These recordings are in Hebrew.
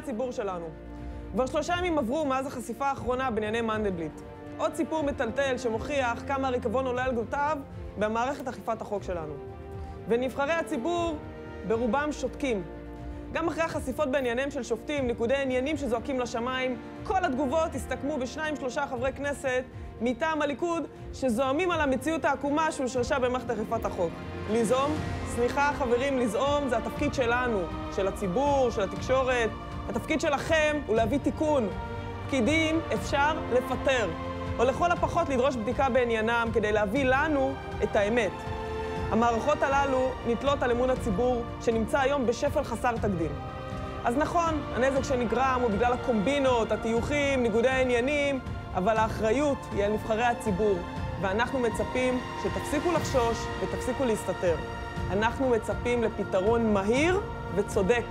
הציבור שלנו. כבר 3 ימים עברו מאז החשיפה האחרונה בענייני מנדלבליט. עוד סיפור מטלטל שמוכיח כמה הריקבון עולה על גדותיו במערכת אכיפת החוק שלנו. ונבחרי הציבור ברובם שותקים. גם אחרי החשיפות בענייניהם של שופטים, ניגודי עניינים שזועקים לשמיים, כל התגובות הסתכמו ב2-3 חברי כנסת מטעם הליכוד שזועמים על המציאות העקומה שהושרשה במערכת אכיפת החוק. לזעום? סליחה חברים, לזעום זה התפקיד שלנו, של הציבור, של התקשורת. התפקיד שלכם הוא להביא תיקון. פקידים אפשר לפטר, או לכל הפחות לדרוש בדיקה בעניינם כדי להביא לנו את האמת. המערכות הללו נתלות על אמון הציבור שנמצא היום בשפל חסר תקדים. אז נכון, הנזק שנגרם הוא בגלל הקומבינות, הטיוחים, ניגודי העניינים, אבל האחריות היא על נבחרי הציבור, ואנחנו מצפים שתפסיקו לחשוש ותפסיקו להסתתר. אנחנו מצפים לפתרון מהיר וצודק.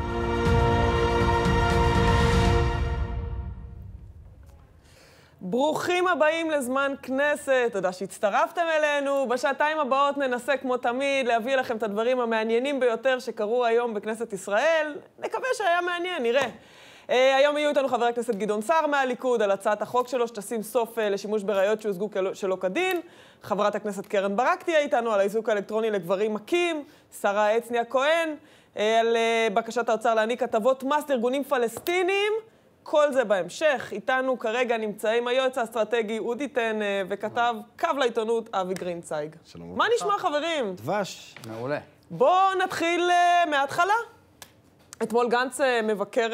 ברוכים הבאים לזמן כנסת, תודה שהצטרפתם אלינו. בשעתיים הבאות ננסה כמו תמיד להביא לכם את הדברים המעניינים ביותר שקרו היום בכנסת ישראל. נקווה שהיה מעניין, נראה. היום יהיו איתנו חבר הכנסת גדעון סער מהליכוד על הצעת החוק שלו שתשים סוף לשימוש בראיות שהושגו שלא כדין. חברת הכנסת קרן ברק תהיה איתנו על האיזוק האלקטרוני לגברים מכים. שרה הצניה כהן על בקשת האוצר להעניק הטבות מס לארגונים פלסטינים. כל זה בהמשך. איתנו כרגע נמצאים היועץ האסטרטגי אודי טן וכתב קו לעיתונות אבי גרינצייג. שלום. מה נשמע חברים? דבש. מעולה. בואו נתחיל מההתחלה. אתמול גנץ מבקר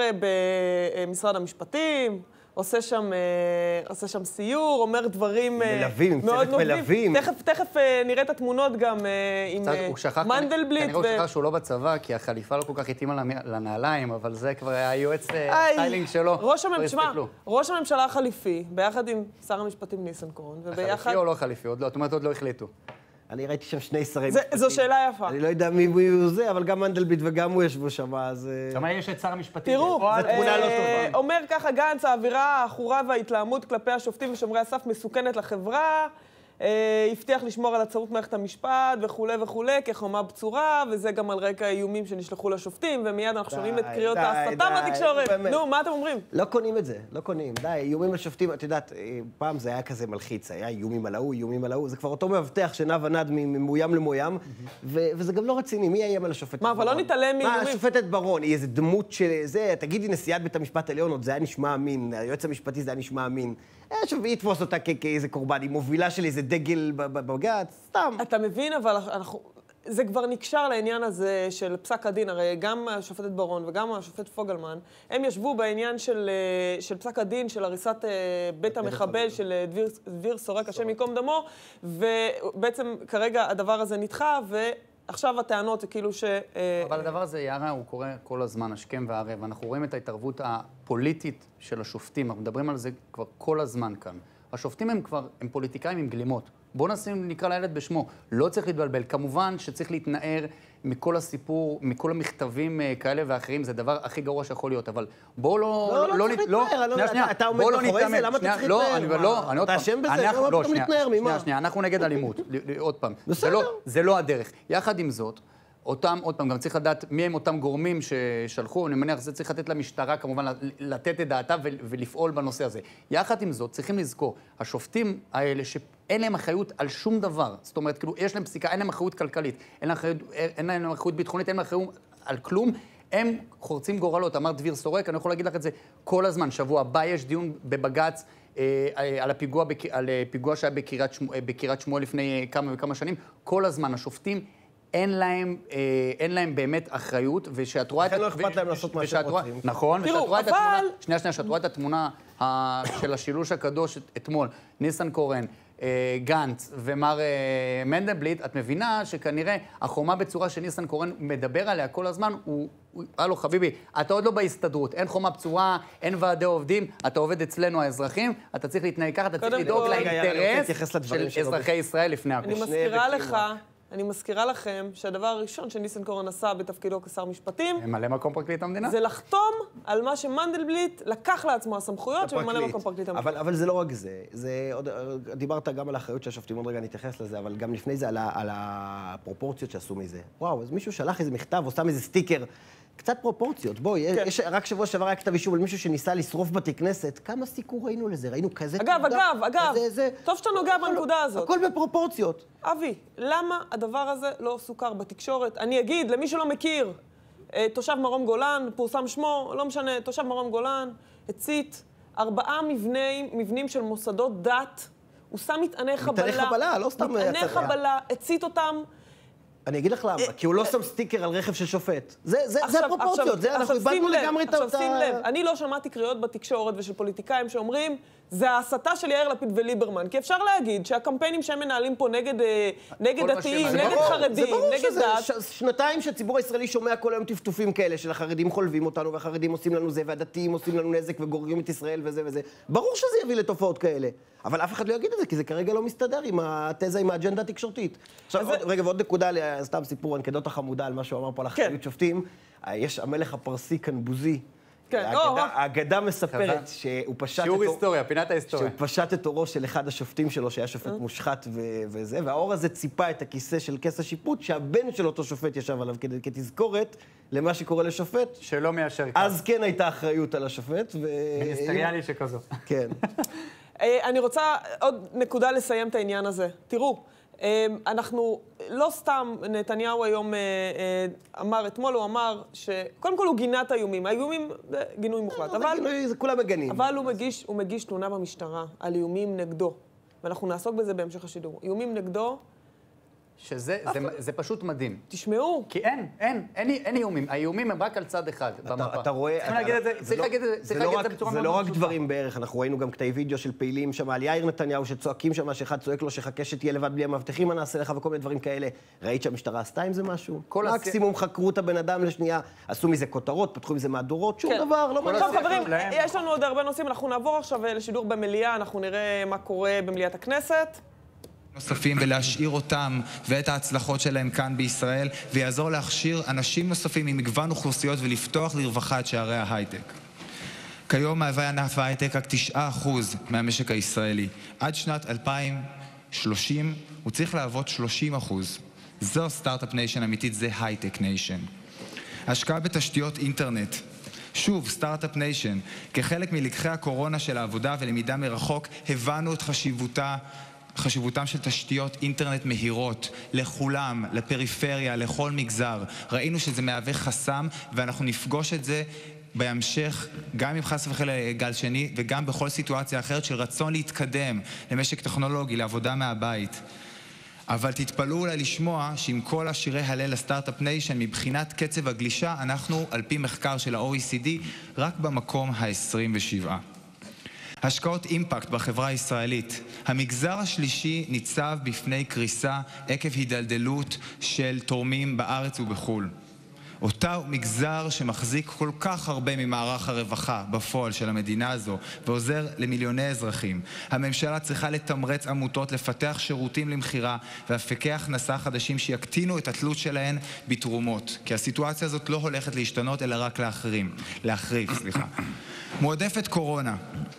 במשרד המשפטים, עושה שם סיור, אומר דברים מלווים, מאוד צוות מלווים. תכף נראה את התמונות גם עם מנדלבליט. כנראה הוא שכח שהוא לא בצבא, כי החליפה לא כל כך התאימה לנעליים, אבל זה כבר היה היועץ סטיילינג שלו. ראש הממשלה החליפי, ביחד עם שר המשפטים ניסנקורן, החליפי או לא חליפי? זאת אומרת, עוד לא החליטו. אני ראיתי שם 2 שרי משפטים. זו שאלה יפה. אני לא יודע מי הוא זה, אבל גם מנדלבליט וגם הוא ישבו שם, אז... שם יש את שר המשפטים. תראו, זו תמונה לא טובה. אומר ככה גנץ, האווירה, האחורה וההתלהמות כלפי השופטים ושומרי הסף מסוכנת לחברה, הבטיח לשמור על עצמאות מערכת המשפט וכו' וכו', כחומה בצורה, וזה גם על רקע האיומים שנשלחו לשופטים, ומיד אנחנו שומעים את קריאות ההסתה בתקשורת. נו, מה אתם אומרים? לא קונים את זה, לא קונים. די, איומים לשופטים, את יודעת, פעם זה היה כזה מלחיץ, היה איומים על ההוא, איומים על ההוא, זה כבר אותו מבטח שנע ונד ממוים למוים, וזה גם לא רציני, מי יאיים על השופטת ברון? מה, אבל לא נתעלם מאיומים. מה, השופטת ברון, היא איזה דמות של זה, תגידי נשיאת בית המשפט העליון, עוד זה היה נשמע אמין, היועץ המשפטי זה היה נשמע אמין. עכשיו, היא יתפוס אותה כאיזה קורבן, היא מובילה של איזה דגל בבג"ץ, סתם. אתה מבין, אבל זה כבר נקשר לעניין הזה של פסק הדין, הרי גם השופטת ברון וגם השופט פוגלמן, הם ישבו בעניין של פסק הדין של הריסת בית המחבל של דביר סורק, השם ייקום דמו, ובעצם כרגע הדבר הזה נדחה, עכשיו הטענות זה כאילו אבל הדבר הזה, יערה, הוא קורה כל הזמן, השכם והערב. אנחנו רואים את ההתערבות הפוליטית של השופטים, אנחנו מדברים על זה כבר כל הזמן כאן. השופטים הם פוליטיקאים עם גלימות. בואו נקרא לילד בשמו. לא צריך להתבלבל. כמובן שצריך להתנער מכל הסיפור, מכל המכתבים כאלה ואחרים, זה הדבר הכי גרוע שיכול להיות, אבל בואו לא צריך להתנער, אתה עומד מאחורי זה, למה אתה צריך להתנער? אתה אשם בזה, למה אתה מתנער, ממה? שנייה, אנחנו נגד אלימות, עוד פעם. זה לא הדרך. יחד עם זאת, עוד פעם, גם צריך לדעת מי הם אותם גורמים ששלחו, אני מניח, זה צריך לתת למשטרה, כמובן, לתת את דעתה ולפעול בנושא הזה. יחד עם זאת, צריכים לזכור, השופטים האלה שאין להם אחריות על שום דבר, זאת אומרת, כאילו, יש להם פסיקה, אין להם אחריות כלכלית, אין להם אחריות ביטחונית, אין להם אחריות על כלום, הם חורצים גורלות. אמר דביר סורק, אני יכול להגיד לך את זה כל הזמן. שבוע הבא יש דיון בבג"ץ על הפיגוע שהיה בקריית שמואל לפני כמה וכמה שנים. כל הזמן השופטים אין להם באמת אחריות, ושאת רואה את... לכן לא אכפת להם לעשות מה שהם רוצים. נכון, תראו, אבל... שאת רואה את התמונה של השילוש הקדוש אתמול, ניסנקורן, גנץ ומר מנדלבליט, את מבינה שכנראה החומה בצורה שניסנקורן מדבר עליה כל הזמן, הלו חביבי, אתה עוד לא בהסתדרות, אין חומה בצורה, אין ועדי עובדים, אתה עובד אצלנו האזרחים, אתה צריך להתנהג ככה, אתה צריך לדאוג לאינטרס של אזרחי ישראל לפני הכל. אני מזכירה לכם שהדבר הראשון שניסנקורן עשה בתפקידו כשר משפטים, ממלא מקום פרקליט המדינה, זה לחתום על מה שמנדלבליט לקח לעצמו הסמכויות שממלא מקום פרקליט המדינה. אבל זה לא רק זה, דיברת גם על האחריות של השופטים, עוד רגע נתייחס לזה, אבל גם לפני זה על הפרופורציות שעשו מזה. וואו, אז מישהו שלח איזה מכתב או שם איזה סטיקר, קצת פרופורציות. בואי, רק שבוע שעבר היה כתב אישום על מישהו שניסה לשרוף בתי כנסת, כמה סיקור ראינו לזה? ראינו כזה... אגב, טוב שאתה נוגע בנקודה הזאת. הכל בפרופורציות. אבי, למה הדבר הזה לא סוכר בתקשורת? אני אגיד, למי שלא מכיר, תושב מרום גולן, פורסם שמו, לא משנה, תושב מרום גולן, הצית 4 מבנים של מוסדות דת, הוא שם מטעני חבלה. מטעני חבלה, לא סתם... מטעני חבלה, הצית אותם. אני אגיד לך למה, כי הוא לא שם סטיקר על רכב של שופט. זה הפרופורציות, אנחנו איבדנו לגמרי את... עכשיו שים לב, אני לא שמעתי קריאות בתקשורת ושל פוליטיקאים שאומרים, זה ההסתה של יאיר לפיד וליברמן, כי אפשר להגיד שהקמפיינים שהם מנהלים פה נגד דתיים, נגד חרדים, נגד דת... שנתיים שהציבור הישראלי שומע כל היום טפטופים כאלה, של החרדים חולבים אותנו, והחרדים עושים לנו זה, והדתיים עושים לנו נזק וגוררים את ישראל וזה וזה. ברור שזה יביא לתופעות כאלה. אבל אף אחד לא יגיד את זה, כי זה כרגע לא מסתדר עם התזה, עם האג'נדה התקשורתית. עכשיו, רגע, ועוד נקודה, סתם סיפור, אנקדוטה חמודה על מה שהוא אמר פה על אחריות שופטים. יש המלך הפרסי קנבוזי. האגדה מספרת שהוא פשט... שיעור היסטוריה, פינת ההיסטוריה. שהוא פשט את אורו של אחד השופטים שלו, שהיה שופט מושחת וזה, והאור הזה ציפה את הכיסא של כס השיפוט, שהבן של אותו שופט ישב עליו כתזכורת למה שקורה לשופט. שלא מיישר קו. אז כן הייתה אחריות על השופט. מיניסטריאלי שכזו. כן. אני רוצה עוד נקודה לסיים את העניין הזה. תראו, אנחנו, לא סתם נתניהו היום אמר, אתמול הוא אמר שקודם כל הוא גינה את האיומים. האיומים זה גינוי מוחלט, אבל... זה כולם מגנים. אבל הוא מגיש תלונה במשטרה על איומים נגדו. ואנחנו נעסוק בזה בהמשך השידור. איומים נגדו... שזה פשוט מדהים. תשמעו. כי אין איומים. האיומים הם רק על צד אחד במפה. אתה רואה... צריך להגיד את זה בצורה מאוד פשוטה. זה לא רק דברים בערך, אנחנו ראינו גם קטעי וידאו של פעילים שם על יאיר נתניהו שצועקים שם, שאחד צועק לו שחכה שתהיה לבד בלי המאבטחים, מה נעשה לך וכל מיני דברים כאלה. ראית שהמשטרה עשתה עם זה משהו? מקסימום חקרו את הבן אדם לשנייה, עשו מזה כותרות, פתחו מזה מהדורות, שום דבר, לא טוב, חברים, יש לנו עוד הרבה נושאים, אנחנו נעבור עכשיו לשידור במליאה, אנחנו נראה מה קורה במליאת הכנסת. נוספים ולהשאיר אותם ואת ההצלחות שלהם כאן בישראל, ויעזור להכשיר אנשים נוספים ממגוון אוכלוסיות ולפתוח לרווחה את שערי ההייטק. כיום מהווה ענף ההייטק רק 9% מהמשק הישראלי. עד שנת 2030 הוא צריך להוות 30%. זו סטארט-אפ ניישן אמיתית, זה הייטק ניישן. השקעה בתשתיות אינטרנט. שוב, סטארט-אפ ניישן. כחלק מלקחי הקורונה של העבודה ולמידה מרחוק, הבנו את חשיבותם של תשתיות אינטרנט מהירות לכולם, לפריפריה, לכל מגזר. ראינו שזה מהווה חסם, ואנחנו נפגוש את זה בהמשך, גם אם חס וחלילה גל שני, וגם בכל סיטואציה אחרת של רצון להתקדם למשק טכנולוגי, לעבודה מהבית. אבל תתפלאו אולי לשמוע שעם כל השירי הלל לסטארט-אפ ניישן, מבחינת קצב הגלישה, אנחנו, על פי מחקר של ה-OECD, רק במקום ה-27. השקעות אימפקט בחברה הישראלית. המגזר השלישי ניצב בפני קריסה עקב הידלדלות של תורמים בארץ ובחול. אותו מגזר שמחזיק כל כך הרבה ממערך הרווחה בפועל של המדינה הזו ועוזר למיליוני אזרחים. הממשלה צריכה לתמרץ עמותות לפתח שירותים למחירה ואפיקי הכנסה חדשים שיקטינו את התלות שלהן בתרומות. כי הסיטואציה הזאת לא הולכת להשתנות אלא רק להחריף. מועדפת קורונה.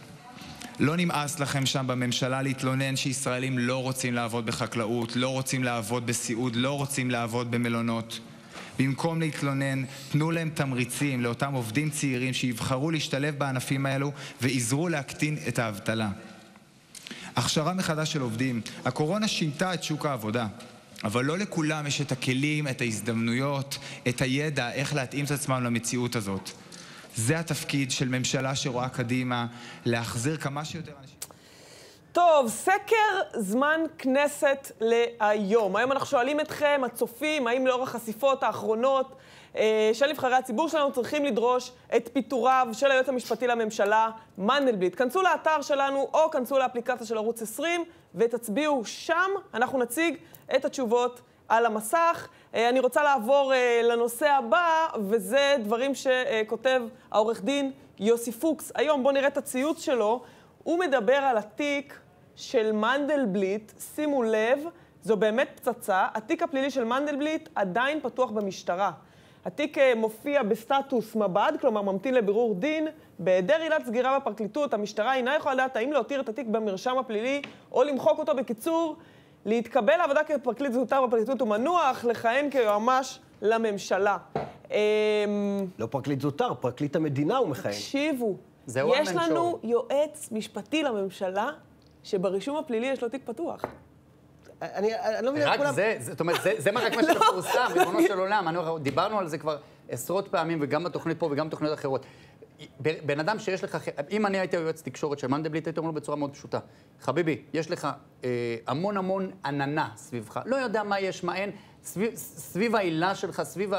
לא נמאס לכם שם בממשלה להתלונן שישראלים לא רוצים לעבוד בחקלאות, לא רוצים לעבוד בסיעוד, לא רוצים לעבוד במלונות. במקום להתלונן, תנו להם תמריצים לאותם עובדים צעירים שיבחרו להשתלב בענפים האלו ועזרו להקטין את האבטלה. הכשרה מחדש של עובדים. הקורונה שינתה את שוק העבודה, אבל לא לכולם יש את הכלים, את ההזדמנויות, את הידע, איך להתאים את עצמם למציאות הזאת. זה התפקיד של ממשלה שרואה קדימה, להחזיר כמה שיותר אנשים. טוב, סקר זמן כנסת להיום. היום אנחנו שואלים אתכם, הצופים, האם לאור החשיפות האחרונות של נבחרי הציבור שלנו צריכים לדרוש את פיטוריו של היועץ המשפטי לממשלה, מנדלבליט. כנסו לאתר שלנו או כנסו לאפליקציה של ערוץ 20 ותצביעו שם. אנחנו נציג את התשובות על המסך. אני רוצה לעבור לנושא הבא, וזה דברים שכותב העורך דין יוסי פוקס. היום בואו נראה את הציוץ שלו. הוא מדבר על התיק של מנדלבליט. שימו לב, זו באמת פצצה. התיק הפלילי של מנדלבליט עדיין פתוח במשטרה. התיק מופיע בסטטוס מב"ד, כלומר ממתין לבירור דין. בהיעדר עילת סגירה בפרקליטות, המשטרה אינה יכולה לדעת האם להותיר את התיק במרשם הפלילי או למחוק אותו. בקיצור, להתקבל לעבודה כפרקליט זוטר בפרקליטות הוא מנוע, אך לכהן כיועמ"ש לממשלה. לא פרקליט זוטר, פרקליט המדינה הוא מכהן. תקשיבו, יש לנו יועץ משפטי לממשלה שברישום הפלילי יש לו תיק פתוח. אני לא מבין, רק זה, זאת אומרת, זה רק מה שפורסם, ריבונו של עולם. דיברנו על זה כבר עשרות פעמים, וגם בתוכנית פה וגם בתוכניות אחרות. בן אדם שיש לך, אם אני הייתי יועץ תקשורת של מנדלבליט, הייתי אומר לו בצורה מאוד פשוטה. חביבי, יש לך המון המון עננה סביבך. לא יודע מה יש, מה אין. סביב העילה שלך, סביב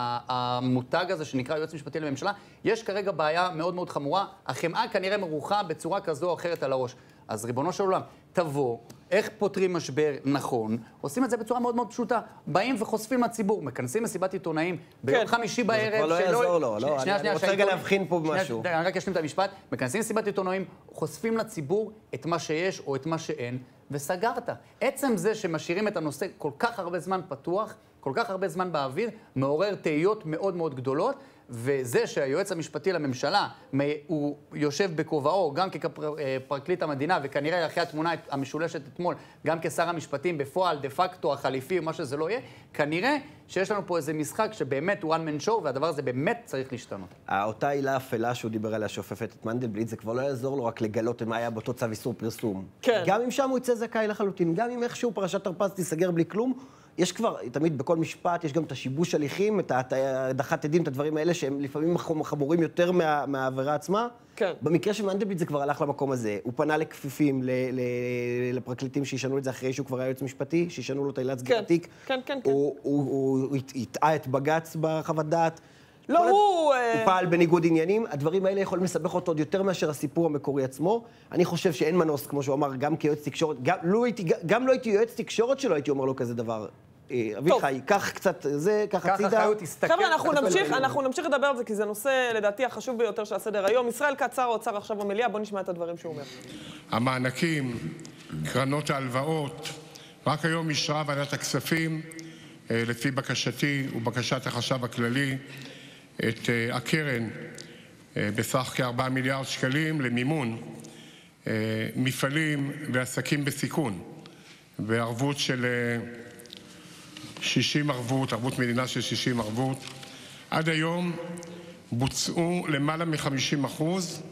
המותג הזה שנקרא יועץ משפטי לממשלה, יש כרגע בעיה מאוד מאוד חמורה. החמאה כנראה מרוחה בצורה כזו או אחרת על הראש. אז ריבונו של עולם, תבוא, איך פותרים משבר נכון, עושים את זה בצורה מאוד מאוד פשוטה. באים וחושפים לציבור, מכנסים מסיבת עיתונאים ביום חמישי בערב. זה כבר לא יעזור לו, לא, אני רוצה רגע להבחין פה במשהו. אני רק אשלים את המשפט, מכנסים מסיבת עיתונאים, חושפים לציבור את מה שיש או את מה שאין, וסגרת. עצם זה שמשאירים את הנושא כל כך הרבה זמן פתוח, כל כך הרבה זמן באוויר, מעורר תהיות מאוד מאוד גדולות, וזה שהיועץ המשפטי לממשלה, הוא יושב בכובעו, גם כפרקליט המדינה, וכנראה אחרי התמונה המשולשת אתמול, גם כשר המשפטים בפועל, דה פקטו, החליפי, או מה שזה לא יהיה, כנראה שיש לנו פה איזה משחק שבאמת הוא one man show, והדבר הזה באמת צריך להשתנות. אותה עילה אפלה שהוא דיבר עליה שופפת את מנדלבליט, זה כבר לא יעזור לו רק לגלות מה היה באותו צו איסור פרסום. כן. גם אם שם הוא יצא זכאי לחלוטין, גם אם איכשהו פרשת תרפ"ט תיסגר בלי כלום, יש כבר, תמיד בכל משפט, יש גם את השיבוש הליכים, את הדחת עדים, את הדברים האלה שהם לפעמים חמורים יותר מהעבירה עצמה. כן. במקרה של מנדלבליט זה כבר הלך למקום הזה. הוא פנה לכפיפים, לפרקליטים שישנו את זה אחרי שהוא כבר היה יועץ משפטי, שישנו לו את העילת סגירת תיק. כן, כן, כן. הוא הטעה את בג"ץ בחוות דעת. לא, הוא פעל בניגוד עניינים. הדברים האלה יכולים לסבך אותו עוד יותר מאשר הסיפור המקורי עצמו. אני חושב שאין מנוס, כמו שהוא אמר, גם כיועץ תקשורת, גם לא הייתי יועץ תקשורת שלו, הייתי אומר לו כזה דבר. אביחי, קח קצת זה, קח הצידה. ככה אחריות, תסתכל. חבר'ה, אנחנו נמשיך לדבר על זה, כי זה נושא, לדעתי, החשוב ביותר של הסדר היום. ישראל כץ, שר האוצר עכשיו במליאה, בוא נשמע את הדברים שהוא אומר. המענקים, קרנות ההלוואות, רק היום אישרה ועדת הכספים, לפי בקשתי ובקשת החשב הכללי, את הקרן בסך כ4 מיליארד שקלים למימון מפעלים ועסקים בסיכון, בערבות של 60 ערבות מדינה של 60 ערבות. עד היום בוצעו למעלה מ-50%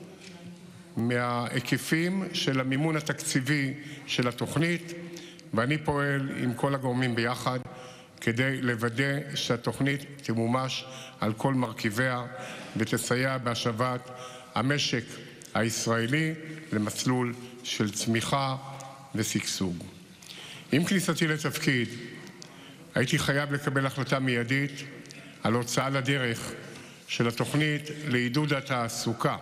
מההיקפים של המימון התקציבי של התוכנית, ואני פועל עם כל הגורמים ביחד כדי לוודא שהתוכנית תמומש על כל מרכיביה ותסייע בהשבת המשק הישראלי למסלול של צמיחה ושגשוג. עם כניסתי לתפקיד הייתי חייב לקבל החלטה מיידית על הוצאה לדרך של התוכנית לעידוד התעסוקה.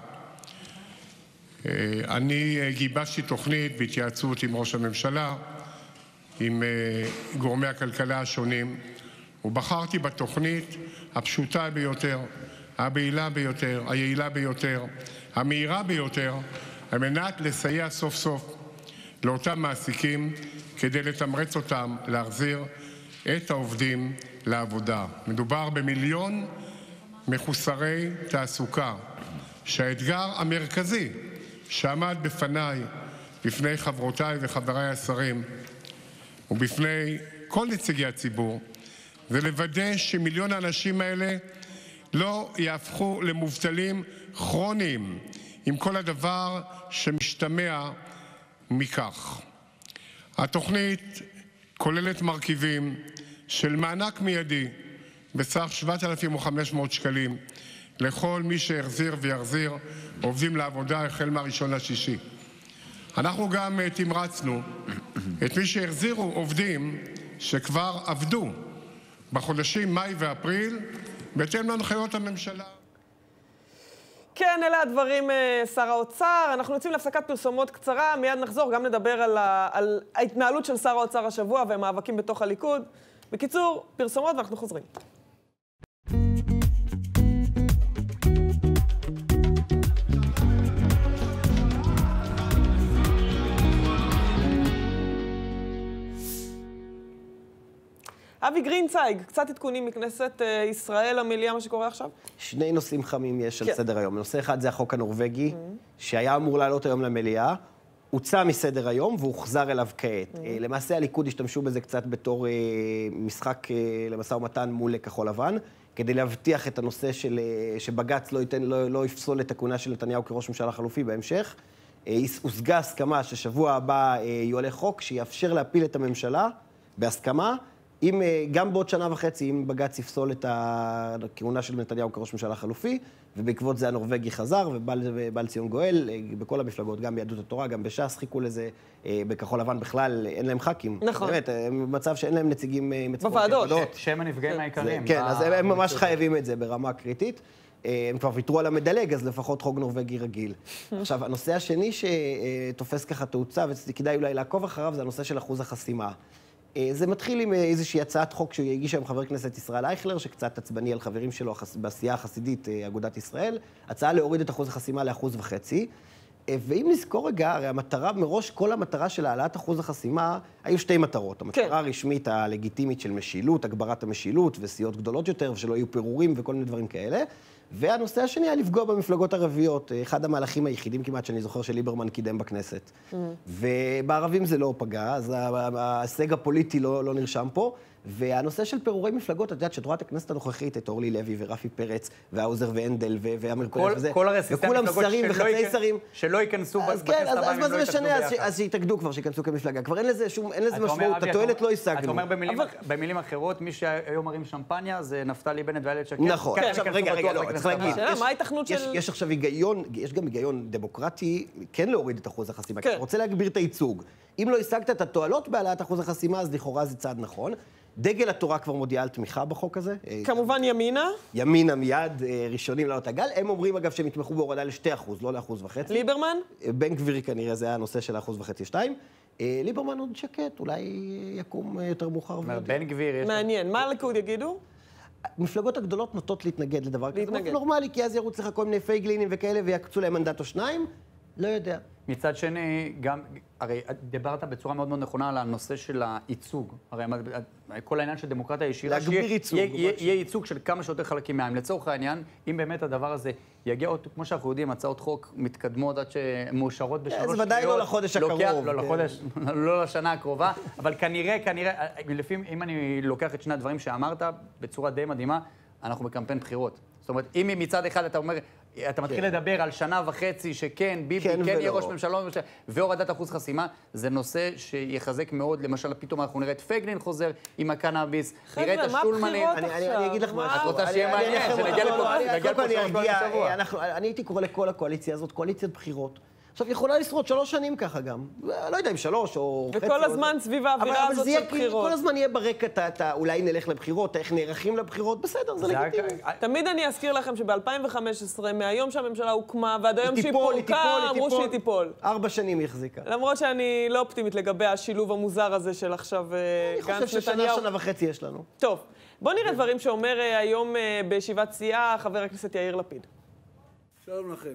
אני גיבשתי תוכנית בהתייעצות עם ראש הממשלה, עם גורמי הכלכלה השונים, ובחרתי בתוכנית הפשוטה ביותר, הבהילה ביותר, היעילה ביותר, המהירה ביותר, על מנת לסייע סוף סוף לאותם מעסיקים כדי לתמרץ אותם להחזיר את העובדים לעבודה. מדובר במיליון מחוסרי תעסוקה, שהאתגר המרכזי שעמד בפניי, בפני חברותיי וחבריי השרים, ובפני כל נציגי הציבור, זה לוודא שמיליון האנשים האלה לא יהפכו למובטלים כרוניים, עם כל הדבר שמשתמע מכך. התוכנית כוללת מרכיבים של מענק מיידי בסך 7,500 שקלים לכל מי שהחזיר ויחזיר עובדים לעבודה החל מה-1/6. אנחנו גם תמרצנו את מי שהחזירו עובדים שכבר עבדו בחודשים מאי ואפריל בהתאם להנחיות הממשלה. כן, אלה הדברים, שר האוצר. אנחנו יוצאים להפסקת פרסומות קצרה, מיד נחזור, גם נדבר על ההתנהלות של שר האוצר השבוע והמאבקים בתוך הליכוד. בקיצור, פרסומות ואנחנו חוזרים. אבי גרינצייג, קצת עדכונים מכנסת ישראל, המליאה, מה שקורה עכשיו? שני נושאים חמים יש על סדר היום. נושא אחד זה החוק הנורווגי, שהיה אמור לעלות היום למליאה. הוצא מסדר היום והוחזר אליו כעת. למעשה הליכוד השתמשו בזה קצת בתור משחק למשא ומתן מול כחול לבן, כדי להבטיח את הנושא שבג"ץ לא יפסול את הכהונה של נתניהו כראש ממשלה חלופי בהמשך. הושגה הסכמה ששבוע הבא יועלה חוק שיאפשר להפיל את הממשלה בהסכמה, גם בעוד שנה וחצי, אם בג"ץ יפסול את הכהונה של נתניהו כראש ממשלה חלופי, ובעקבות זה הנורווגי חזר, ובא לציון גואל, בכל המפלגות, גם ביהדות התורה, גם בש"ס, חיכו לזה, בכחול לבן בכלל, אין להם ח"כים. נכון. באמת, במצב שאין להם נציגים בוועדות. שם הנפגעים העיקריים. כן, אז הם ממש חייבים את זה ברמה קריטית. הם כבר ויתרו על המדלג, אז לפחות חוק נורווגי רגיל. עכשיו, הנושא השני שתופס ככה תאוצה, וכדאי אולי לעקוב אחריו, זה הנושא של אחוז החסימה. זה מתחיל עם איזושהי הצעת חוק שהגיש היום חבר כנסת ישראל אייכלר, שקצת עצבני על חברים שלו בסיעה החסידית אגודת ישראל, הצעה להוריד את אחוז החסימה ל1.5%. ואם נזכור רגע, הרי המטרה, מראש כל המטרה של העלאת אחוז החסימה, היו שתי מטרות. המטרה הרשמית הלגיטימית של משילות, הגברת המשילות וסיעות גדולות יותר, ושלא יהיו פירורים וכל מיני דברים כאלה. והנושא השני היה לפגוע במפלגות ערביות, אחד המהלכים היחידים כמעט שאני זוכר שליברמן קידם בכנסת. ובערבים זה לא פגע, אז ההישג הפוליטי לא נרשם פה. והנושא של פירורי מפלגות, את יודעת שאת רואה את הכנסת הנוכחית, את אורלי לוי ורפי פרץ, והאוזר ואנדל ואמיר קולף וזה, וכולם שרים וחצי שרים. שלא ייכנסו בכנסת הבאה, אז מה זה משנה? אז שיתאגדו כבר, שיכנסו כמפלגה. כבר אין לזה משמעות, התועלת לא השגנו. אתה אומר במילים אחרות, מי שהיום מרים שמפניה זה נפתלי בנט ואיילת שקד. נכון. עכשיו, רגע, לא, צריך להגיד. מה ההיתכנות של... יש עכשיו היגיון, יש גם היגיון דמוקרטי, כן להוריד את אחוז החסימה. אתה רוצה להגביר את הייצוג. אם לא השגת את התועלות בהעלאת אחוז החסימה, אז לכאורה זה צעד נכון. דגל התורה כבר מודיעה על תמיכה בחוק הזה. כמובן ימינה. ימינה מיד, ראשונים לעלות הגל. הם אומרים אגב שהם יתמכו בהורדה ל2%, לא ל1.5%. ליברמן? בן גביר כנראה זה היה הנושא של 1.5-2%. ליברמן עוד שקט, אולי יקום יותר מאוחר. בן גביר יש... מעניין, מה הליכוד יגידו? המפלגות הגדולות נוטות להתנגד לדבר כזה. זה נורמלי, כי אז ירוץ לך כל מיני פייגלינים וכאלה ויקצו להם מנדט או שניים. לא יודע. מצד שני, גם, הרי דיברת בצורה מאוד מאוד נכונה על הנושא של הייצוג. הרי כל העניין של דמוקרטיה ישירה, להגביר ייצוג. יהיה ייצוג של כמה שיותר חלקים מהעם. לצורך העניין, אם באמת הדבר הזה יגיע עוד, כמו שאנחנו יודעים, הצעות חוק מתקדמות עד שמאושרות בשלוש שניות. זה ודאי לא לחודש הקרוב. לא לחודש, לא לשנה הקרובה, אבל כנראה, אם אני לוקח את שני הדברים שאמרת, בצורה די מדהימה, אנחנו בקמפיין בחירות. זאת אומרת, אם מצד אחד אתה אומר, אתה מתחיל לדבר על שנה וחצי שכן, ביבי כן יהיה ראש ממשלה, והורדת אחוז חסימה, זה נושא שיחזק מאוד, למשל, פתאום אנחנו נראה את פייגלין חוזר עם הקנאביס, נראה את השולמנים. אני אגיד לך מה, את רוצה שיהיה מעניין, שנגיע לפה שבוע. אני הייתי קורא לכל הקואליציה הזאת, קואליציית בחירות. עכשיו, יכולה לשרוד 3 שנים ככה גם. לא יודע אם 3 או חצי. וכל הזמן סביב האווירה הזאת של בחירות. כל הזמן יהיה ברקע, אולי נלך לבחירות, איך נערכים לבחירות, בסדר, זה לגיטימי. תמיד אני אזכיר לכם שב-2015, מהיום שהממשלה הוקמה, ועד היום שהיא פורקה, אמרו שהיא תיפול. 4 שנים היא החזיקה. למרות שאני לא אופטימית לגבי השילוב המוזר הזה של עכשיו גנץ נתניהו. אני חושב ששנה וחצי יש לנו. טוב, בואו נראה דברים שאומר היום בישיבת סיעה חבר הכנסת יאיר לפיד. שלום לכם.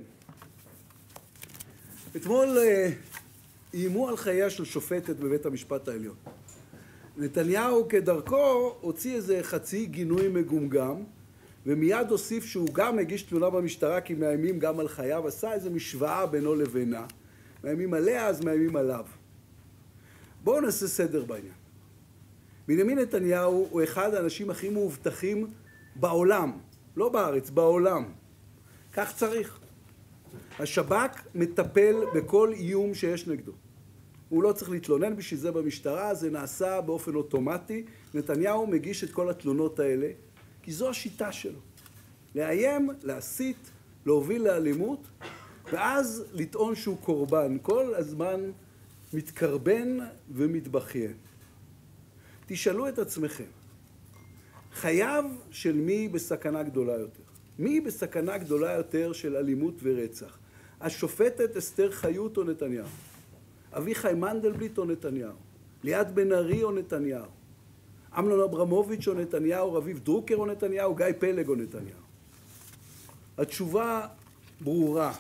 אתמול איימו על חייה של שופטת בבית המשפט העליון. נתניהו כדרכו הוציא איזה חצי גינוי מגומגם, ומיד הוסיף שהוא גם הגיש תלונה במשטרה כי מאיימים גם על חייו, עשה איזו משוואה בינו לבינה. מאיימים עליה אז מאיימים עליו. בואו נעשה סדר בעניין. בנימין נתניהו הוא אחד האנשים הכי מאובטחים בעולם, לא בארץ, בעולם. כך צריך. השב"כ מטפל בכל איום שיש נגדו. הוא לא צריך להתלונן בשביל זה במשטרה, זה נעשה באופן אוטומטי. נתניהו מגיש את כל התלונות האלה, כי זו השיטה שלו. לאיים, להסית, להוביל לאלימות, ואז לטעון שהוא קורבן. כל הזמן מתקרבן ומתבכיין. תשאלו את עצמכם, חייו של מי בסכנה גדולה יותר? מי בסכנה גדולה יותר של אלימות ורצח? השופטת אסתר חיות או נתניהו? אביחי מנדלבליט או נתניהו? ליאת בן ארי או נתניהו? אמנון אברמוביץ' או נתניהו? רביב דרוקר או נתניהו? גיא פלג או נתניהו? התשובה ברורה.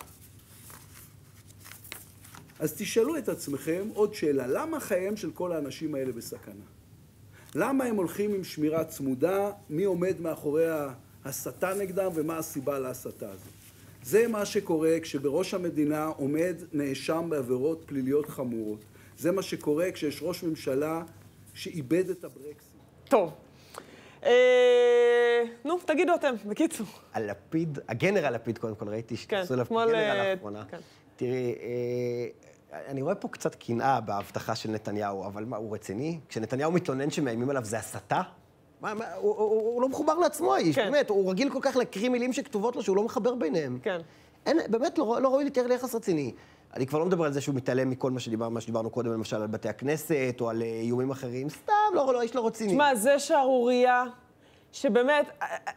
אז תשאלו את עצמכם עוד שאלה, למה חייהם של כל האנשים האלה בסכנה? למה הם הולכים עם שמירה צמודה? מי עומד מאחורי ההסתה נגדם ומה הסיבה להסתה הזאת? זה מה שקורה כשבראש המדינה עומד נאשם בעבירות פליליות חמורות. זה מה שקורה כשיש ראש ממשלה שאיבד את הברקסים. טוב. נו, תגידו אתם, בקיצור. הלפיד, הגנרל לפיד, קודם כל, ראיתי שתעשו עליו גנרל לאחרונה. תראי, אני רואה פה קצת קנאה בהבטחה של נתניהו, אבל מה, הוא רציני? כשנתניהו מתלונן שמאיימים עליו זה הסתה? הוא לא מחובר לעצמו, האיש, באמת, הוא רגיל כל כך להקריא מילים שכתובות לו שהוא לא מחבר ביניהם. כן. באמת לא ראוי לתאר ליחס רציני. אני כבר לא מדבר על זה שהוא מתעלם מכל מה שדיברנו קודם, למשל על בתי הכנסת או על איומים אחרים. סתם, האיש לא רציני. תשמע, זה שערוריה שבאמת,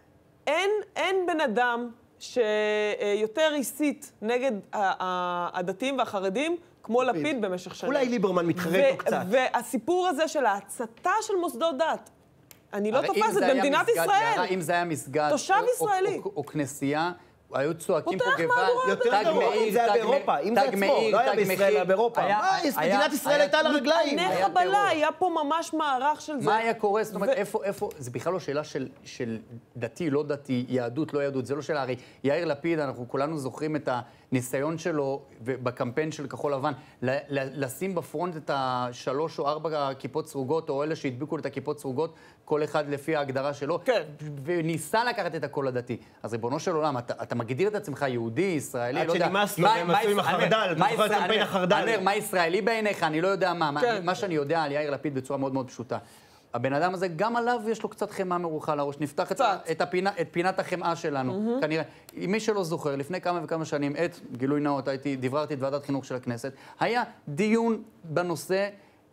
אין בן אדם שיותר הסית נגד הדתיים והחרדים כמו לפיד במשך שנים. אולי ליברמן מתחרט לו קצת. והסיפור הזה של ההצתה של מוסדות דת, אני לא תופסת במדינת ישראל. אם זה היה מסגד, תושב ישראלי. או כנסייה, היו צועקים פה גוואלד. יותר גרוע, אם זה היה באירופה, אם זה עצמו, לא היה בישראל, היה באירופה. מדינת ישראל הייתה על הרגליים. מטעני חבלה, היה פה ממש מערך של זה. מה היה קורה? זאת אומרת, איפה, זה בכלל לא שאלה של דתי, לא דתי, יהדות, לא יהדות, זה לא שאלה, הרי יאיר לפיד, אנחנו כולנו זוכרים את הניסיון שלו בקמפיין של כחול לבן, לשים בפרונט את 3 או 4 כיפות סרוגות, או אלה שהדביקו את הכיפות סרוגות, כל אחד לפי ההגדרה שלו, וניסה לקחת את הקול הדתי. אז ריבונו של עולם, אתה מגדיר את עצמך יהודי, ישראלי, לא יודע. עד שנמאס לו, הם עשו עם החרדל, בזכות קמפיין החרדל. מה ישראלי בעיניך? אני לא יודע מה שאני יודע על יאיר לפיד בצורה מאוד מאוד פשוטה. הבן אדם הזה, גם עליו יש לו קצת חמאה מרוחה לראש. נפתח את פינת החמאה שלנו. כנראה, מי שלא זוכר, לפני כמה וכמה שנים, גילוי נאות, דבררתי את ועדת חינוך של הכנסת, היה דיון בנושא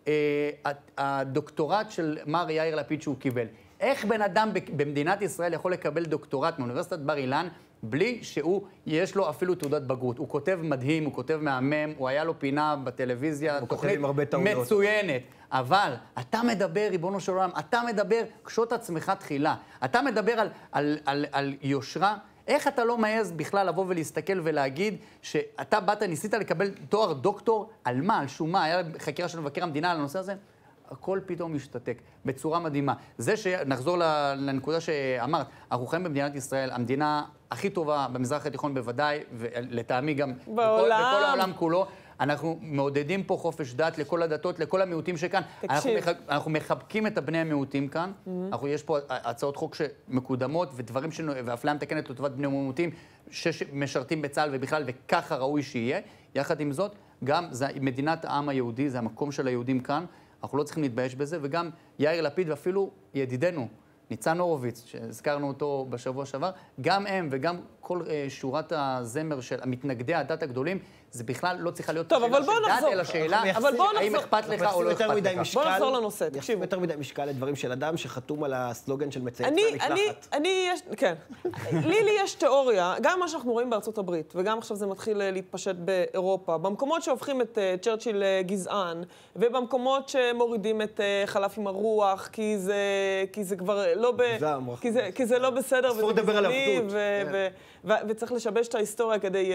הדוקטורט של מר יאיר לפיד שהוא קיבל. איך בן אדם במדינת ישראל יכול לקבל דוקטורט מאוניברסיטת בר אילן בלי יש לו אפילו תעודת בגרות? הוא כותב מדהים, הוא כותב מהמם, הוא היה לו פינה בטלוויזיה, תוכנית מצוינת. אבל אתה מדבר, ריבונו של עולם, אתה מדבר, קשוט עצמך תחילה. אתה מדבר על יושרה. איך אתה לא מעז בכלל לבוא ולהסתכל ולהגיד שאתה ניסית לקבל תואר דוקטור על מה, על שום מה? היה חקירה של מבקר המדינה על הנושא הזה? הכל פתאום משתתק, בצורה מדהימה. זה שנחזור לנקודה שאמרת, אנחנו חיים במדינת ישראל, המדינה הכי טובה במזרח התיכון בוודאי, ולטעמי גם בכל העולם כולו. אנחנו מעודדים פה חופש דת לכל הדתות, לכל המיעוטים שכאן. אנחנו מחבקים את בני המיעוטים כאן. יש פה הצעות חוק שמקודמות ודברים ואפליה מתקנת לטובת בני המיעוטים שמשרתים בצה"ל ובכלל, וככה ראוי שיהיה. יחד עם זאת, גם זה מדינת העם היהודי, זה המקום של היהודים כאן. אנחנו לא צריכים להתבייש בזה, וגם יאיר לפיד ואפילו ידידנו, ניצן הורוביץ, שהזכרנו אותו בשבוע שעבר, גם הם וגם כל שורת הזמר של המתנגדי הדת הגדולים, זה בכלל לא צריכה להיות שאלה של דת, אלא שאלה האם אכפת לך או לא אכפת לך. בוא נחזור לנושא, תקשיבו. יותר מדי משקל לדברים של אדם שחתום על הסלוגן של מצייץ מהמקלחת. כן. לי יש תיאוריה, גם מה שאנחנו רואים בארצות הברית, וגם עכשיו זה מתחיל להתפשט באירופה, במקומות שהופכים את צ'רצ'יל גזען, ובמקומות שמורידים את חלף עם הרוח, כי זה כבר לא כי זה לא בסדר, אסור לדבר על עבדות. וצריך לשבש את ההיסטוריה כדי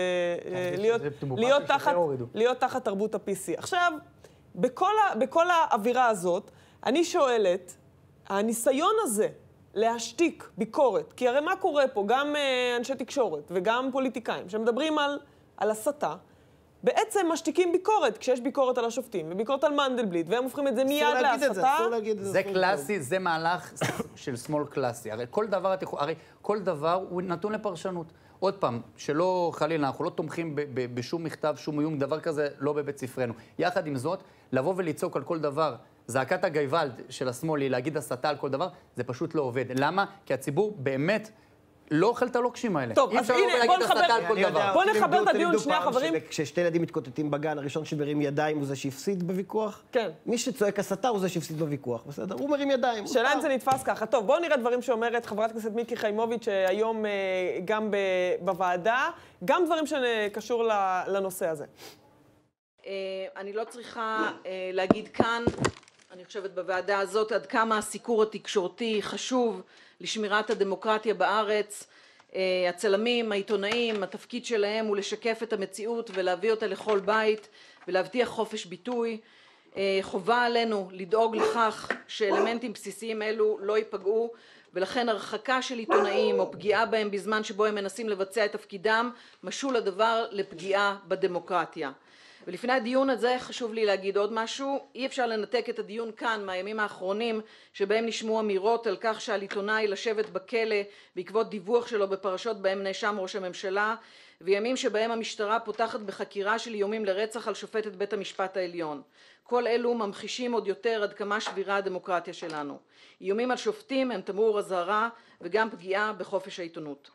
להיות תחת תרבות ה-PC. עכשיו, בכל האווירה הזאת, אני שואלת, הניסיון הזה להשתיק ביקורת, כי הרי מה קורה פה, גם אנשי תקשורת וגם פוליטיקאים שמדברים על הסתה, בעצם משתיקים ביקורת, כשיש ביקורת על השופטים וביקורת על מנדלבליט, והם הופכים את זה מיד להסתה. זה קלאסי, זה מהלך של שמאל קלאסי. הרי כל דבר הוא נתון לפרשנות. עוד פעם, שלא חלילה, אנחנו לא תומכים בשום מכתב, שום איום, דבר כזה לא בבית ספרנו. יחד עם זאת, לבוא ולצעוק על כל דבר, זעקת הגייבלד של השמאל היא להגיד הסתה על כל דבר, זה פשוט לא עובד. למה? כי הציבור באמת לא אוכל את הלוקשים האלה. טוב, אז הנה, בוא נחבר את הדיון, שני החברים. כששתי ילדים מתקוטטים בגן, הראשון שמרים ידיים הוא זה שהפסיד בוויכוח? כן. מי שצועק הסתה הוא זה שהפסיד בוויכוח, בסדר? הוא מרים ידיים. שאלה אם זה נתפס ככה. טוב, בואו נראה דברים שאומרת חברת הכנסת מיקי חיימוביץ' שהיום גם בוועדה, גם דברים שקשור לנושא הזה. אני לא צריכה להגיד כאן, אני חושבת בוועדה הזאת, עד כמה הסיקור התקשורתי חשוב לשמירת הדמוקרטיה בארץ. הצלמים, העיתונאים, התפקיד שלהם הוא לשקף את המציאות ולהביא אותה לכל בית ולהבטיח חופש ביטוי. חובה עלינו לדאוג לכך שאלמנטים בסיסיים אלו לא ייפגעו, ולכן הרחקה של עיתונאים או פגיעה בהם בזמן שבו הם מנסים לבצע את תפקידם משול הדבר לפגיעה בדמוקרטיה. ולפני הדיון הזה חשוב לי להגיד עוד משהו. אי אפשר לנתק את הדיון כאן מהימים האחרונים שבהם נשמעו אמירות על כך שעל עיתונאי לשבת בכלא בעקבות דיווח שלו בפרשות בהם נאשם ראש הממשלה, וימים שבהם המשטרה פותחת בחקירה של איומים לרצח על שופטת בית המשפט העליון. כל אלו ממחישים עוד יותר עד כמה שבירה הדמוקרטיה שלנו. איומים על שופטים הם תמרור אזהרה וגם פגיעה בחופש העיתונות.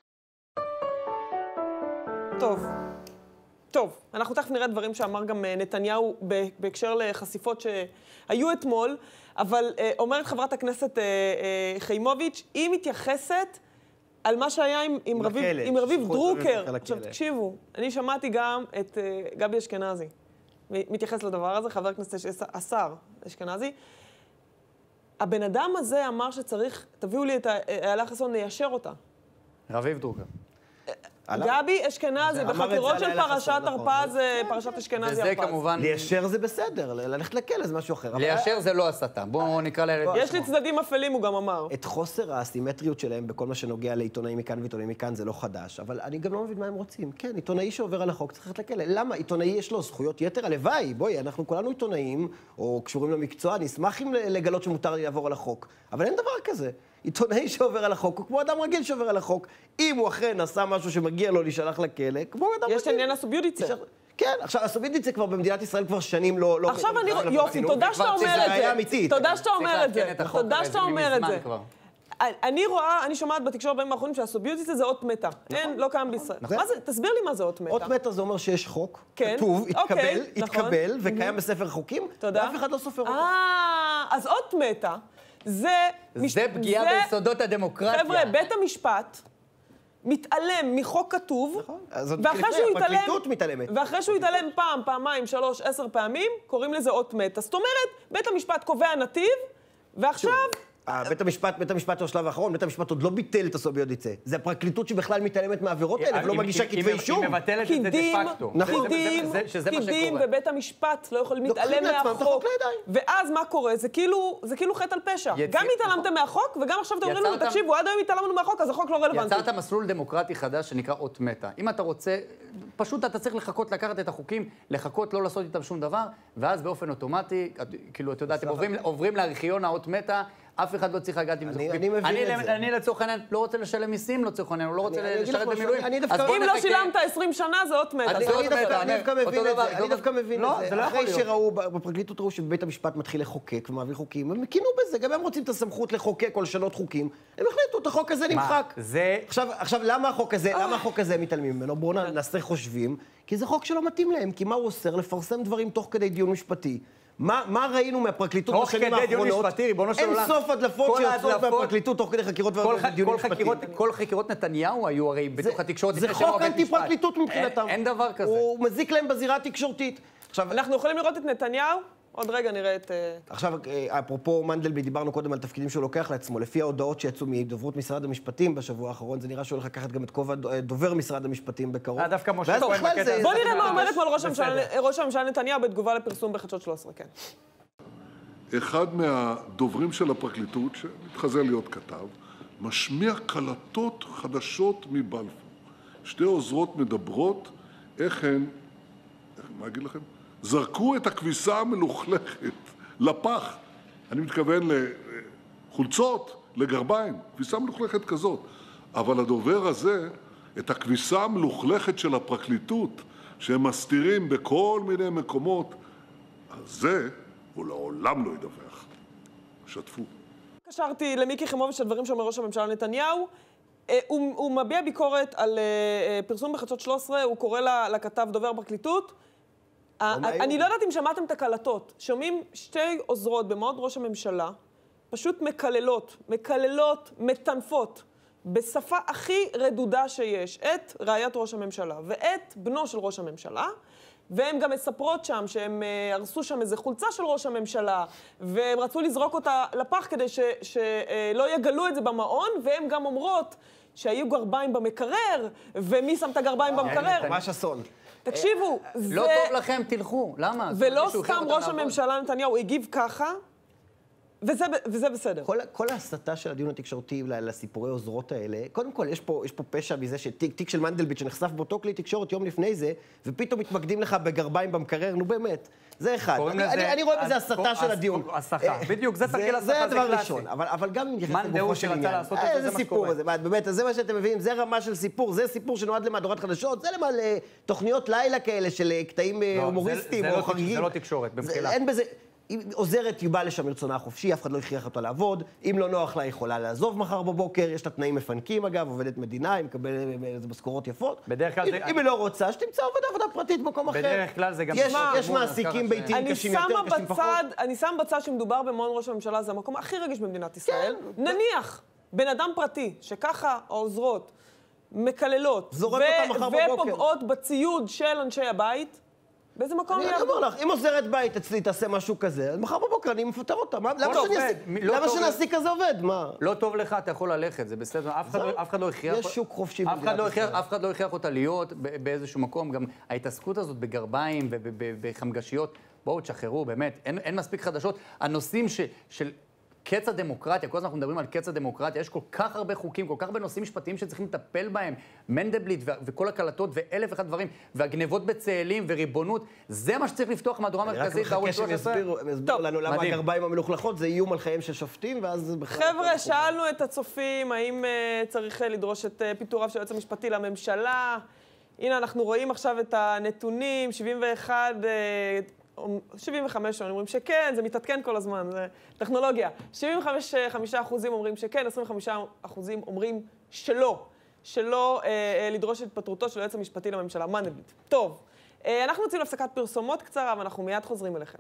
טוב, אנחנו תכף נראה דברים שאמר גם נתניהו בהקשר לחשיפות שהיו אתמול, אבל אומרת חברת הכנסת חיימוביץ', היא מתייחסת על מה שהיה עם רביב דרוקר. עכשיו תקשיבו, אני שמעתי גם את גבי אשכנזי, מתייחס לדבר הזה, חבר הכנסת השר אשכנזי. הבן אדם הזה אמר שצריך, תביאו לי את איילה חסון, ניישר אותה. רביב דרוקר. גבי אשכנזי, בחקירות של פרשת הרפז, פרשת אשכנזי הרפז. וזה כמובן... ליישר זה בסדר, ללכת לכלא זה משהו אחר. ליישר זה לא הסתה. בואו נקרא לילד... יש לי צדדים אפלים, הוא גם אמר. את חוסר הסימטריות שלהם בכל מה שנוגע לעיתונאים מכאן ועיתונאים מכאן זה לא חדש, אבל אני גם לא מבין מה הם רוצים. כן, עיתונאי שעובר על החוק צריך ללכת לכלא. למה? עיתונאי יש לו זכויות יתר, הלוואי. בואי, אנחנו כולנו עיתונאים, או קשורים למקצוע, נשמח אם לגלות שמותר לי לעבור על החוק. אבל אין דבר כזה. עיתונאי שעובר על החוק, הוא כמו אדם רגיל שעובר על החוק. אם הוא אכן עשה משהו שמגיע לו להישלח לכלא, כמו אדם רגיל. יש עניין הסוביודיצה. כן, עכשיו, הסוביודיצה כבר במדינת ישראל כבר שנים לא... עכשיו אני... יופי, תודה שאתה אומר את זה. תודה שאתה אומר את זה. תודה שאתה אומר את זה. אני שומעת בתקשורת בימים האחרונים שהסוביודיצה זה אות מתה. אין, לא קיים בישראל. תסביר לי מה זה אות מתה. אות מתה זה אומר שיש חוק, כתוב, התקבל, וקיים בספר חוקים, ואף אחד לא סופר אותו. אז אות מתה זה פגיעה ביסודות הדמוקרטיה. חבר'ה, בית המשפט מתעלם מחוק כתוב, ואחרי שהוא יתעלם פעם, פעמיים, 3, 10 פעמים, קוראים לזה אות מתה. זאת אומרת, בית המשפט קובע נתיב, ועכשיו... בית המשפט הוא השלב האחרון, בית המשפט עוד לא ביטל את הסוביודיצה. זה הפרקליטות שבכלל מתעלמת מהעבירות האלה, ולא מגישה כתבי אישום. היא מבטלת את זה דה פקטו. פקידים ובית המשפט לא יכולים להתעלם מהחוק. ואז מה קורה? זה כאילו חטא על פשע. גם התעלמתם מהחוק, וגם עכשיו אתם אומרים לנו, תקשיבו, עד היום התעלמנו מהחוק, אז החוק לא רלוונטי. יצרת מסלול דמוקרטי חדש שנקרא אות מתה. אם אתה רוצה, פשוט אתה צריך לחכות, לקחת את החוקים, לחכות, לא לעשות איתם שום דבר, ואז באופן אוטומטי, כאילו, אתה יודע, אתם עוברים לארכיון האות מתה, אף אחד לא צריך לגעת עם זה. אני לצורך העניין לא רוצה לשלם מיסים, לצורך העניין, הוא לא רוצה לשרת במילואים. אם לא שילמת 20 שנה, זה אות מתה. אני דווקא מבין את זה. אחרי שראו, בפרקליטות ראו שבית המשפט מתחיל לחוקק ומעביר חוקים, הם כינו בזה, גם הם רוצים את הסמכות לחוקק או לשנות חוקים. הם החליטו, את החוק הזה נמחק. עכשיו, למה החוק הזה מתעלמים ממנו? בואו נעשה חושבים, כי זה חוק שלא מתאים להם, כי מה הוא אוסר? לפרסם דברים תוך כדי דיון משפטי. מה ראינו מהפרקליטות בשנים האחרונות? אין סוף הדלפות שיוצאות מהפרקליטות תוך כדי חקירות ודיונים משפטיים. כל חקירות נתניהו היו הרי בתוך התקשורת. זה חוק אנטי פרקליטות מבחינתם. אין דבר כזה. הוא מזיק להם בזירה התקשורתית. אנחנו יכולים לראות את נתניהו? עוד רגע נראה את... עכשיו, אפרופו מנדלבליט, דיברנו קודם על תפקידים שהוא לוקח לעצמו. לפי ההודעות שיצאו מדוברות משרד המשפטים בשבוע האחרון, זה נראה שהוא הולך לקחת גם את כובע דובר משרד המשפטים בקרוב. דווקא משה כהן בקטע. בוא נראה מה אומר אתמול ראש הממשלה נתניהו בתגובה לפרסום בחדשות 13, כן. אחד מהדוברים של הפרקליטות, שמתחזר להיות כתב, משמיע קלטות חדשות מבלפור. שתי עוזרות מדברות איך הן, מה אגיד לכם? זרקו את הכביסה המלוכלכת לפח. אני מתכוון לחולצות, לגרביים, כביסה מלוכלכת כזאת. אבל הדובר הזה, את הכביסה המלוכלכת של הפרקליטות, שהם מסתירים בכל מיני מקומות, אז זה הוא לעולם לא ידווח. שתפו. קשרתי למיקי חיימוביץ' הדברים שאומר ראש הממשלה נתניהו. הוא מביע ביקורת על פרסום בחדשות 13, הוא קורא לכתב דובר פרקליטות. אני לא יודעת אם שמעתם את הקלטות. שומעים שתי עוזרות במעון ראש הממשלה, פשוט מקללות, מטנפות, בשפה הכי רדודה שיש, את רעיית ראש הממשלה ואת בנו של ראש הממשלה, והן גם מספרות שם שהם הרסו שם איזו חולצה של ראש הממשלה, והם רצו לזרוק אותה לפח כדי שלא יגלו את זה במעון, והן גם אומרות שהיו גרביים במקרר, ומי שם את הגרביים במקרר? ממש אסון. תקשיבו, זה... לא טוב לכם, תלכו. למה? ולא סתם ראש הממשלה נתניהו הגיב ככה, וזה בסדר. כל ההסתה של הדיון התקשורתי לסיפורי עוזרות האלה, קודם כל, יש פה פשע מזה שתיק של מנדלבליט שנחשף באותו כלי תקשורת יום לפני זה, ופתאום מתמקדים לך בגרביים במקרר, נו באמת, זה אחד. אני רואה בזה הסתה של הדיון. הסחה, בדיוק, זה תרגיל הסחה, זה הדבר ראשון, אבל גם אם נכנס לגופו של עניין. זה סיפור הזה, באמת, זה מה שאתם מביאים, זה רמה של סיפור, זה סיפור שנועד למהדורת חדשות, זה לתוכניות לילה כאלה של קטעים הומוריסטיים או חריגים. זה לא תקשורת, במחילה. אין בזה... עוזרת היא באה לשם מרצונה החופשי, אף אחד לא הכריח אותה לעבוד, אם לא נוח לה, יכולה לעזוב מחר בבוקר, יש לה תנאים מפנקים אגב, עובדת מדינה, היא מקבלת משכורות יפות. בדרך כלל אם היא לא רוצה, שתמצא עבודה פרטית במקום אחר. בדרך כלל זה גם... יש מעסיקים ביתיים קשים יותר, קשים פחות. אני שם בצד שמדובר במעון ראש הממשלה, זה המקום הכי רגיש במדינת ישראל. נניח, בן אדם פרטי, שככה העוזרות מקללות ופוגעות בציוד של אנשי הבית, באיזה מקום אני אומר לך, אם עוזרת בית אצלי תעשה משהו כזה, אז מחר בבוקר אני מפטר אותה. למה שנעסיק כזה עובד? מה? לא טוב לך, אתה יכול ללכת, זה בסדר. אף אחד לא הכריח... יש שוק חופשי במדינת ישראל. אף אחד לא הכריח אותה להיות באיזשהו מקום. גם ההתעסקות הזאת בגרביים ובחמגשיות, בואו תשחררו, באמת. אין מספיק חדשות. הנושאים של... קץ הדמוקרטיה, כל הזמן אנחנו מדברים על קץ הדמוקרטיה, יש כל כך הרבה חוקים, כל כך הרבה נושאים משפטיים שצריכים לטפל בהם, מנדלבליט וכל הקלטות ואלף ואחד דברים, והגנבות בצאלים וריבונות, זה מה שצריך לפתוח מהדורה מרכזית. אני רק מחכה שהם יסבירו לנו למה הגרביים המלוכלכות, זה איום על חייהם של שופטים, ואז... חבר'ה, שאלנו את הצופים, האם צריך לדרוש את פיטוריו של היועץ המשפטי לממשלה? הנה, אנחנו רואים עכשיו את הנתונים, 75 אומרים שכן, זה מתעדכן כל הזמן, זה טכנולוגיה. 75% אומרים שכן, 25% אומרים שלא לדרוש את התפטרותו של היועץ המשפטי לממשלה, מנדלבליט. טוב, אנחנו יוצאים להפסקת פרסומות קצרה, ואנחנו מיד חוזרים אליכם.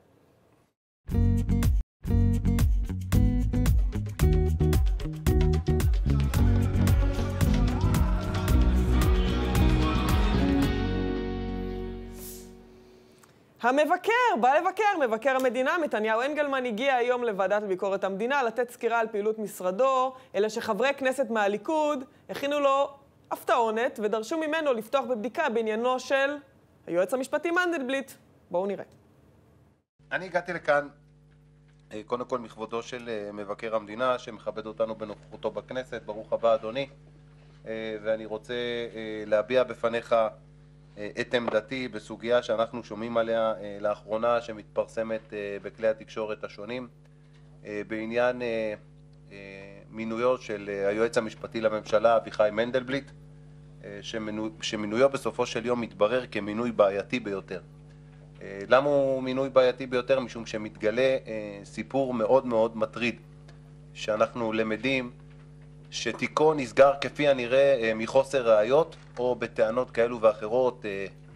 המבקר, בא לבקר, מבקר המדינה, מתניהו אנגלמן הגיע היום לוועדת ביקורת המדינה לתת סקירה על פעילות משרדו, אלא שחברי כנסת מהליכוד הכינו לו הפתעונת ודרשו ממנו לפתוח בבדיקה בעניינו של היועץ המשפטי מנדלבליט. בואו נראה. אני הגעתי לכאן, קודם כל מכבודו של מבקר המדינה, שמכבד אותנו בנוכחותו בכנסת. ברוך הבא, אדוני. ואני רוצה להביע בפניך את עמדתי בסוגיה שאנחנו שומעים עליה לאחרונה, שמתפרסמת בכלי התקשורת השונים, בעניין מינויו של היועץ המשפטי לממשלה אביחי מנדלבליט, שמינויו בסופו של יום מתברר כמינוי בעייתי ביותר. למה הוא מינוי בעייתי ביותר? משום שמתגלה סיפור מאוד מאוד מטריד, שאנחנו למדים שתיקו נסגר כפי הנראה מחוסר ראיות, או בטענות כאלו ואחרות,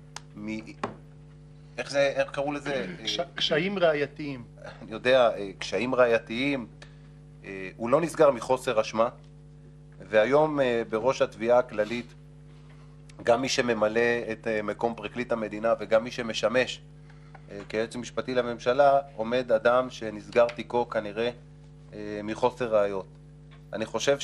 איך קראו לזה? קשיים ראייתיים. אני יודע, קשיים ראייתיים. הוא לא נסגר מחוסר אשמה, והיום בראש התביעה הכללית, גם מי שממלא את מקום פרקליט המדינה וגם מי שמשמש כיועץ משפטי לממשלה, עומד אדם שנסגר תיקו כנראה מחוסר ראיות. אני חושב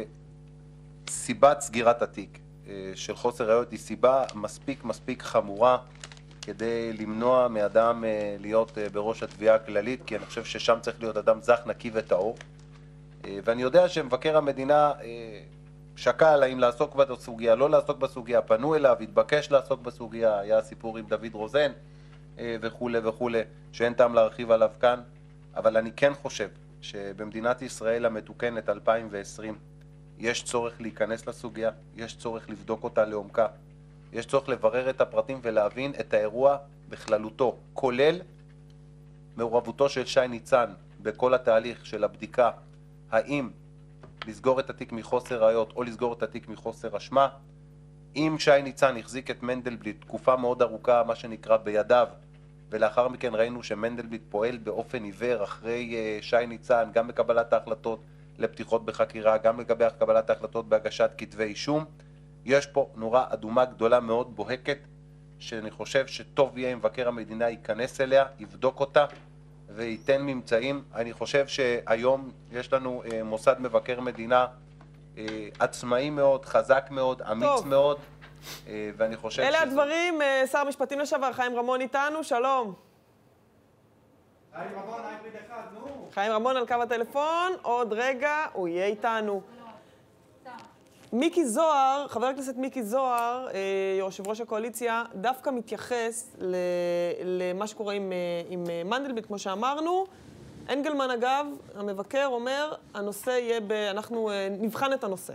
שסיבת סגירת התיק של חוסר ראיות היא סיבה מספיק חמורה כדי למנוע מאדם להיות בראש התביעה הכללית, כי אני חושב ששם צריך להיות אדם זך, נקי וטהור. ואני יודע שמבקר המדינה שקל האם לעסוק בסוגיה, לא לעסוק בסוגיה, פנו אליו, התבקש לעסוק בסוגיה, היה סיפור עם דוד רוזן וכו' וכו', שאין טעם להרחיב עליו כאן, אבל אני כן חושב שבמדינת ישראל המתוקנת 2020 יש צורך להיכנס לסוגיה, יש צורך לבדוק אותה לעומקה, יש צורך לברר את הפרטים ולהבין את האירוע בכללותו, כולל מעורבותו של שי ניצן בכל התהליך של הבדיקה, האם לסגור את התיק מחוסר ראיות או לסגור את התיק מחוסר אשמה. אם שי ניצן החזיק את מנדלבליט תקופה מאוד ארוכה, מה שנקרא בידיו, ולאחר מכן ראינו שמנדלבליט פועל באופן עיוור אחרי שי ניצן, גם בקבלת ההחלטות לפתיחות בחקירה, גם לגבי קבלת ההחלטות בהגשת כתבי אישום, יש פה נורה אדומה גדולה מאוד בוהקת, שאני חושב שטוב יהיה אם מבקר המדינה ייכנס אליה, יבדוק אותה וייתן ממצאים. אני חושב שהיום יש לנו מוסד מבקר מדינה עצמאי מאוד, חזק מאוד, אמיץ מאוד, ואני חושב אלה הדברים. שר המשפטים לשעבר חיים רמון איתנו, שלום. חיים רמון, הייבריד אחד, נו. חיים רמון על קו הטלפון, עוד רגע, הוא יהיה איתנו. מיקי זוהר, חבר הכנסת מיקי זוהר, יושב ראש הקואליציה, דווקא מתייחס למה שקורה עם מנדלבליט, כמו שאמרנו. אנגלמן, אגב, המבקר אומר, הנושא יהיה אנחנו נבחן את הנושא.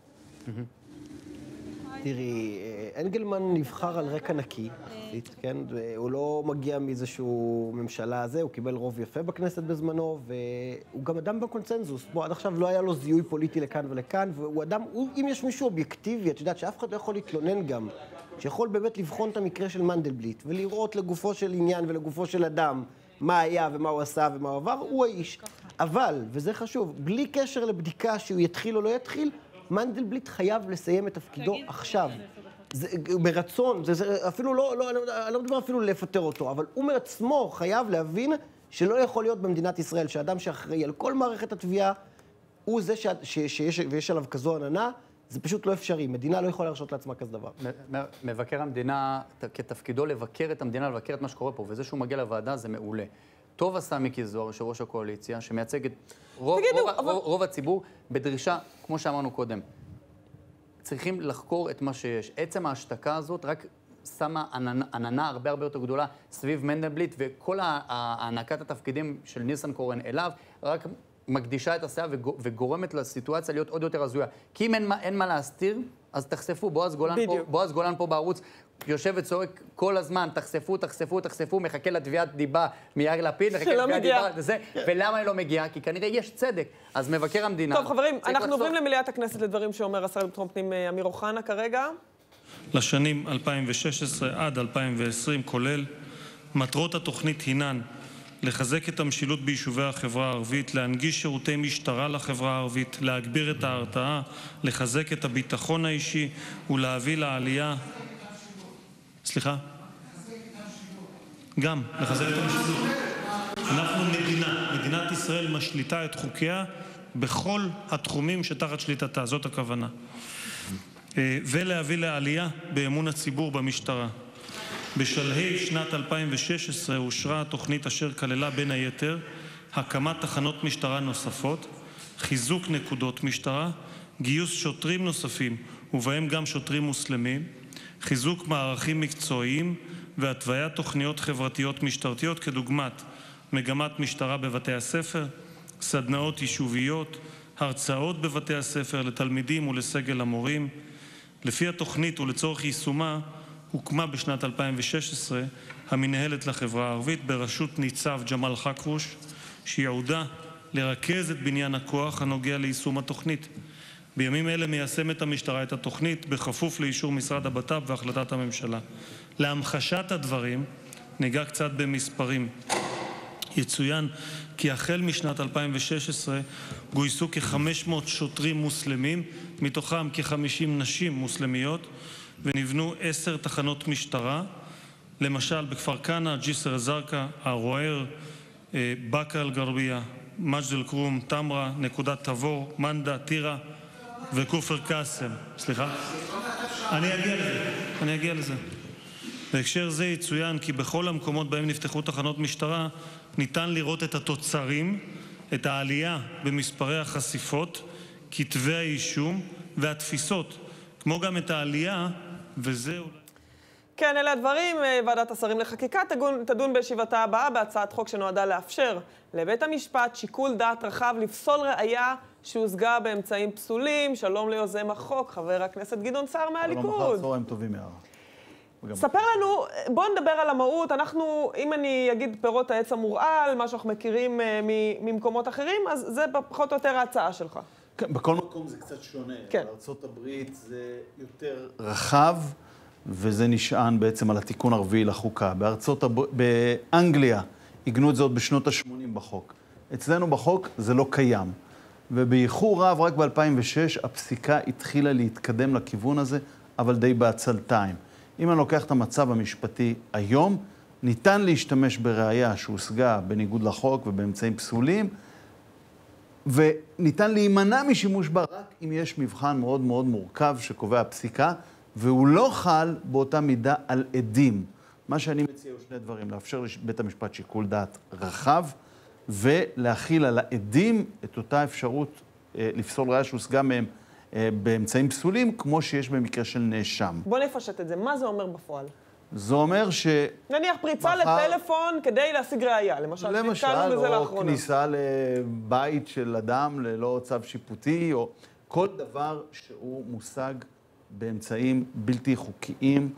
תראי, אנגלמן נבחר על רקע נקי, כן? הוא לא מגיע מאיזשהו ממשלה הזה, הוא קיבל רוב יפה בכנסת בזמנו, והוא גם אדם בקונצנזוס. בוא, עד עכשיו לא היה לו זיהוי פוליטי לכאן ולכאן, והוא אדם, אם יש מישהו אובייקטיבי, את יודעת שאף אחד לא יכול להתלונן גם, שיכול באמת לבחון את המקרה של מנדלבליט, ולראות לגופו של עניין ולגופו של אדם, מה היה ומה הוא עשה ומה הוא עבר, הוא האיש. אבל, וזה חשוב, בלי קשר לבדיקה שהוא יתחיל או לא יתחיל, מנדלבליט חייב לסיים את תפקידו עכשיו. ברצון, זה אפילו אני לא מדבר אפילו לפטר אותו, אבל הוא מעצמו חייב להבין שלא יכול להיות במדינת ישראל, שאדם שאחראי על כל מערכת התביעה, הוא זה ויש עליו כזו עננה, זה פשוט לא אפשרי. מדינה לא יכולה להרשות לעצמה כזה דבר. מבקר המדינה, כתפקידו לבקר את המדינה, לבקר את מה שקורה פה, וזה שהוא מגיע לוועדה זה מעולה. טוב עשה מיקי זוהר, יושב ראש הקואליציה, שמייצג את רוב הציבור, בדרישה, כמו שאמרנו קודם. צריכים לחקור את מה שיש. עצם ההשתקה הזאת רק שמה עננה הרבה יותר גדולה סביב מנדלבליט, וכל הענקת התפקידים של ניסנקורן אליו, רק מקדישה את הסעה וגורמת לסיטואציה להיות עוד יותר הזויה. כי אם אין מה להסתיר, אז תחשפו. בועז גולן פה בערוץ יושב וצועק כל הזמן, תחשפו, מחכה לתביעת דיבה מיאיר לפיד, מחכה לתביעת דיבה לזה, ולמה היא לא מגיעה? כי כנראה יש צדק. אז מבקר המדינה... טוב, חברים, אנחנו עוברים למליאת הכנסת לדברים שאומר השר לביטחון פנים אמיר אוחנה כרגע. לשנים 2016 עד 2020 כולל, מטרות התוכנית הינן לחזק את המשילות ביישובי החברה הערבית, להנגיש שירותי משטרה לחברה הערבית, להגביר את ההרתעה, לחזק את הביטחון האישי ולהביא לעלייה... סליחה? גם, לחזק את המשילות. אנחנו מדינת ישראל משליטה את חוקיה בכל התחומים שתחת שליטתה, זאת הכוונה. ולהביא לעלייה באמון הציבור במשטרה. בשלהי שנת 2016 אושרה התוכנית אשר כללה בין היתר הקמת תחנות משטרה נוספות, חיזוק נקודות משטרה, גיוס שוטרים נוספים ובהם גם שוטרים מוסלמים, חיזוק מערכים מקצועיים והתוויית תוכניות חברתיות משטרתיות כדוגמת מגמת משטרה בבתי הספר, סדנאות יישוביות, הרצאות בבתי הספר לתלמידים ולסגל המורים. לפי התוכנית ולצורך יישומה הוקמה בשנת 2016 המנהלת לחברה הערבית בראשות ניצב ג'מאל חכרוש, שיעודה לרכז את בניין הכוח הנוגע ליישום התוכנית. בימים אלה מיישמת המשטרה את התוכנית בכפוף לאישור משרד הבט"פ והחלטת הממשלה. להמחשת הדברים ניגע קצת במספרים. יצוין כי החל משנת 2016 גויסו כ-500 שוטרים מוסלמים, מתוכם כ-50 נשים מוסלמיות, ונבנו 10 תחנות משטרה, למשל בכפר כנא, ג'סר א-זרקא, ערוער, באקה אל-גרבייה, מג'ד אל-כרום, תמרה, נקודת תבור, מנדה, טירה וכופר קאסם. סליחה? אני אגיע לזה. בהקשר זה יצוין כי בכל המקומות בהם נפתחו תחנות משטרה ניתן לראות את התוצרים, את העלייה במספרי החשיפות, כתבי האישום והתפיסות, כמו גם את העלייה, וזה אולי... כן, אלה הדברים. ועדת השרים לחקיקה תדון בישיבתה הבאה בהצעת חוק שנועדה לאפשר לבית המשפט שיקול דעת רחב לפסול ראיה שהושגה באמצעים פסולים. שלום ליוזם החוק, חבר הכנסת גדעון סער מהליכוד. שלום אחר, צהריים טובים מהר. ספר לנו, בואו נדבר על המהות. אנחנו, אם אני אגיד פירות העץ המורעל, מה שאנחנו מכירים ממקומות אחרים, אז זה פחות או יותר ההצעה שלך. כן, בכל מקום זה קצת שונה. כן. בארצות הברית זה יותר רחב, וזה נשען בעצם על התיקון הרביעי לחוקה. באנגליה עיגנו את זה עוד בשנות ה-80 בחוק. אצלנו בחוק זה לא קיים. ובאיחור רב, רק ב-2006, הפסיקה התחילה להתקדם לכיוון הזה, אבל די בעצלתיים. אם אני לוקח את המצב המשפטי היום, ניתן להשתמש בראיה שהושגה בניגוד לחוק ובאמצעים פסולים, וניתן להימנע משימוש בה רק אם יש מבחן מאוד מאוד מורכב שקובע הפסיקה, והוא לא חל באותה מידה על עדים. מה שאני מציע הוא שני דברים, לאפשר לבית המשפט שיקול דעת רחב, ולהכיל על העדים את אותה אפשרות לפסול ראיה שהושגה מהם באמצעים פסולים, כמו שיש במקרה של נאשם. בוא נפשט את זה, מה זה אומר בפועל? זה אומר נניח פריצה לטלפון כדי להשיג ראיה, למשל, או כניסה לבית של אדם ללא צו שיפוטי, או כל דבר שהוא מושג באמצעים בלתי חוקיים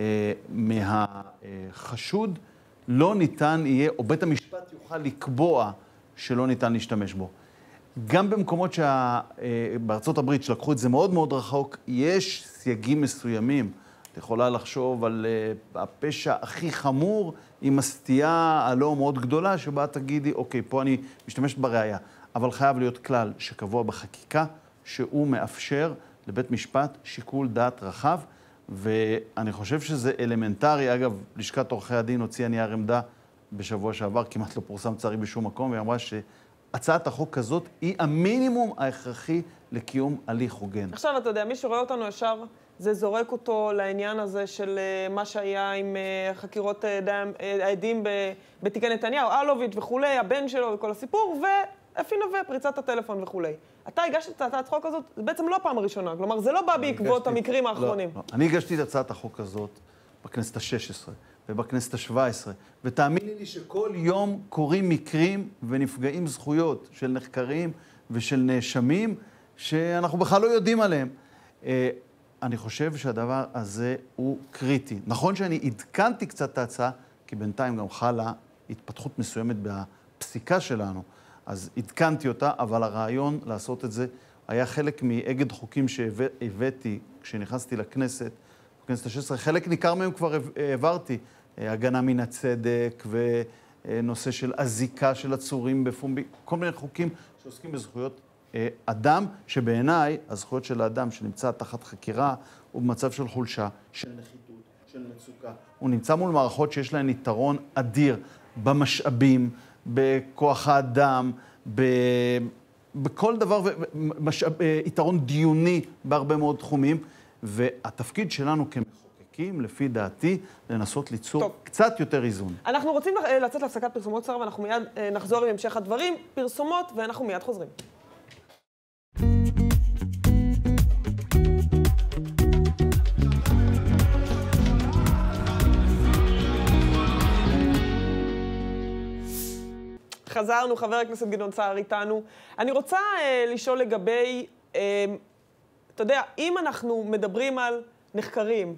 מהחשוד, לא ניתן יהיה, או בית המשפט יוכל לקבוע שלא ניתן להשתמש בו. גם במקומות בארצות הברית שלקחו את זה מאוד מאוד רחוק, יש סייגים מסוימים. את יכולה לחשוב על הפשע הכי חמור עם הסטייה הלא מאוד גדולה, שבה תגידי, אוקיי, פה אני משתמשת בראיה. אבל חייב להיות כלל שקבוע בחקיקה, שהוא מאפשר לבית משפט שיקול דעת רחב, ואני חושב שזה אלמנטרי. אגב, לשכת עורכי הדין הוציאה נייר עמדה בשבוע שעבר, כמעט לא פורסם צערי בשום מקום, והיא אמרה שהצעת החוק הזאת היא המינימום ההכרחי לקיום הליך הוגן. עכשיו, אתה יודע, מי שרואה אותנו ישר, זה זורק אותו לעניין הזה של מה שהיה עם חקירות העדים בתיקי נתניהו, אלוביץ' וכולי, הבן שלו וכל הסיפור, ואפילו ופריצת הטלפון וכולי. אתה הגשת את הצעת החוק הזאת, זה בעצם לא פעם הראשונה, כלומר, זה לא בא בעקבות המקרים האחרונים. לא. אני הגשתי את הצעת החוק הזאת בכנסת ה-16 ובכנסת ה-17, ותאמיני לי שכל יום קורים מקרים ונפגעים זכויות של נחקרים ושל נאשמים, שאנחנו בכלל לא יודעים עליהם. אני חושב שהדבר הזה הוא קריטי. נכון שאני עדכנתי קצת את ההצעה, כי בינתיים גם חלה התפתחות מסוימת בפסיקה שלנו, אז עדכנתי אותה, אבל הרעיון לעשות את זה היה חלק מאגד חוקים שהבאתי כשנכנסתי לכנסת, בכנסת ה-16, חלק ניכר מהם כבר העברתי, הגנה מן הצדק ונושא של הזיקה של עצורים בפומבי, כל מיני חוקים שעוסקים בזכויות אדם, שבעיניי הזכויות של האדם שנמצא תחת חקירה הוא במצב של חולשה, של נחיתות, של מצוקה. הוא נמצא מול מערכות שיש להן יתרון אדיר במשאבים, בכוח האדם, בכל דבר, יתרון דיוני בהרבה מאוד תחומים, והתפקיד שלנו כמחוקקים, לפי דעתי, לנסות ליצור קצת יותר איזון. אנחנו רוצים לצאת להפסקת פרסומות קצרה, ואנחנו מיד נחזור עם המשך הדברים, פרסומות, ואנחנו מיד חוזרים. חזרנו, חבר הכנסת גדעון סער איתנו. אני רוצה לשאול לגבי, אתה יודע, אם אנחנו מדברים על נחקרים,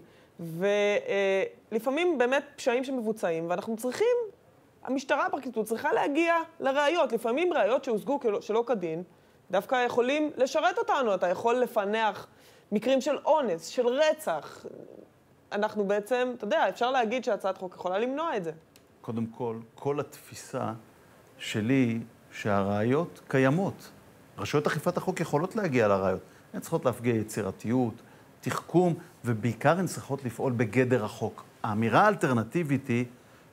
ולפעמים באמת פשעים שמבוצעים, ואנחנו צריכים, המשטרה הפרקליטות צריכה להגיע לראיות. לפעמים ראיות שהושגו שלא כדין, דווקא יכולים לשרת אותנו. אתה יכול לפענח מקרים של אונס, של רצח. אנחנו בעצם, אתה יודע, אפשר להגיד שהצעת חוק יכולה למנוע את זה. קודם כל התפיסה שלי שהראיות קיימות. רשויות אכיפת החוק יכולות להגיע לראיות. הן צריכות להפגיע יצירתיות, תחכום, ובעיקר הן צריכות לפעול בגדר החוק. האמירה האלטרנטיבית היא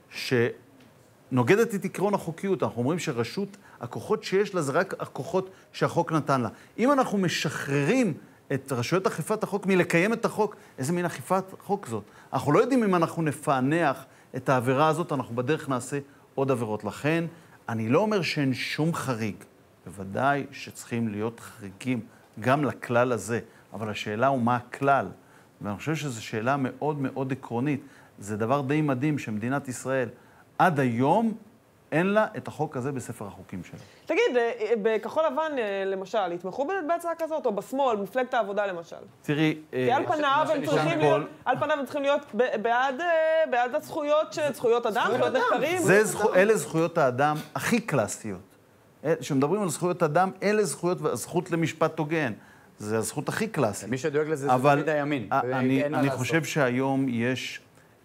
שנוגדת את עקרון החוקיות. אנחנו אומרים שרשות, הכוחות שיש לה זה רק הכוחות שהחוק נתן לה. אם אנחנו משחררים את רשויות אכיפת החוק מלקיים את החוק, איזה מין אכיפת חוק זאת? אנחנו לא יודעים אם אנחנו נפענח את העבירה הזאת, אנחנו בדרך נעשה עוד עבירות. לכן, אני לא אומר שאין שום חריג. בוודאי שצריכים להיות חריגים גם לכלל הזה, אבל השאלה הוא מה הכלל. ואני חושב שזו שאלה מאוד מאוד עקרונית. זה דבר די מדהים שמדינת ישראל עד היום אין לה את החוק הזה בספר החוקים שלה. תגיד, בכחול לבן למשל, יתמכו בהצעה כזאת, או בשמאל, מפלגת העבודה למשל? תראי, כי על פניו הם צריכים להיות בעד הזכויות של זכויות אדם, זכויות נחקרים. אלה זכויות האדם הכי קלאסיות. כשמדברים על זכויות אדם, אלה זכויות, והזכות למשפט הוגן. זה הזכות הכי קלאסית. מי שדואג לזה זה תמיד הימין. אני חושב שהיום יש,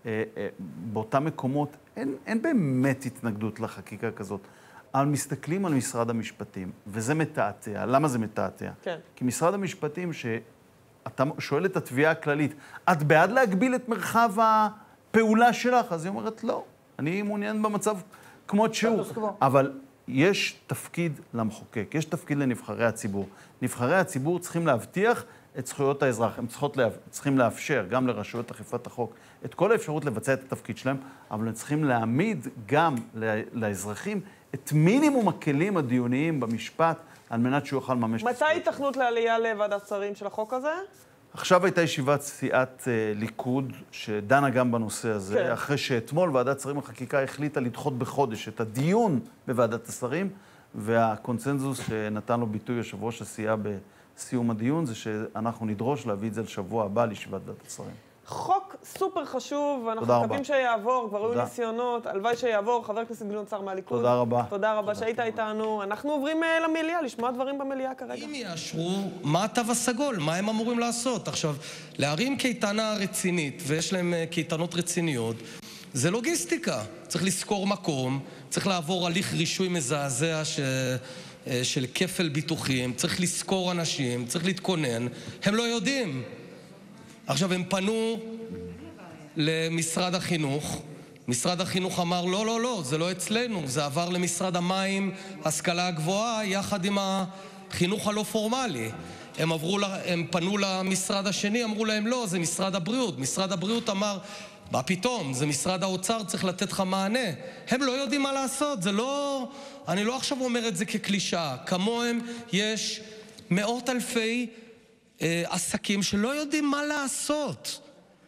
באותם מקומות, אין באמת התנגדות לחקיקה כזאת. אבל מסתכלים על משרד המשפטים, וזה מתעתע. למה זה מתעתע? כן. כי משרד המשפטים, שאתה שואל את התביעה הכללית, את בעד להגביל את מרחב הפעולה שלך? אז היא אומרת, לא, אני מעוניין במצב כמות שהוא. אבל יש תפקיד למחוקק, יש תפקיד לנבחרי הציבור. נבחרי הציבור צריכים להבטיח את זכויות האזרח. הם צריכים לאפשר גם לרשויות אכיפת החוק את כל האפשרות לבצע את התפקיד שלהם, אבל הם צריכים להעמיד גם לאזרחים את מינימום הכלים הדיוניים במשפט, על מנת שהוא יוכל לממש. מתי התכנות לעלייה לוועדת שרים של החוק הזה? עכשיו הייתה ישיבת סיעת ליכוד, שדנה גם בנושא הזה, כן. אחרי שאתמול ועדת שרים לחקיקה החליטה לדחות בחודש את הדיון בוועדת השרים, והקונצנזוס שנתן לו ביטוי יושב ראש הסיעה בסיום הדיון, זה שאנחנו נדרוש להביא את זה לשבוע הבא לישיבת ועדת השרים. חוק סופר חשוב, ואנחנו מקווים שיעבור, כבר היו ניסיונות, הלוואי שיעבור. חבר הכנסת גדעון סער מהליכוד. תודה רבה. תודה רבה שהיית איתנו. אנחנו עוברים למליאה, לשמוע דברים במליאה כרגע. אם יאשרו, מה התו הסגול? מה הם אמורים לעשות? עכשיו, להרים קייטנה רצינית, ויש להם קייטנות רציניות, זה לוגיסטיקה. צריך לזכור מקום, צריך לעבור הליך רישוי מזעזע של כפל ביטוחים, צריך לזכור אנשים, צריך להתכונן. הם לא יודעים. עכשיו, הם פנו למשרד החינוך. משרד החינוך אמר, לא, לא, לא, זה לא אצלנו. זה עבר למשרד המים, השכלה הגבוהה, יחד עם החינוך הלא פורמלי. הם פנו למשרד השני, אמרו להם, לא, זה משרד הבריאות. משרד הבריאות אמר, מה פתאום? זה משרד האוצר, צריך לתת לך מענה. הם לא יודעים מה לעשות. זה לא... אני לא עכשיו אומר את זה כקלישאה. כמוהם יש מאות אלפי עסקים שלא יודעים מה לעשות.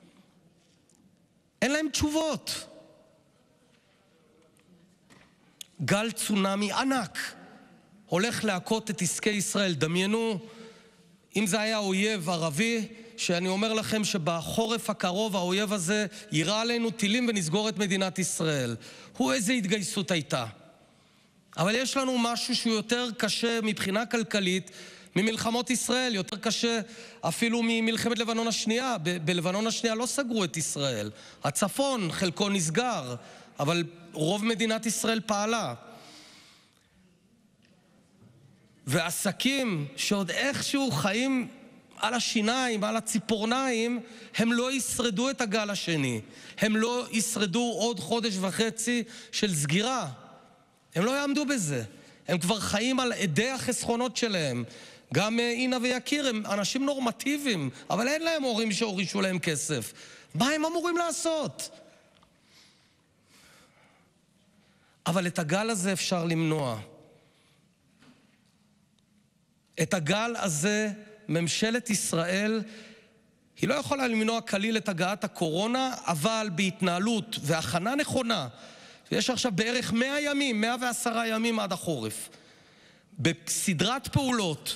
אין להם תשובות. גל צונאמי ענק הולך להכות את עסקי ישראל. דמיינו, אם זה היה אויב ערבי, שאני אומר לכם שבחורף הקרוב האויב הזה יירה עלינו טילים ונסגור את מדינת ישראל. איזה התגייסות הייתה. אבל יש לנו משהו שהוא יותר קשה מבחינה כלכלית ממלחמות ישראל, יותר קשה אפילו ממלחמת לבנון השנייה. בלבנון השנייה לא סגרו את ישראל. הצפון חלקו נסגר, אבל רוב מדינת ישראל פעלה. ועסקים שעוד איכשהו חיים על השיניים, על הציפורניים, הם לא ישרדו את הגל השני. הם לא ישרדו עוד חודש וחצי של סגירה. הם לא יעמדו בזה. הם כבר חיים על עדי החסכונות שלהם. גם אינה ויקיר הם אנשים נורמטיביים, אבל אין להם הורים שהורישו להם כסף. מה הם אמורים לעשות? אבל את הגל הזה אפשר למנוע. את הגל הזה ממשלת ישראל, היא לא יכולה למנוע כליל את הגעת הקורונה, אבל בהתנהלות והכנה נכונה, יש עכשיו בערך 100 ימים, 110 ימים עד החורף, בסדרת פעולות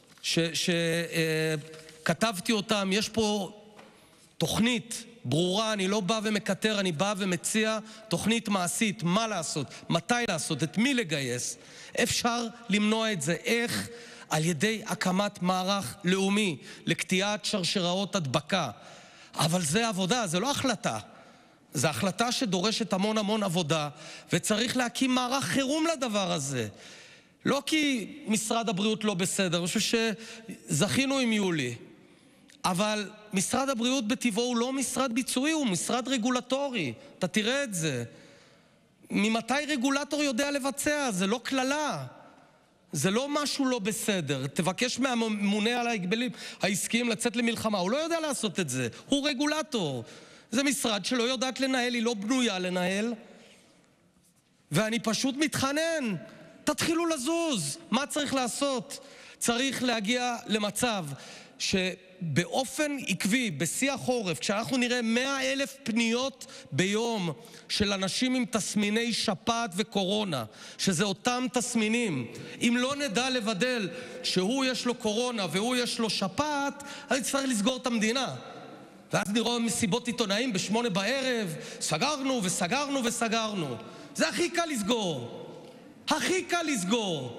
שכתבתי אותם, יש פה תוכנית ברורה, אני לא בא ומקטר, אני בא ומציע תוכנית מעשית, מה לעשות, מתי לעשות, את מי לגייס. אפשר למנוע את זה. איך? על ידי הקמת מערך לאומי לקטיעת שרשראות הדבקה. אבל זה עבודה, זה לא החלטה. זו החלטה שדורשת המון המון עבודה, וצריך להקים מערך חירום לדבר הזה. לא כי משרד הבריאות לא בסדר, אני חושב שזכינו עם יולי, אבל משרד הבריאות בטבעו הוא לא משרד ביצועי, הוא משרד רגולטורי. אתה תראה את זה. ממתי רגולטור יודע לבצע? זה לא כללה. זה לא משהו לא בסדר. תבקש מהממונה על ההגבלים העסקיים לצאת למלחמה. הוא לא יודע לעשות את זה. הוא רגולטור. זה משרד שלא יודעת לנהל, היא לא בנויה לנהל. ואני פשוט מתחנן. תתחילו לזוז. מה צריך לעשות? צריך להגיע למצב שבאופן עקבי, בשיא החורף, כשאנחנו נראה 100,000 פניות ביום של אנשים עם תסמיני שפעת וקורונה, שזה אותם תסמינים, אם לא נדע לבדל שהוא יש לו קורונה והוא יש לו שפעת, אז צריך לסגור את המדינה. ואז נראה מסיבות עיתונאים ב8 בערב, סגרנו וסגרנו וסגרנו. זה הכי קל לסגור. הכי קל לסגור.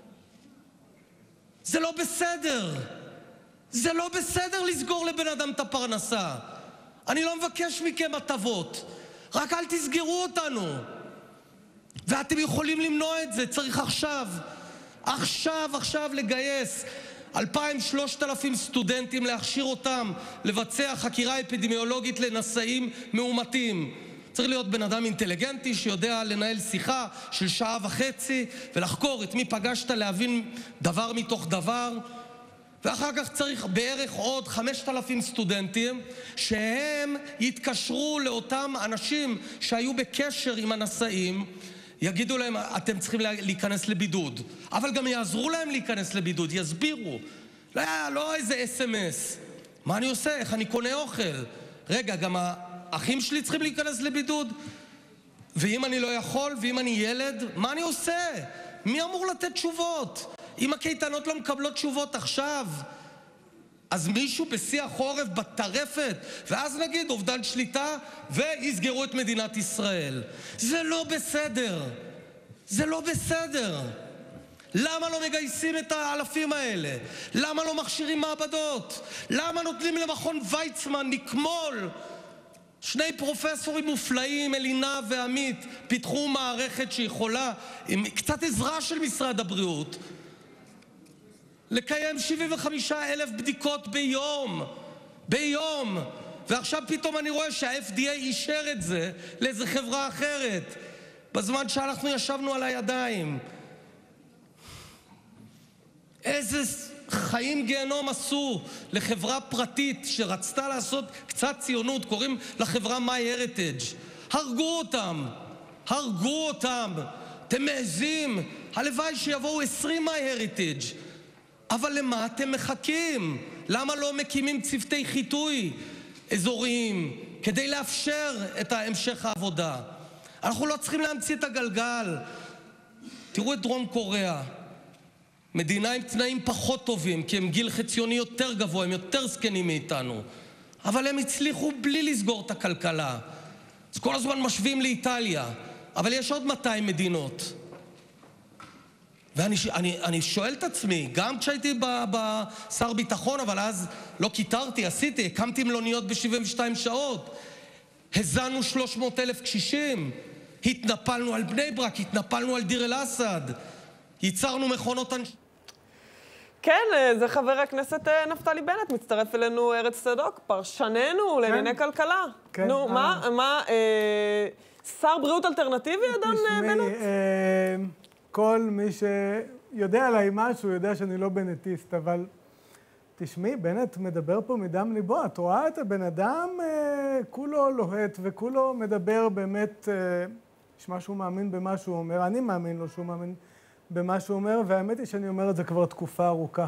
זה לא בסדר. זה לא בסדר לסגור לבן אדם את הפרנסה. אני לא מבקש מכם הטבות. רק אל תסגרו אותנו. ואתם יכולים למנוע את זה. צריך עכשיו לגייס 2,000-3,000 סטודנטים, להכשיר אותם, לבצע חקירה אפידמיולוגית לנשאים מאומתים. צריך להיות בן אדם אינטליגנטי שיודע לנהל שיחה של 1.5 שעות ולחקור את מי פגשת, להבין דבר מתוך דבר. ואחר כך צריך בערך עוד 5,000 סטודנטים שהם יתקשרו לאותם אנשים שהיו בקשר עם הנשאים, יגידו להם, אתם צריכים להיכנס לבידוד, אבל גם יעזרו להם להיכנס לבידוד, יסבירו. לא איזה SMS. מה אני עושה? איך אני קונה אוכל? רגע, גם האחים שלי צריכים להיכנס לבידוד? ואם אני לא יכול, ואם אני ילד, מה אני עושה? מי אמור לתת תשובות? אם הקייטנות לא מקבלות תשובות עכשיו, אז מישהו בשיא החורף בטרפת, ואז נגיד אובדן שליטה, ויסגרו את מדינת ישראל. זה לא בסדר. זה לא בסדר. למה לא מגייסים את האלפים האלה? למה לא מכשירים מעבדות? למה נותנים למכון ויצמן נקמול? שני פרופסורים מופלאים, אלינה ועמית, פיתחו מערכת שיכולה, עם קצת עזרה של משרד הבריאות, לקיים 75,000 בדיקות ביום. ועכשיו פתאום אני רואה שה-FDA אישר את זה לאיזו חברה אחרת, בזמן שאנחנו ישבנו על הידיים. איזה חיים גיהנום עשו לחברה פרטית שרצתה לעשות קצת ציונות, קוראים לחברה MyHeritage. הרגו אותם. אתם מעזים, הלוואי שיבואו 20 MyHeritage. אבל למה אתם מחכים? למה לא מקימים צוותי חיטוי אזוריים כדי לאפשר את המשך העבודה? אנחנו לא צריכים להמציא את הגלגל. תראו את דרום קוריאה. מדינה עם תנאים פחות טובים, כי הם גיל חציוני יותר גבוה, הם יותר זקנים מאיתנו. אבל הם הצליחו בלי לסגור את הכלכלה. אז כל הזמן משווים לאיטליה. אבל יש עוד 200 מדינות. ואני שואל את עצמי, גם כשהייתי בשר ביטחון, אבל אז לא קיטרתי, הקמתי מלוניות ב-72 שעות. הזנו 300,000 קשישים. התנפלנו על בני ברק, התנפלנו על דיר אל-אסד. ייצרנו מכונות... כן, זה חבר הכנסת נפתלי בנט, מצטרף אלינו ארץ צדוק, פרשננו לענייני כלכלה. נו, מה, שר בריאות אלטרנטיבי, אדון בנט? כל מי שיודע עליי משהו, יודע שאני לא בנטיסט, אבל תשמעי, בנט מדבר פה מדם ליבו. את רואה את הבן אדם, כולו לוהט וכולו מדבר באמת, נשמע שהוא מאמין במה שהוא אומר, אני מאמין לו שהוא מאמין במה שהוא אומר, והאמת היא שאני אומר את זה כבר תקופה ארוכה.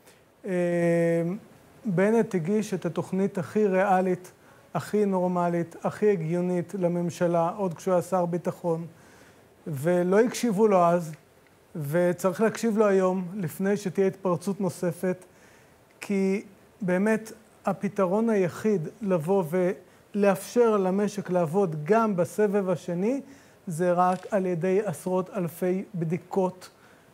בנט הגיש את התוכנית הכי ריאלית, הכי נורמלית, הכי הגיונית לממשלה, עוד כשהוא היה שר ביטחון, ולא הקשיבו לו אז, וצריך להקשיב לו היום, לפני שתהיה התפרצות נוספת, כי באמת הפתרון היחיד לבוא ולאפשר למשק לעבוד גם בסבב השני, זה רק על ידי עשרות אלפי בדיקות,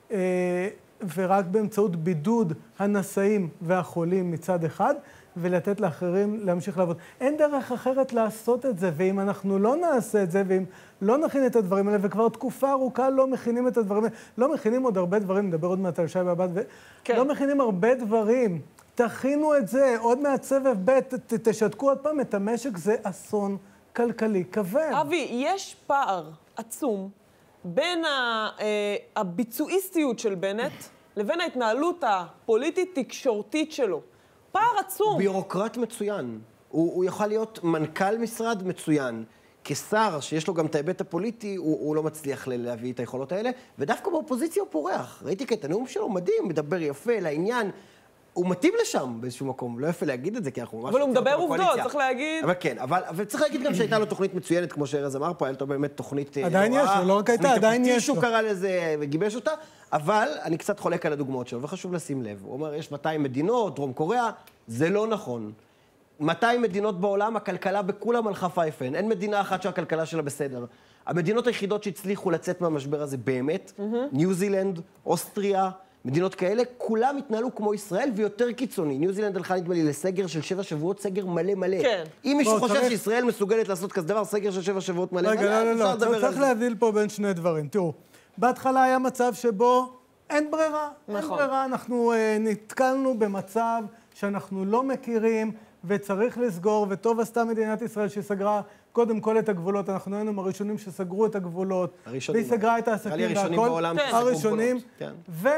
ורק באמצעות בידוד הנשאים והחולים מצד אחד, ולתת לאחרים להמשיך לעבוד. אין דרך אחרת לעשות את זה, ואם אנחנו לא נעשה את זה, ואם לא נכין את הדברים האלה, וכבר תקופה ארוכה לא מכינים את הדברים האלה, לא מכינים עוד הרבה דברים, נדבר עוד מעט על שי באב"ד, לא מכינים הרבה דברים. תכינו את זה, עוד מעט סבב ב', תשתקו עוד פעם את המשק, זה אסון כלכלי כבד. אבי, יש פער עצום בין הביצועיסטיות של בנט לבין ההתנהלות הפוליטית-תקשורתית שלו. פער עצום. ביורוקרט מצוין. הוא יכול להיות מנכ"ל משרד מצוין. כשר שיש לו גם את ההיבט הפוליטי, הוא לא מצליח להביא את היכולות האלה, ודווקא באופוזיציה הוא פורח. ראיתי את הנאום שלו, מדהים, מדבר יפה, לעניין. הוא מתאים לשם באיזשהו מקום, לא יפה להגיד את זה, כי אנחנו ממש... אבל הוא מדבר עובדות, צריך להגיד... אבל כן, אבל צריך להגיד גם שהייתה לו תוכנית מצוינת, כמו שארז אמר פה, הייתה לו באמת תוכנית... עדיין יש לו, לא רק הייתה, עדיין יש לו. שהוא קרא לזה וגיבש אותה, אבל אני קצת חולק על הדוגמאות שלו, וחשוב לשים לב. הוא אומר, יש 200 מדינות, דרום קוריאה, זה לא נכון. 200 מדינות בעולם, הכלכלה בכולם הלכה פייפן. אין מדינה אחת שהכלכלה שלה בסדר. המדינות היחידות שהצליחו לצאת מהמשבר הזה באמת, ניו זילנד, אוסטריה, מדינות כאלה, כולם התנהלו כמו ישראל ויותר קיצוני. ניו זילנד הלכה נדמה לי לסגר של 7 שבועות, סגר מלא מלא. כן. אם מישהו חושב שישראל מסוגלת לעשות כזה דבר, סגר של 7 שבועות מלא מלא, רגע, לא, צריך להבדיל פה בין שני דברים. תראו, בהתחלה היה מצב שבו אין ברירה. אין ברירה, אנחנו נתקלנו במצב שאנחנו לא מכירים וצריך לסגור, וטוב עשתה מדינת ישראל שסגרה קודם כל את הגבולות. אנחנו היינו הראשונים שסגרו את הגבולות, והיא סגרה את העסקים והכל. הראשונים.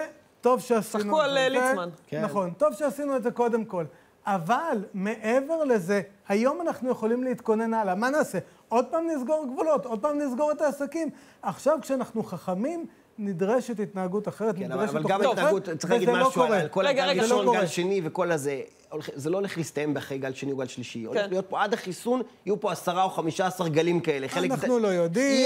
טוב שעשינו... צחקו על ליצמן. נכון, טוב שעשינו את זה קודם כל. אבל מעבר לזה, היום אנחנו יכולים להתכונן הלאה. מה נעשה? עוד פעם נסגור גבולות, עוד פעם נסגור את העסקים. עכשיו כשאנחנו חכמים, נדרשת התנהגות אחרת, נדרשת אבל גם התנהגות, צריך להגיד משהו על כל הגל ראשון, גל שני וכל הזה. זה לא הולך להסתיים אחרי גל שני או גל שלישי. הולך להיות פה עד החיסון, יהיו פה 10 או 15 גלים כאלה. אנחנו לא יודעים.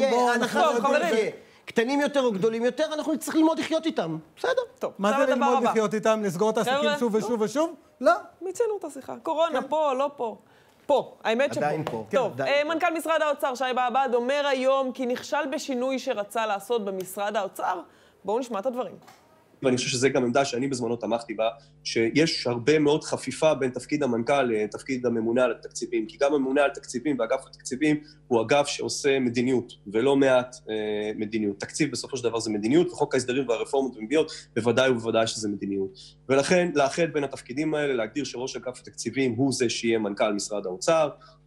קטנים יותר או גדולים יותר, אנחנו נצטרך ללמוד לחיות איתם. בסדר. טוב, מה זה ללמוד לחיות איתם? לסגור את העסקים שוב ושוב ושוב? לא. מיצינו את השיחה. קורונה, פה, לא פה. פה, האמת שפה. עדיין פה. טוב, מנכ"ל משרד האוצר, שי באב"ד, אומר היום כי נכשל בשינוי שרצה לעשות במשרד האוצר. בואו נשמע את הדברים. ואני חושב שזו גם עמדה שאני בזמנו תמכתי בה, שיש הרבה מאוד חפיפה בין תפקיד המנכ"ל לתפקיד הממונה על התקציבים, כי גם הממונה על תקציבים ואגף התקציבים הוא אגף שעושה מדיניות, ולא מעט מדיניות. תקציב בסופו של דבר זה מדיניות, וחוק ההסדרים והרפורמות ומביאות, בוודאי ובוודאי שזה מדיניות. ולכן, לאחד בין התפקידים האלה, להגדיר שראש אגף התקציבים הוא זה שיהיה מנכ"ל משרד האוצר,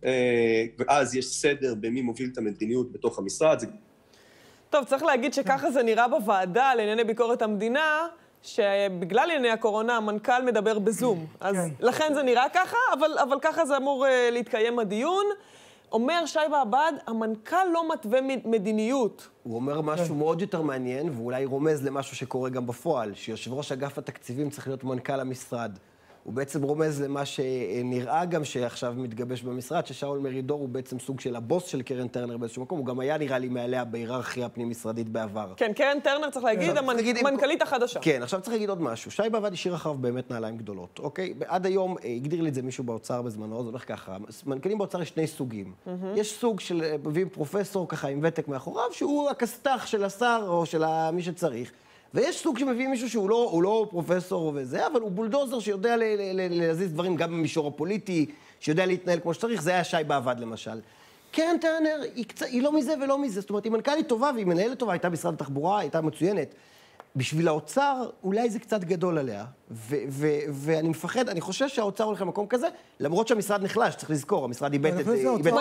ואז יש סדר במי מוביל את המדיניות בתוך המשרד. טוב, צריך להגיד שככה זה נראה בוועדה לענייני ביקורת המדינה, שבגלל ענייני הקורונה המנכ"ל מדבר בזום. אז לכן זה נראה ככה, אבל ככה זה אמור להתקיים הדיון. אומר שי באב"ד, המנכ"ל לא מתווה מדיניות. הוא אומר משהו מאוד יותר מעניין, ואולי רומז למשהו שקורה גם בפועל, שיושב ראש אגף התקציבים צריך להיות מנכ"ל המשרד. הוא בעצם רומז למה שנראה גם שעכשיו מתגבש במשרד, ששאול מרידור הוא בעצם סוג של הבוס של קרן טרנר באיזשהו מקום, הוא גם היה נראה לי מעליה בהיררכיה הפנים-משרדית בעבר. כן, קרן טרנר צריך להגיד, המנכ"לית החדשה. כן, עכשיו צריך להגיד עוד משהו. שי באב"ד השאיר אחריו באמת נעליים גדולות, אוקיי? עד היום הגדיר לי את זה מישהו באוצר בזמנו, זה הולך ככה. מנכ"לים באוצר יש 2 סוגים. יש סוג של מביאים פרופסור ככה עם ותק מאחוריו, שהוא הכסת"ח של השר או של מי שצריך. ויש סוג שמביא מישהו שהוא לא פרופסור וזה, אבל הוא בולדוזר שיודע להזיז דברים גם במישור הפוליטי, שיודע להתנהל כמו שצריך, זה היה שי באב"ד למשל. קרן טרנר היא לא מזה ולא מזה, זאת אומרת, היא מנכ"לית טובה והיא מנהלת טובה, הייתה משרד התחבורה, הייתה מצוינת. בשביל האוצר, אולי זה קצת גדול עליה, ואני מפחד, אני חושב שהאוצר הולך למקום כזה, למרות שהמשרד נחלש, צריך לזכור, המשרד איבד את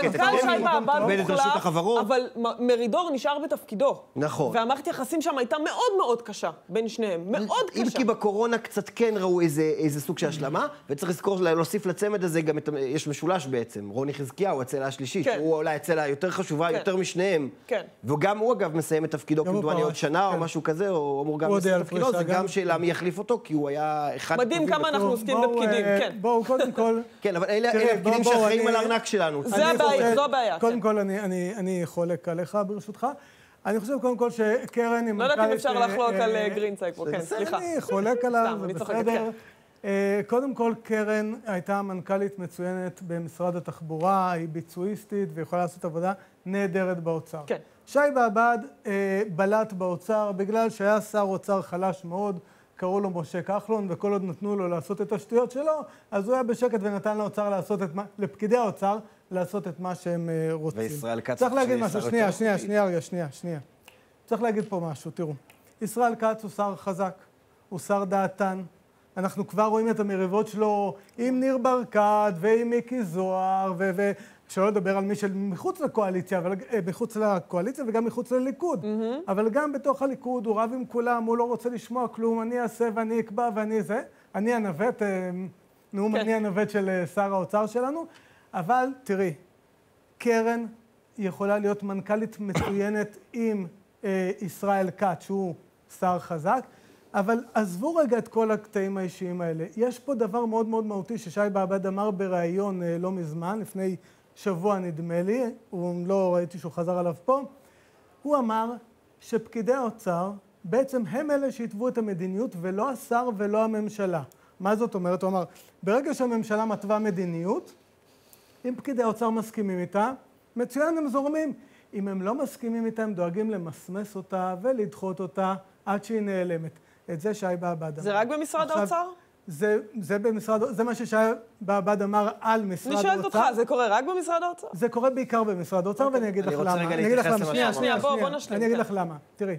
רשות החברות. אבל מרידור נשאר בתפקידו. נכון. והמערכת יחסים שם הייתה מאוד מאוד קשה, בין שניהם, מאוד קשה. אם כי בקורונה קצת כן ראו איזה סוג של השלמה, וצריך לזכור, להוסיף לצמד הזה גם, יש משולש בעצם, רוני חזקיהו, הצלע השלישית, הוא אולי הצלע היותר חשובה, יותר משניהם. וגם הוא אגב מסיים את תפקידו כמדומני עוד שנה או משהו כזה, או אמור גם לסיים את תפקידו, זה גם שאלה מי יחליף אותו, כי הוא היה אחד... מדהים כמה אנחנו עוסקים בפקידים, כן. בואו, קודם כל... כן, אבל אלה הפקידים שאחראים על הארנק שלנו. זו הבעיה. קודם כל, אני חולק עליך, ברשותך. אני חושב קודם כל שקרן... לא יודעת אם אפשר לחלוק על גרינצייג פה, כן, סליחה. אני חולק עליו, זה בסדר. קודם כל, קרן הייתה מנכ"לית מצוינת במשרד התחבורה, היא ביצועיסטית ויכולה לעשות עבודה נהדרת באוצר. כן. שי באב"ד בלט באוצר בגלל שהיה שר אוצר חלש מאוד, קראו לו משה כחלון, וכל עוד נתנו לו לעשות את השטויות שלו, אז הוא היה בשקט ונתן לאוצר לעשות את מה, לפקידי האוצר לעשות את מה שהם רוצים. וישראל כץ... צריך להגיד משהו, שנייה. צריך להגיד פה משהו, תראו. ישראל כץ הוא שר חזק, הוא שר דעתן. אנחנו כבר רואים את המריבות שלו עם ניר ברקת ועם מיקי זוהר, שלא לדבר על מי שמחוץ לקואליציה, מחוץ לקואליציה וגם מחוץ לליכוד. אבל גם בתוך הליכוד הוא רב עם כולם, הוא לא רוצה לשמוע כלום, אני אעשה ואני אקבע ואני זה. אני הנווט, נאום אני הנווט של שר האוצר שלנו. אבל תראי, קרן יכולה להיות מנכ"לית מצוינת עם ישראל כץ, שהוא שר חזק, אבל עזבו רגע את כל הקטעים האישיים האלה. יש פה דבר מאוד מאוד מהותי ששי באב"ד אמר בראיון לא מזמן, לפני שבוע נדמה לי, לא ראיתי שהוא חזר עליו פה, הוא אמר שפקידי האוצר בעצם הם אלה שהתוו את המדיניות ולא השר ולא הממשלה. מה זאת אומרת? הוא אמר, ברגע שהממשלה מתווה מדיניות, אם פקידי האוצר מסכימים איתה, מצוין הם זורמים. אם הם לא מסכימים איתה, הם דואגים למסמס אותה ולדחות אותה עד שהיא נעלמת. את זה שי באב"ד אמר. זה רק במשרד האוצר? זה מה ששי באב"ד אמר על משרד האוצר. אני שואלת אותך, זה קורה רק במשרד האוצר? זה קורה בעיקר במשרד האוצר, ואני אגיד לך למה. אני רוצה רגע להתייחס למה. שנייה, בוא נשלים. אני אגיד לך למה. תראי,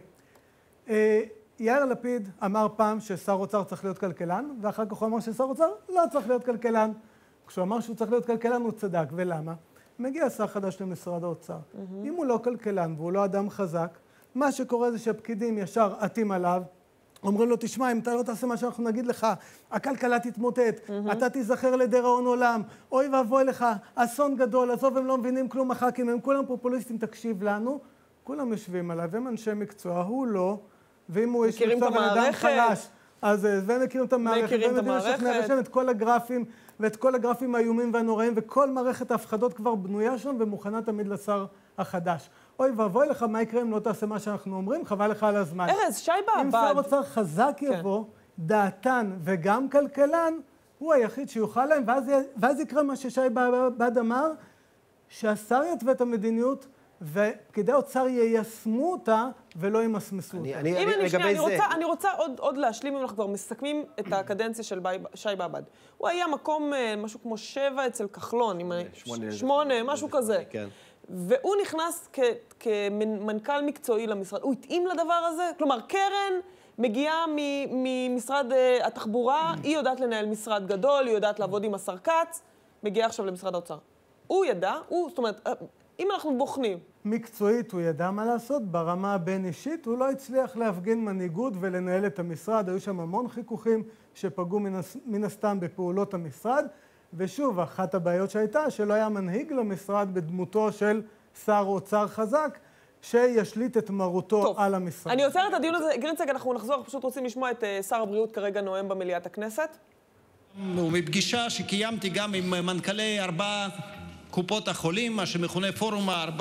יאיר לפיד אמר פעם ששר אוצר צריך להיות כלכלן, ואחר כך הוא אמר ששר אוצר לא צריך להיות כלכלן. כשהוא אמר שהוא צריך להיות כלכלן, הוא צדק. ולמה? מגיע שר חדש למשרד האוצר. אם הוא לא כלכלן והוא לא אדם חזק, מה שקורה זה שהפקידים ישר עטים עליו, אומרים לו, תשמע, אם אתה לא תעשה מה שאנחנו נגיד לך, הכלכלה תתמוטט, אתה תיזכר לדיראון עולם, אוי ואבוי לך, אסון גדול, עזוב, הם לא מבינים כלום הח"כים, הם כולם פופוליסטים, תקשיב לנו. כולם יושבים עליו, הם אנשי מקצוע, הוא לא, ואם הוא יש מקצוע בן אדם חלש, אז והם מכירים את המערכת, והם יודעים לשכנע, ויש להם את כל הגרפים, ואת כל הגרפים האיומים והנוראים, וכל מערכת ההפחדות כבר בנויה שם, ומוכנה תמיד לשר החדש. אוי ואבוי לך, מה יקרה אם לא תעשה מה שאנחנו אומרים? חבל לך על הזמן. ארז, שי בעבד. אם שר אוצר חזק יבוא, דעתן וגם כלכלן, הוא היחיד שיוכל להם, ואז יקרה מה ששי בעבד אמר, שהשר יתווה את המדיניות, ופקידי האוצר יישמו אותה ולא ימסמסו אותה. אני רוצה עוד להשלים, אם אנחנו כבר מסכמים את הקדנציה של שי בעבד. הוא היה מקום משהו כמו 7 אצל כחלון, 8, משהו כזה. והוא נכנס כמנכ"ל מקצועי למשרד. הוא התאים לדבר הזה? כלומר, קרן מגיעה ממשרד התחבורה, היא יודעת לנהל משרד גדול, היא יודעת לעבוד עם השר כץ, מגיעה עכשיו למשרד האוצר. הוא ידע, זאת אומרת, אם אנחנו בוחנים. מקצועית הוא ידע מה לעשות, ברמה הבין-אישית הוא לא הצליח להפגין מנהיגות ולנהל את המשרד, היו שם המון חיכוכים שפגעו מן הסתם בפעולות המשרד, ושוב, אחת הבעיות שהייתה שלא היה מנהיג למשרד בדמותו של שר אוצר חזק, שישליט את מרותו על המשרד. אני עוצרת את הדיון הזה, גרינצג, אנחנו נחזור, פשוט רוצים לשמוע את שר הבריאות כרגע נואם במליאת הכנסת. ומפגישה שקיימתי גם עם מנכ"לי 4 קופות החולים, מה שמכונה פורום ה4,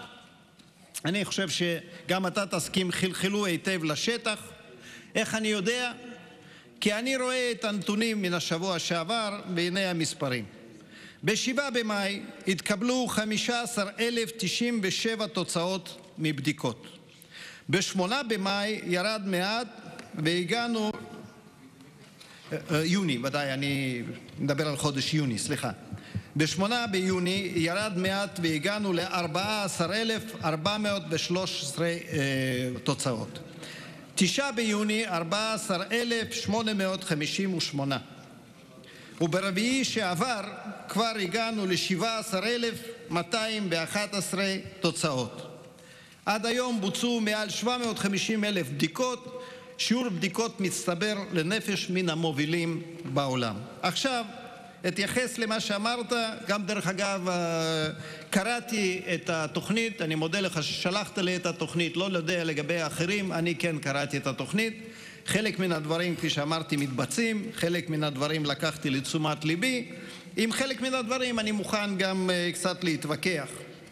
אני חושב שגם אתה תסכים, חלחלו היטב לשטח. איך אני יודע? כי אני רואה את הנתונים מן השבוע שעבר, והנה המספרים. ב-7 במאי התקבלו 15,097 תוצאות מבדיקות. ב-8 במאי ירד מעט והגענו, יוני, ודאי, אני מדבר על חודש יוני, סליחה. ב-8 ביוני ירד מעט והגענו ל-14,413 תוצאות. 9 ביוני 14,858. וברביעי שעבר כבר הגענו ל-17,211 תוצאות. עד היום בוצעו מעל 750,000 בדיקות, שיעור בדיקות מצטבר לנפש מן המובילים בעולם. עכשיו, אתייחס למה שאמרת, גם דרך אגב קראתי את התוכנית, אני מודה לך ששלחת לי את התוכנית, לא יודע לגבי האחרים, אני כן קראתי את התוכנית, חלק מן הדברים כפי שאמרתי מתבצעים, חלק מן הדברים לקחתי לתשומת ליבי, עם חלק מן הדברים אני מוכן גם קצת להתווכח.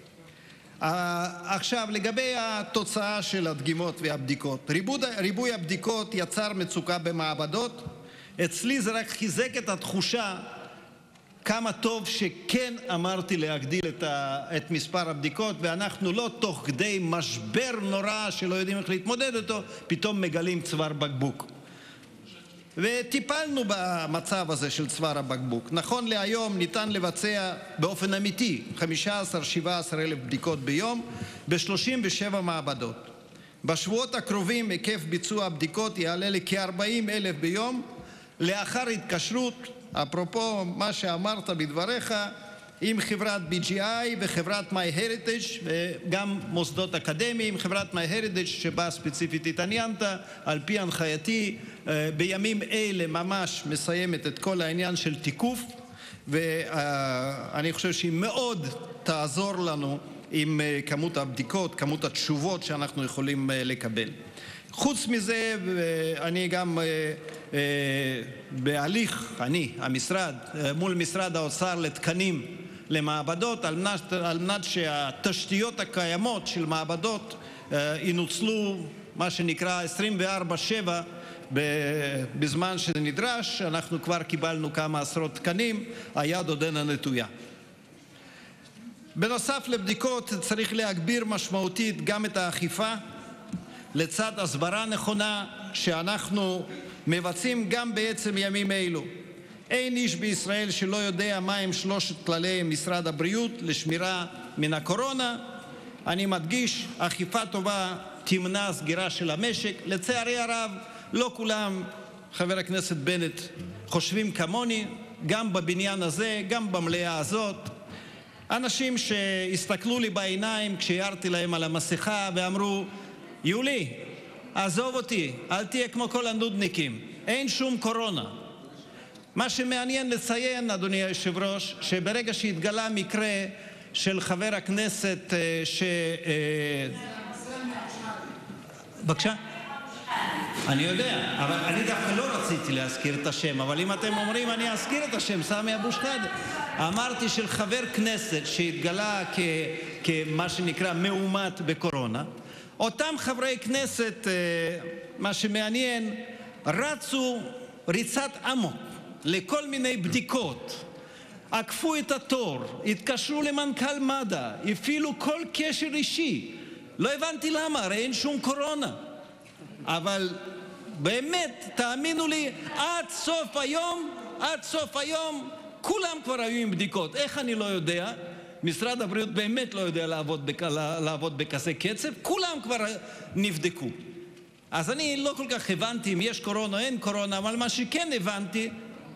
עכשיו לגבי התוצאה של הדגימות והבדיקות, ריבוי הבדיקות יצר מצוקה במעבדות, אצלי זה רק חיזק את התחושה כמה טוב שכן אמרתי להגדיל את מספר הבדיקות, ואנחנו לא תוך כדי משבר נורא שלא יודעים איך להתמודד אותו, פתאום מגלים צוואר בקבוק. וטיפלנו במצב הזה של צוואר הבקבוק. נכון להיום ניתן לבצע באופן אמיתי 15-17 אלף בדיקות ביום ב-37 מעבדות. בשבועות הקרובים היקף ביצוע הבדיקות יעלה לכ-40 אלף ביום, לאחר התקשרות, אפרופו מה שאמרת בדבריך, עם חברת BGI וחברת MyHeritage וגם מוסדות אקדמיים. חברת MyHeritage שבה ספציפית התעניינת, על פי הנחייתי בימים אלה ממש מסיימת את כל העניין של תיקוף, ואני חושב שהיא מאוד תעזור לנו עם כמות הבדיקות, כמות התשובות שאנחנו יכולים לקבל. חוץ מזה, אני גם בהליך, המשרד, מול משרד האוצר לתקנים למעבדות, על מנת שהתשתיות הקיימות של מעבדות ינוצלו מה שנקרא 24/7 בזמן שזה נדרש. אנחנו כבר קיבלנו כמה עשרות תקנים, היד עודנה נטויה. בנוסף לבדיקות צריך להגביר משמעותית גם את האכיפה, לצד הסברה נכונה שאנחנו מבצעים גם בעצם ימים אלו. אין איש בישראל שלא יודע מהם 3 כללי משרד הבריאות לשמירה מן הקורונה. אני מדגיש, אכיפה טובה תמנע סגירה של המשק. לצערי הרב, לא כולם, חבר הכנסת בנט, חושבים כמוני, גם בבניין הזה, גם במליאה הזאת. אנשים שהסתכלו לי בעיניים כשהערתי להם על המסכה ואמרו, יולי, עזוב אותי, אל תהיה כמו כל הנודניקים. אין שום קורונה. מה שמעניין לציין, אדוני היושב ראש, שברגע שהתגלה מקרה של חבר הכנסת בבקשה? אני יודע, אבל אני דווקא לא רציתי להזכיר את השם, אבל אם אתם אומרים אני אזכיר את השם, סמי אבו שחאדה. אמרתי של חבר כנסת שהתגלה כמה שנקרא מאומת בקורונה. אותם חברי כנסת, מה שמעניין, רצו ריצת אמוק לכל מיני בדיקות, עקפו את התור, התקשרו למנכ"ל מד"א, הפעילו כל קשר אישי. לא הבנתי למה, הרי אין שום קורונה. אבל באמת, תאמינו לי, עד סוף היום, כולם כבר היו עם בדיקות. איך אני לא יודע? משרד הבריאות באמת לא יודע לעבוד בכזה קצב, כולם כבר נבדקו. אז אני לא כל כך הבנתי אם יש קורונה או אין קורונה, אבל מה שכן הבנתי,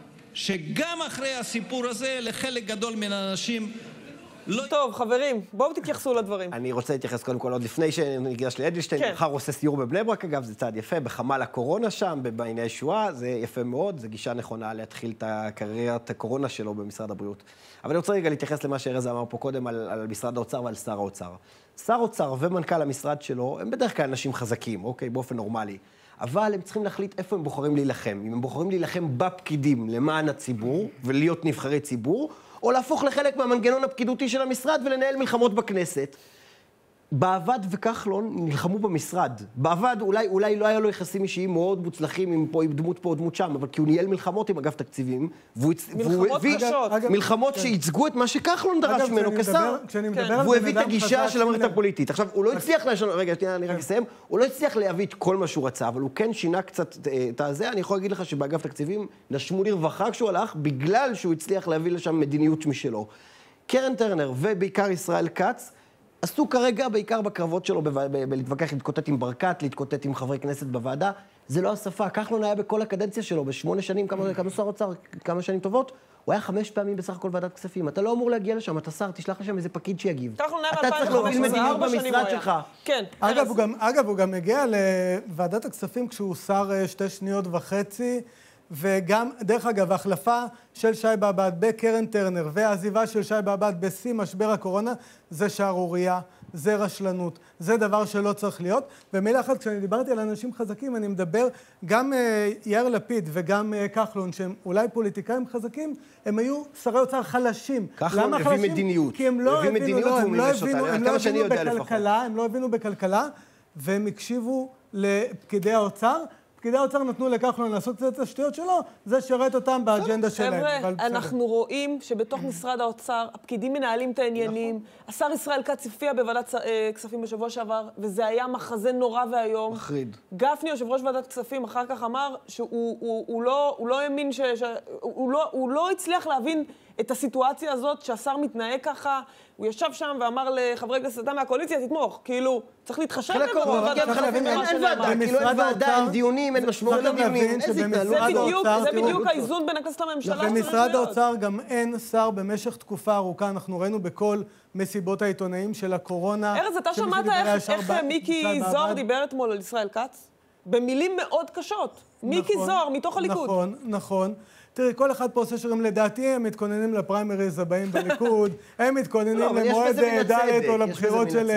שגם אחרי הסיפור הזה, לחלק גדול מן האנשים לא... טוב, חברים, בואו תתייחסו לדברים. אני רוצה להתייחס קודם כל עוד לפני שניגש לאדלשטיין. כן. מחר עושה סיור בבני ברק, אגב, זה צעד יפה, בחמ"ל הקורונה שם, במעייני הישועה, זה יפה מאוד, זה גישה נכונה להתחיל את הקריירת הקורונה שלו במשרד הבריאות. אבל אני רוצה רגע להתייחס למה שארז אמר פה קודם על משרד האוצר ועל שר האוצר. שר האוצר ומנכ"ל המשרד שלו הם בדרך כלל אנשים חזקים, אוקיי, באופן נורמלי. אבל הם צריכים להחליט איפה הם בוחרים להילחם. אם הם בוחרים להילחם בפקידים למען הציבור ולהיות נבחרי ציבור, או להפוך לחלק מהמנגנון הפקידותי של המשרד ולנהל מלחמות בכנסת. בעבד וכחלון נלחמו במשרד. בעבד אולי לא היה לו יחסים אישיים מאוד מוצלחים עם דמות פה או דמות שם, אבל כי הוא ניהל מלחמות עם אגף תקציבים, מלחמות קשות. מלחמות שייצגו את מה שכחלון דרש ממנו כשר, והוא הביא את הגישה של המערכת הפוליטית. עכשיו, הוא לא הצליח רגע, אני רק אסיים, הוא לא הצליח להביא את כל מה שהוא רצה, אבל הוא כן שינה קצת את הזה. אני יכול להגיד לך שבאגף תקציבים נשמו לרווחה כשהוא הלך, בגלל שהוא הצליח להביא לשם מדיניות משלו. קרן טרנר ובעיקר ישראל כץ עשו כרגע בעיקר בקרבות שלו בלהתווכח, להתקוטט עם ברקת, להתקוטט עם חברי כנסת בוועדה. זה לא השפה. כחלון היה בכל הקדנציה שלו, ב8 שנים, כמה שר אוצר, כמה שנים טובות, הוא היה 5 פעמים בסך הכל ועדת כספים. אתה לא אמור להגיע לשם, אתה שר, תשלח לשם איזה פקיד שיגיב. אתה צריך להוביל מדיניות במשרד שלך. כן. אגב, הוא גם הגיע לוועדת הכספים כשהוא שר 2 שניות וחצי, וגם, דרך אגב, ההחלפה של שי באב"ד בקרן טרנר והעזיבה של שי באב"ד בשיא משבר הקורונה, זה שערורייה, זה רשלנות, זה דבר שלא צריך להיות. ומילה אחת, כשאני דיברתי על אנשים חזקים, אני מדבר גם יאיר לפיד וגם כחלון, שהם אולי פוליטיקאים חזקים, הם היו שרי אוצר חלשים. כחלון הביא מדיניות. כי הם לא הבינו בכלכלה, והם הקשיבו לפקידי האוצר. פקידי האוצר נתנו לכחלון לעשות את השטויות שלו, זה שרת אותם באג'נדה שלהם. חבר'ה, אנחנו רואים שבתוך משרד האוצר, הפקידים מנהלים את העניינים. השר ישראל כץ הופיע בוועדת כספים בשבוע שעבר, וזה היה מחזה נורא והיום. מחריד. גפני, יושב ראש ועדת כספים, אחר כך אמר שהוא לא האמין, הוא לא הצליח להבין את הסיטואציה הזאת שהשר מתנהג ככה. הוא ישב שם ואמר לחברי כנסת מהקואליציה, תתמוך. כאילו, צריך להתחשב בוועדת כספים. אין ועדה, אין דיונים, אין משמעות לדיונים. זה בדיוק האיזון בין הכנסת לממשלה. במשרד האוצר גם אין שר במשך תקופה ארוכה. אנחנו ראינו בכל מסיבות העיתונאים של הקורונה. ארז, אתה שמעת איך מיקי זוהר דיבר אתמול על ישראל כץ? במילים מאוד קשות. מיקי זוהר, מתוך הליכוד. נכון. תראי, כל אחד פה עושה שרים, לדעתי הם מתכוננים לפריימריז הבאים בליכוד, הם מתכוננים למועד ד' או לבחירות של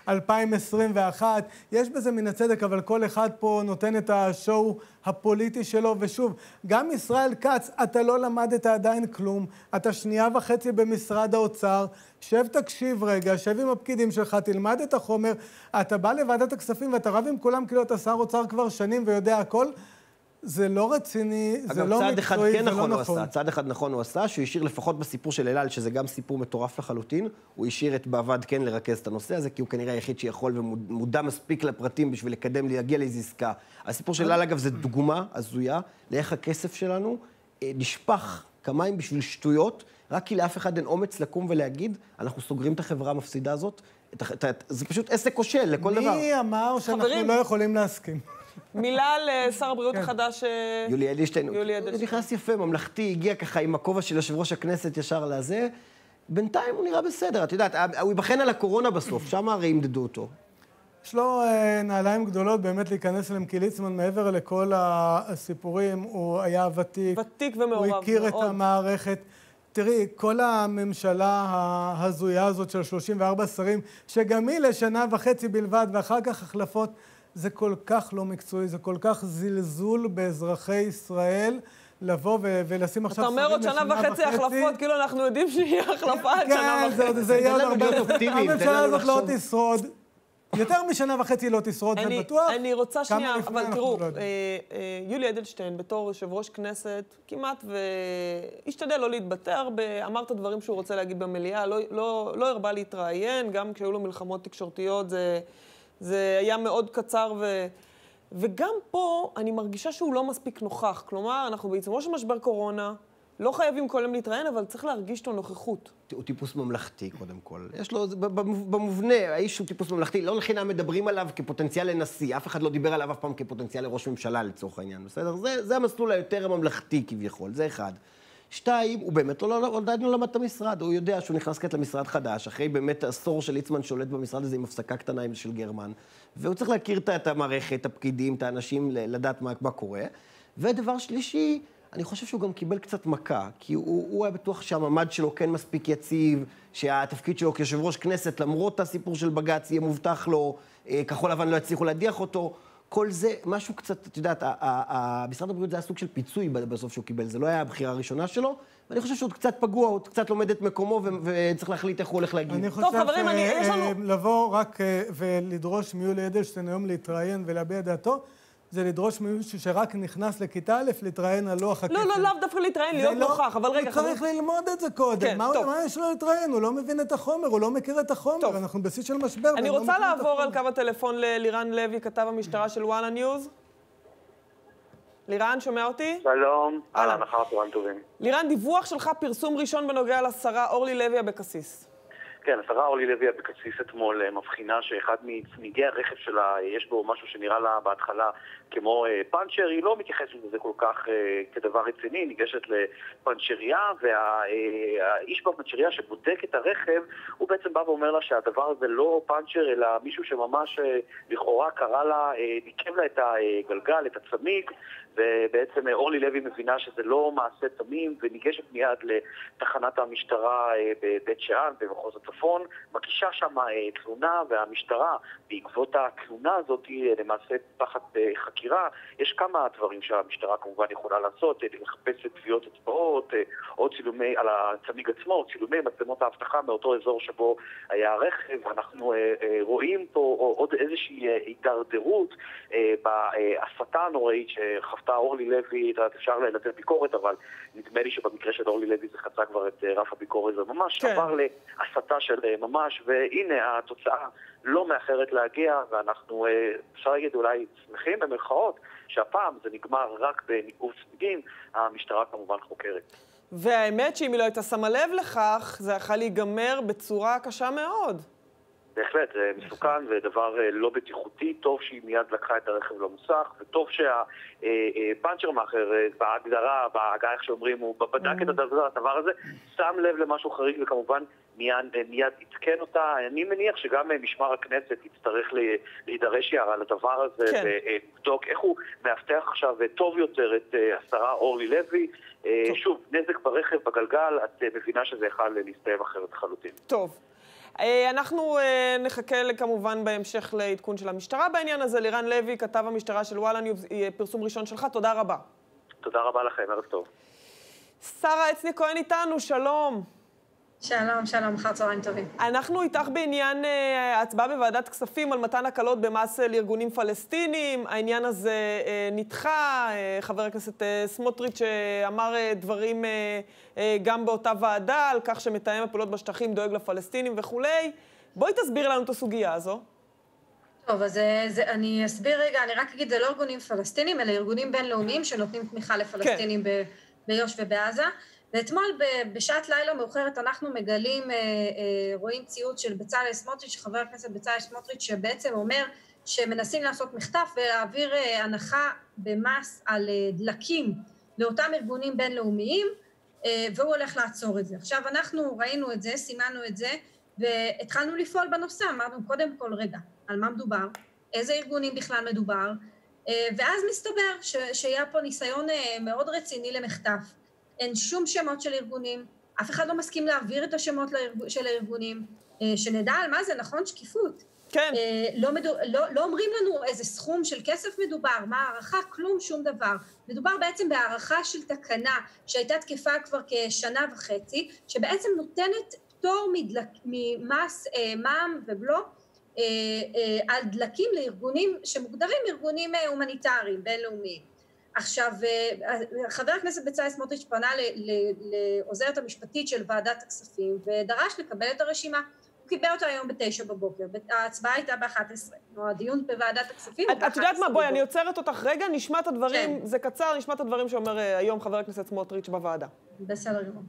2021. יש בזה מן הצדק, אבל כל אחד פה נותן את השואו הפוליטי שלו, ושוב, גם ישראל כץ, אתה לא למדת עדיין כלום, אתה 1.5 שנייה במשרד האוצר, שב תקשיב רגע, שב עם הפקידים שלך, תלמד את החומר, אתה בא לוועדת הכספים ואתה רב עם כולם כאילו אתה שר אוצר כבר שנים ויודע הכל, זה לא רציני, זה לא מקצועי, זה לא נכון. צעד אחד נכון הוא עשה, שהוא השאיר לפחות בסיפור של אלעל, שזה גם סיפור מטורף לחלוטין, הוא השאיר את בעבד כן לרכז את הנושא הזה, כי הוא כנראה היחיד שיכול ומודע מספיק לפרטים בשביל לקדם, להגיע לאיזו עסקה. הסיפור של אלעל, אגב, זה דוגמה הזויה, לאיך הכסף שלנו נשפך כמיים בשביל שטויות, רק כי לאף אחד אין אומץ לקום ולהגיד, אנחנו סוגרים את החברה המפסידה הזאת, זה פשוט עסק כושל לכל דבר. מי אמר שאנחנו לא יכולים להסכים? מילה לשר הבריאות החדש... יולי אדלשטיין. הוא נכנס יפה, ממלכתי, הגיע ככה עם הכובע של יושב ראש הכנסת ישר לזה. בינתיים הוא נראה בסדר, את יודעת, הוא ייבחן על הקורונה בסוף, שם הרי ימדדו אותו. יש לו נעליים גדולות באמת להיכנס אליהם, כי ליצמן מעבר לכל הסיפורים, הוא היה ותיק. ותיק ומעורב מאוד. הוא הכיר את המערכת. תראי, כל הממשלה ההזויה הזאת של 34 שרים, שגם היא לשנה וחצי בלבד, ואחר כך החלפות, זה כל כך לא מקצועי, זה כל כך זלזול באזרחי ישראל, לבוא ולשים עכשיו שרים לשנה וחצי. אתה אומר עוד שנה וחצי החלפות, כאילו אנחנו יודעים שיהיה החלפה עד שנה וחצי. כן, זה יהיה עוד הרבה. הממשלה הזאת לא תשרוד. יותר משנה וחצי לא תשרוד, זה בטוח. אני רוצה שנייה, אבל תראו, יולי אדלשטיין, בתור יושב ראש כנסת, כמעט והשתדל לא להתבטר, אמר את הדברים שהוא רוצה להגיד במליאה, לא הרבה להתראיין, גם כשהיו לו מלחמות תקשורתיות, זה היה מאוד קצר, וגם פה אני מרגישה שהוא לא מספיק נוכח. כלומר, אנחנו בעיצומו של משבר קורונה, לא חייבים כל יום להתראיין, אבל צריך להרגיש לו נוכחות. הוא טיפוס ממלכתי, קודם כל. יש לו, במובנה, האיש הוא טיפוס ממלכתי. לא לחינם מדברים עליו כפוטנציאל לנשיא. אף אחד לא דיבר עליו אף פעם כפוטנציאל לראש ממשלה, לצורך העניין. בסדר? זה המסלול היותר ממלכתי כביכול. זה אחד. 2, הוא באמת עדיין לא למד את המשרד. הוא יודע שהוא נכנס כעת למשרד חדש, אחרי באמת עשור של ליצמן שולט במשרד הזה עם הפסקה קטנה של גרמן. והוא צריך להכיר את המערכת, הפקידים, את האנשים, לדעת מה קורה. ודבר שלישי, אני חושב שהוא גם קיבל קצת מכה, כי הוא היה בטוח שהממד שלו כן מספיק יציב, שהתפקיד שלו כיושב ראש כנסת, למרות הסיפור של בג"ץ, יהיה מובטח לו, כחול לבן לא יצליחו להדיח אותו. כל זה, משהו קצת, את יודעת, משרד הבריאות זה היה סוג של פיצוי בסוף שהוא קיבל, זה לא היה הבחירה הראשונה שלו, ואני חושב שהוא קצת פגוע, הוא קצת לומד את מקומו, וצריך להחליט איך הוא הולך להגיד. אני חושב לבוא רק ולדרוש מיולי אדלשטיין היום להתראיין ולהביע דעתו, זה לדרוש מישהו שרק נכנס לכיתה א' להתראיין על לוח הכסף. לא, דווקא להתראיין, להיות נוכח, אבל רגע. הוא צריך ללמוד את זה קודם. מה יש לו להתראיין? הוא לא מבין את החומר, הוא לא מכיר את החומר. אנחנו בשיא של משבר. אני רוצה לעבור על קו הטלפון ללירן לוי, כתב המשטרה של וואלה ניוז. לירן, שומע אותי? שלום, אהלן, אחר צהריים טובים. לירן, דיווח שלך פרסום ראשון בנוגע לשרה אורלי לוי אבקסיס. כן, השרה אורלי לוי אבקסיס אתמול מבחינה שאחד מצמיגי הרכב שלה יש בו משהו שנראה לה בהתחלה כמו פאנצ'ר, היא לא מתייחסת לזה כל כך כדבר רציני, ניגשת לפאנצ'ריה, והאיש בפאנצ'ריה שבודק את הרכב, הוא בעצם בא ואומר לה שהדבר הזה לא פאנצ'ר, אלא מישהו שממש לכאורה קרא לה, ניקב לה את הגלגל, את הצמיג, ובעצם אורלי לוי מבינה שזה לא מעשה תמים, וניגשת מיד לתחנת המשטרה בבית שאן, במחוז הצפון, מגישה שם תלונה, והמשטרה, בעקבות התלונה הזאת, למעשה תחת חקירה, יש כמה דברים שהמשטרה כמובן יכולה לעשות, לחפש את טביעות אצבעות, או צילומי על הצמיג עצמו, או צילומי מצלמות האבטחה מאותו אזור שבו היה הרכב. אנחנו רואים פה עוד איזושהי הידרדרות בהסתה הנוראית שחוותה אורלי לוי, אפשר לתת ביקורת, אבל נדמה לי שבמקרה של אורלי לוי זה חצה כבר את רף הביקורת, זה ממש עבר להסתה של ממש, והנה התוצאה לא מאחרת להגיע, ואנחנו אפשר להגיד אולי שמחים במרכאות שהפעם זה נגמר רק בניגוב צמיגים, המשטרה כמובן חוקרת. והאמת שאם היא לא הייתה שמה לב לכך, זה יכול להיגמר בצורה קשה מאוד. בהחלט, זה מסוכן ודבר לא בטיחותי, טוב שהיא מיד לקחה את הרכב למוסך, וטוב שהפאנצ'ר מאחר בהגדרה, בהגעה איך שאומרים, הוא בדק את הדבר הזה, שם לב למשהו חריג וכמובן מיד יתקן אותה. אני מניח שגם משמר הכנסת יצטרך להידרש יערה לדבר הזה, ולבדוק איך הוא מאבטח עכשיו טוב יותר את השרה אורלי לוי. שוב, נזק ברכב, בגלגל, את מבינה שזה יכול להסתיים אחרת לחלוטין. טוב. אנחנו נחכה כמובן בהמשך לעדכון של המשטרה בעניין הזה. לירן לוי, כתב המשטרה של וואלה ניוז, פרסום ראשון שלך, תודה רבה. תודה רבה לכם, ערב טוב. שרה עצני כהן איתנו, שלום. שלום, אחר צהריים טובים. אנחנו איתך בעניין ההצבעה בוועדת כספים על מתן הקלות במס לארגונים פלסטינים. העניין הזה נדחה, חבר הכנסת סמוטריץ' אמר דברים גם באותה ועדה, על כך שמתאם הפעולות בשטחים דואג לפלסטינים וכולי. בואי תסביר לנו את הסוגיה הזו. טוב, אז אני אסביר רגע, אני רק אגיד, זה לא ארגונים פלסטינים, אלא ארגונים בינלאומיים שנותנים תמיכה לפלסטינים ביו"ש ובעזה. ואתמול בשעת לילה מאוחרת אנחנו מגלים, רואים ציוץ של בצלאל סמוטריץ', חבר הכנסת בצלאל סמוטריץ', שבעצם אומר שמנסים לעשות מחטף ולהעביר הנחה במס על דלקים לאותם ארגונים בינלאומיים, והוא הולך לעצור את זה. עכשיו אנחנו ראינו את זה, סימנו את זה, והתחלנו לפעול בנושא, אמרנו קודם כל רגע, על מה מדובר, איזה ארגונים בכלל מדובר, ואז מסתבר שהיה פה ניסיון מאוד רציני למחטף. אין שום שמות של ארגונים, אף אחד לא מסכים להעביר את השמות של הארגונים, שנדע על מה זה, נכון? שקיפות. כן. לא אומרים לנו איזה סכום של כסף מדובר, מה הערכה, כלום, שום דבר. מדובר בעצם בהערכה של תקנה שהייתה תקפה כבר כשנה וחצי, שבעצם נותנת פטור ממס, מע"מ ובלו, על דלקים לארגונים שמוגדרים ארגונים הומניטריים, בינלאומיים. עכשיו, חבר הכנסת בצלאל סמוטריץ' פנה לעוזרת המשפטית של ועדת הכספים, ודרש לקבל את הרשימה. הוא קיבל אותה היום ב9 בבוקר, ההצבעה הייתה ב11, הדיון בוועדת הכספים. את יודעת מה, בואי, אני עוצרת אותך רגע, נשמע את הדברים, זה קצר, נשמע את הדברים שאומר היום חבר הכנסת סמוטריץ' בוועדה. בסדר גמור.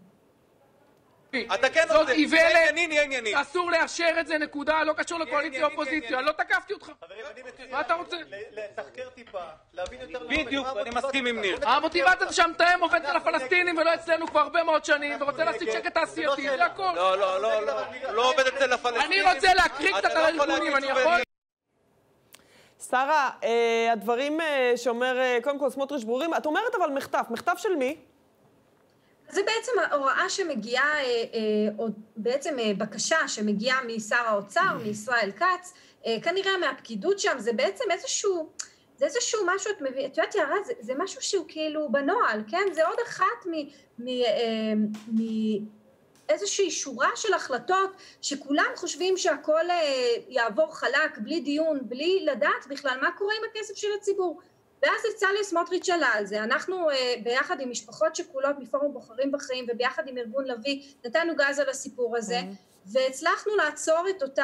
זאת איוולת, אסור לאשר את זה, נקודה, לא קשור לקואליציה או אופוזיציה, לא תקפתי אותך. מה אתה רוצה? לתחקר טיפה, להבין יותר... בדיוק, אני מסכים עם ניר. המוטיבציה זה שהמתאם עובד אצל הפלסטינים ולא אצלנו כבר הרבה מאוד שנים, ורוצה להשיג שקט תעשייתי, זה הכל. לא עובד אצל הפלסטינים. אני רוצה להקריא קצת על הארגונים, אני יכול? שרה, הדברים שאומר, קודם כל סמוטריץ' ברורים, את אומרת אבל מחטף, מחטף של מי? זה בעצם ההוראה שמגיעה, או בעצם בקשה שמגיעה משר האוצר, מישראל כץ, כנראה מהפקידות שם, זה בעצם איזשהו משהו, את יודעת יערה, זה משהו שהוא כאילו בנועל, כן? זה עוד אחת מאיזושהי שורה של החלטות, שכולם חושבים שהכל יעבור חלק, בלי דיון, בלי לדעת בכלל מה קורה עם הכסף של הציבור. ואז בצלאל סמוטריץ' עלה על זה. אנחנו ביחד עם משפחות שכולות מפורום בוחרים בחיים וביחד עם ארגון לוי נתנו גז על הסיפור הזה, והצלחנו לעצור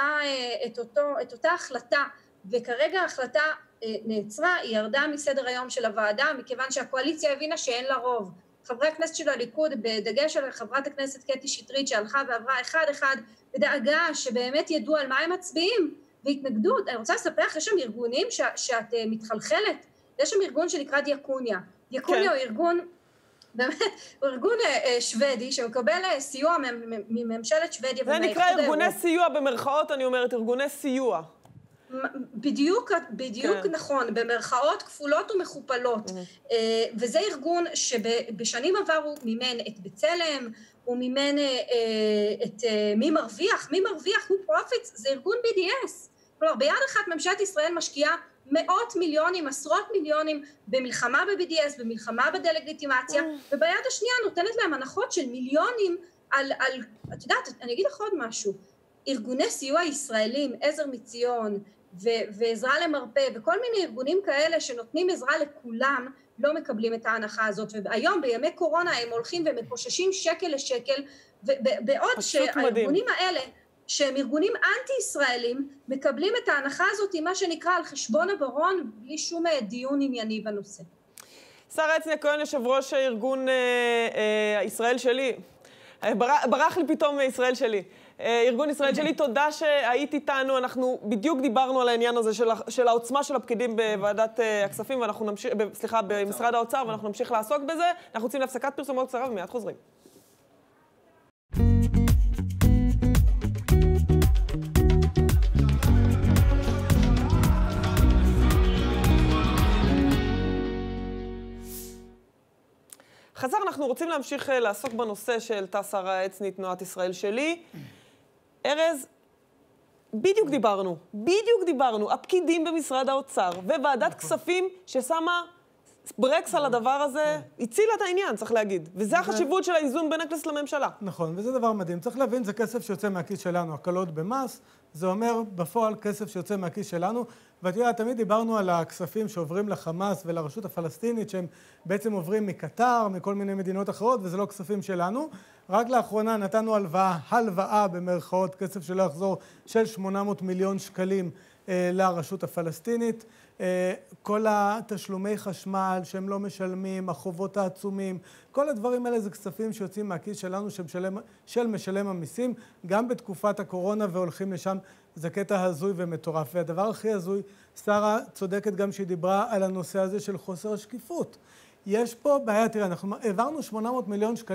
את אותה החלטה, וכרגע ההחלטה נעצרה, היא ירדה מסדר היום של הוועדה, מכיוון שהקואליציה הבינה שאין לה רוב. חברי הכנסת של הליכוד, בדגש על חברת הכנסת קטי שטרית שהלכה ועברה אחד בדאגה שבאמת ידעו על מה הם מצביעים, והתנגדות. אני רוצה לספר לך, יש שם ארגונים שאת מתחלחלת, יש שם ארגון שנקרא דיאקוניה. דיאקוניה הוא ארגון, באמת, הוא ארגון שוודי שמקבל סיוע מממשלת שוודיה. זה נקרא ארגוני סיוע במרכאות, אני אומרת, ארגוני סיוע. בדיוק נכון, במרכאות כפולות ומכופלות. וזה ארגון שבשנים עברו מימן את בצלם, הוא מימן את מי מרוויח, הוא פרופיטס, זה ארגון BDS. כלומר, ביד אחת ממשלת ישראל משקיעה מאות מיליונים, עשרות מיליונים במלחמה ב-BDS, במלחמה בדה-לגיטימציה, וביד השנייה נותנת להם הנחות של מיליונים על, את יודעת, אני אגיד לך עוד משהו, ארגוני סיוע ישראלים, עזר מציון ועזרה למרפא, וכל מיני ארגונים כאלה שנותנים עזרה לכולם, לא מקבלים את ההנחה הזאת, והיום בימי קורונה הם הולכים ומקוששים שקל לשקל, בעוד שהארגונים האלה, שהם ארגונים אנטי-ישראלים, מקבלים את ההנחה הזאת עם מה שנקרא על חשבון הברון, בלי שום דיון ענייני בנושא. שרה עצניה כהן, יושב ראש הארגון ישראל שלי, ברח לי פתאום ישראל שלי. ארגון ישראל שלי, תודה שהיית איתנו, אנחנו בדיוק דיברנו על העניין הזה של העוצמה של הפקידים בוועדת הכספים, ואנחנו נמשיך, סליחה, במשרד האוצר, ואנחנו נמשיך לעסוק בזה. אנחנו רוצים להפסקת פרסומות קצרה ומיד חוזרים. חזר, אנחנו רוצים להמשיך לעסוק בנושא של שרה עצני, תנועת ישראל שלי. ארז, בדיוק דיברנו, הפקידים במשרד האוצר וועדת כספים ששמה ברקס על הדבר הזה, הצילה את העניין, צריך להגיד. וזה החשיבות של האיזון בין הכנסת לממשלה. נכון, וזה דבר מדהים. צריך להבין, זה כסף שיוצא מהכיס שלנו, הקלות במס, זה אומר בפועל כסף שיוצא מהכיס שלנו, ואת יודעת, תמיד דיברנו על הכספים שעוברים לחמאס ולרשות הפלסטינית, שהם בעצם עוברים מקטר, מכל מיני מדינות אחרות, וזה לא כספים שלנו. רק לאחרונה נתנו הלוואה במרכאות, כסף שלא יחזור, של 800 מיליון שקלים לרשות הפלסטינית. כל התשלומי חשמל שהם לא משלמים, החובות העצומים, כל הדברים האלה זה כספים שיוצאים מהכיס שלנו, של משלם המיסים, גם בתקופת הקורונה והולכים לשם, זה קטע הזוי ומטורף. והדבר הכי הזוי, שרה צודקת גם שהיא דיברה על הנושא הזה של חוסר השקיפות. יש פה בעיה, תראה, אנחנו העברנו 800 מיליון שקלים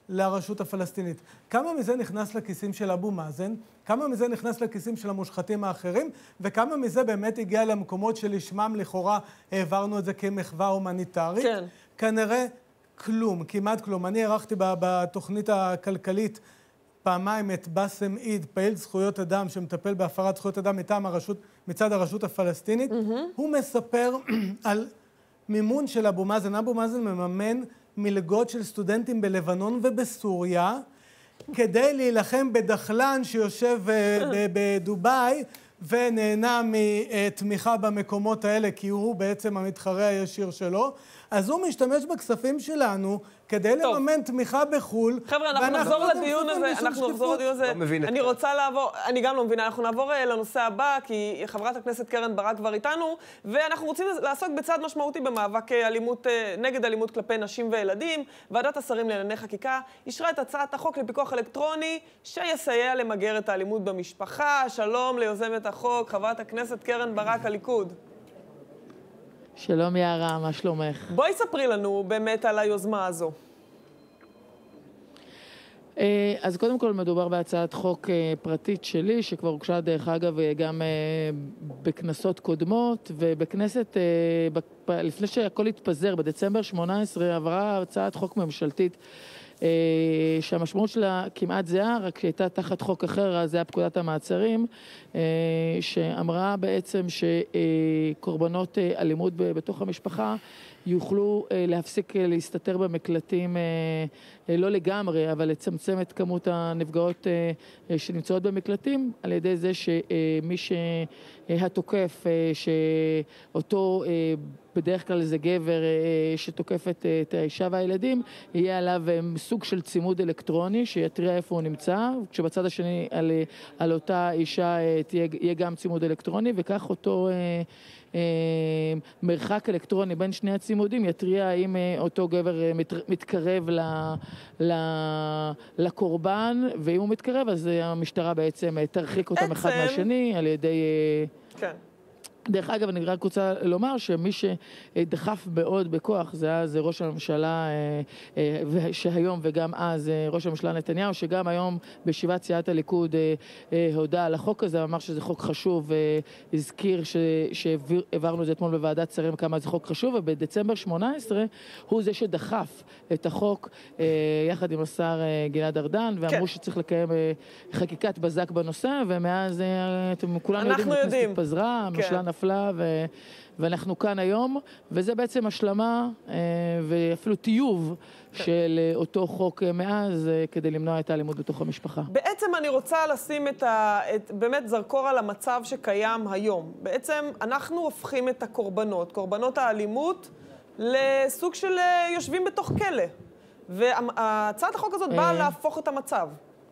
לרשות הפלסטינית. כמה מזה נכנס לכיסים של אבו מאזן, כמה מזה נכנס לכיסים של המושחתים האחרים, וכמה מזה באמת הגיע למקומות שלשמם לכאורה העברנו את זה כמחווה הומניטרית. כן. כנראה כלום, כמעט כלום. אני ערכתי בתוכנית הכלכלית פעמיים את באסם עיד, פעיל זכויות אדם שמטפל בהפרת זכויות אדם מצד הרשות הפלסטינית. הוא מספר על מימון של אבו מאזן. אבו מאזן מממן מלגות של סטודנטים בלבנון ובסוריה, כדי להילחם בדחלן שיושב בדובאי ונהנה מתמיכה במקומות האלה, כי הוא בעצם המתחרה הישיר שלו. אז הוא משתמש בכספים שלנו כדי לממן תמיכה בחול. חבר'ה, אנחנו נחזור לדיון הזה, אני רוצה לעבור, אני גם לא מבינה, אנחנו נעבור לנושא הבא, כי חברת הכנסת קרן ברק כבר איתנו, ואנחנו רוצים לעסוק בצעד משמעותי במאבק נגד אלימות כלפי נשים וילדים. ועדת השרים לענייני חקיקה אישרה את הצעת החוק לפיקוח אלקטרוני שיסייע למגר את האלימות במשפחה. שלום ליוזמת החוק, חברת הכנסת קרן ברק, הליכוד. שלום יערה, מה שלומך? בואי ספרי לנו באמת על היוזמה הזו. אז קודם כל מדובר בהצעת חוק פרטית שלי, שכבר הוגשה דרך אגב גם בכנסות קודמות, ובכנסת, לפני שהכל התפזר, בדצמבר 18, עברה הצעת חוק ממשלתית, שהמשמעות שלה כמעט זהה, רק שהייתה תחת חוק אחר, אז זה היה פקודת המעצרים, שאמרה בעצם שקורבנות אלימות בתוך המשפחה יוכלו להפסיק להסתתר במקלטים, לא לגמרי, אבל לצמצם את כמות הנפגעות שנמצאות במקלטים, על ידי זה שמי שהתוקף, שאותו בדרך כלל זה גבר שתוקף את האישה והילדים, יהיה עליו סוג של צימוד אלקטרוני שיתריע איפה הוא נמצא, כשבצד השני על אותה אישה יהיה גם צימוד אלקטרוני, וכך אותו מרחק אלקטרוני בין שני הצימודים יתריע אם אותו גבר מתקרב לקורבן, ואם הוא מתקרב אז המשטרה בעצם תרחיק אותם אחד מהשני על ידי... כן. דרך אגב, אני רק רוצה לומר שמי שדחף מאוד בכוח זה ראש הממשלה שהיום וגם אז ראש הממשלה נתניהו, שגם היום בישיבת סיעת הליכוד הודע על החוק הזה, אמר שזה חוק חשוב, הזכיר שהעברנו את זה אתמול בוועדת שרים כמה זה חוק חשוב, ובדצמבר 18 הוא זה שדחף את החוק יחד עם השר גלעד ארדן, ואמרו שצריך לקיים חקיקת בזק בנושא, ומאז אתם כולנו יודעים, הכנסת התפזרה, הממשלה נפלה, ואנחנו כאן היום, וזה בעצם השלמה ואפילו טיוב של אותו חוק מאז, כדי למנוע את האלימות בתוך המשפחה. בעצם אני רוצה לשים באמת זרקור על המצב שקיים היום. בעצם אנחנו הופכים את קורבנות האלימות, לסוג של יושבים בתוך כלא. והצעת החוק הזאת באה להפוך את המצב.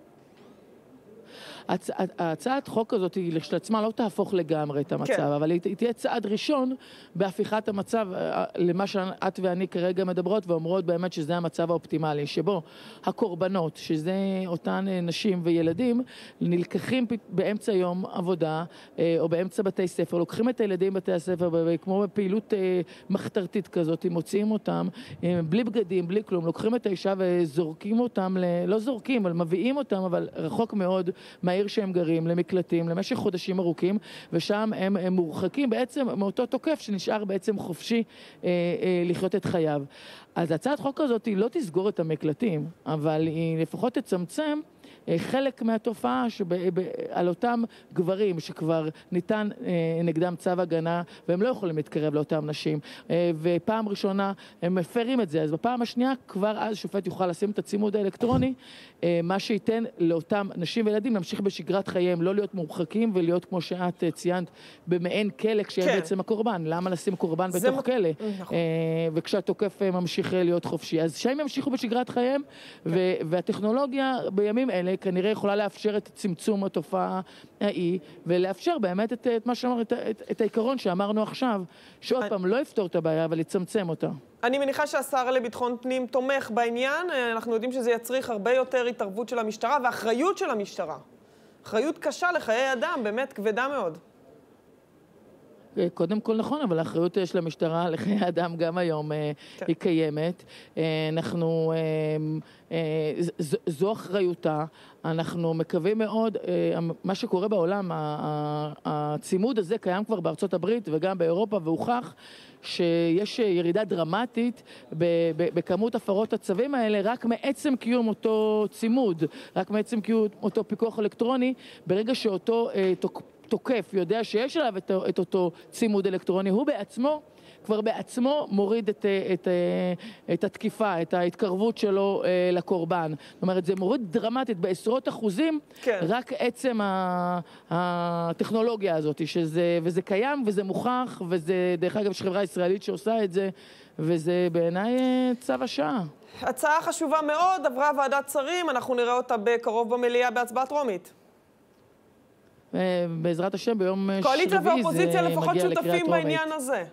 הצעת חוק הזאת היא לשלעצמה לא תהפוך לגמרי את המצב, אבל היא תהיה צעד ראשון בהפיכת המצב למה שאת ואני כרגע מדברות ואומרות באמת שזה המצב האופטימלי, שבו הקורבנות, שזה אותן נשים וילדים, נלקחים באמצע יום עבודה או באמצע בתי ספר, לוקחים את הילדים בבתי הספר כמו בפעילות מחתרתית כזאת, מוציאים אותם בלי בגדים, בלי כלום, לוקחים את האישה וזורקים אותם, לא זורקים, אבל מביאים אותם, אבל רחוק מאוד מהעיר שהם גרים, למקלטים, למשך חודשים ארוכים, ושם הם מורחקים בעצם מאותו תוקף שנשאר בעצם חופשי לחיות את חייו. אז הצעת חוק הזאת היא לא תסגור את המקלטים, אבל היא לפחות תצמצם חלק מהתופעה על אותם גברים שכבר ניתן נגדם צו הגנה והם לא יכולים להתקרב לאותם נשים, ופעם ראשונה הם מפרים את זה, אז בפעם השנייה כבר אז שופט יוכל לשים את הצימוד האלקטרוני, מה שייתן לאותם נשים וילדים להמשיך בשגרת חייהם, לא להיות מורחקים ולהיות כמו שאת ציינת במעין כלא כשהם בעצם הקורבן. למה לשים קורבן בתוך כלא וכשהתוקף ממשיך להיות חופשי? אז שהם ימשיכו בשגרת חייהם, והטכנולוגיה בימים אלה כנראה יכולה לאפשר את צמצום התופעה ההיא, ולאפשר באמת את מה שאמר, את העיקרון שאמרנו עכשיו, שעוד פעם לא יפתור את הבעיה, אבל יצמצם אותה. אני מניחה שהשר לביטחון פנים תומך בעניין, אנחנו יודעים שזה יצריך הרבה יותר התערבות של המשטרה, ואחריות של המשטרה. אחריות קשה לחיי אדם, באמת כבדה מאוד. קודם כל נכון, אבל האחריות של המשטרה לחיי אדם גם היום היא קיימת. זו אחריותה. אנחנו מקווים מאוד, מה שקורה בעולם, הצימוד הזה קיים כבר בארצות הברית וגם באירופה, והוכח שיש ירידה דרמטית בכמות הפרות הצווים האלה, רק מעצם קיום אותו צימוד, רק מעצם קיום אותו פיקוח אלקטרוני, ברגע שאותו תוקף יודע שיש עליו את אותו צימוד אלקטרוני, הוא בעצמו כבר בעצמו מוריד את התקיפה, את ההתקרבות שלו לקורבן. זאת אומרת, זה מוריד דרמטית בעשרות אחוזים, רק עצם הטכנולוגיה הזאת, וזה קיים וזה מוכח, וזה דרך אגב יש חברה ישראלית שעושה את זה, וזה בעיניי צו השעה. הצעה חשובה מאוד, עברה ועדת שרים, אנחנו נראה אותה בקרוב במליאה בהצבעה טרומית. בעזרת השם ביום שרביעי קואליציה ואופוזיציה לפחות מגיע לקריאה שותפים טרומית. בעניין הזה.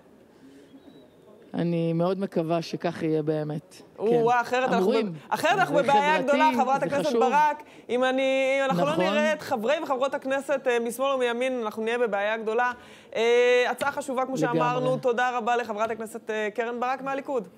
אני מאוד מקווה שכך יהיה באמת. אחרת אנחנו בבעיה גדולה, חברת הכנסת ברק. אם אנחנו לא נראה את חברי וחברות הכנסת משמאל ומימין, אנחנו נהיה בבעיה גדולה. הצעה חשובה, כמו שאמרנו, תודה רבה לחברת הכנסת קרן ברק מהליכוד.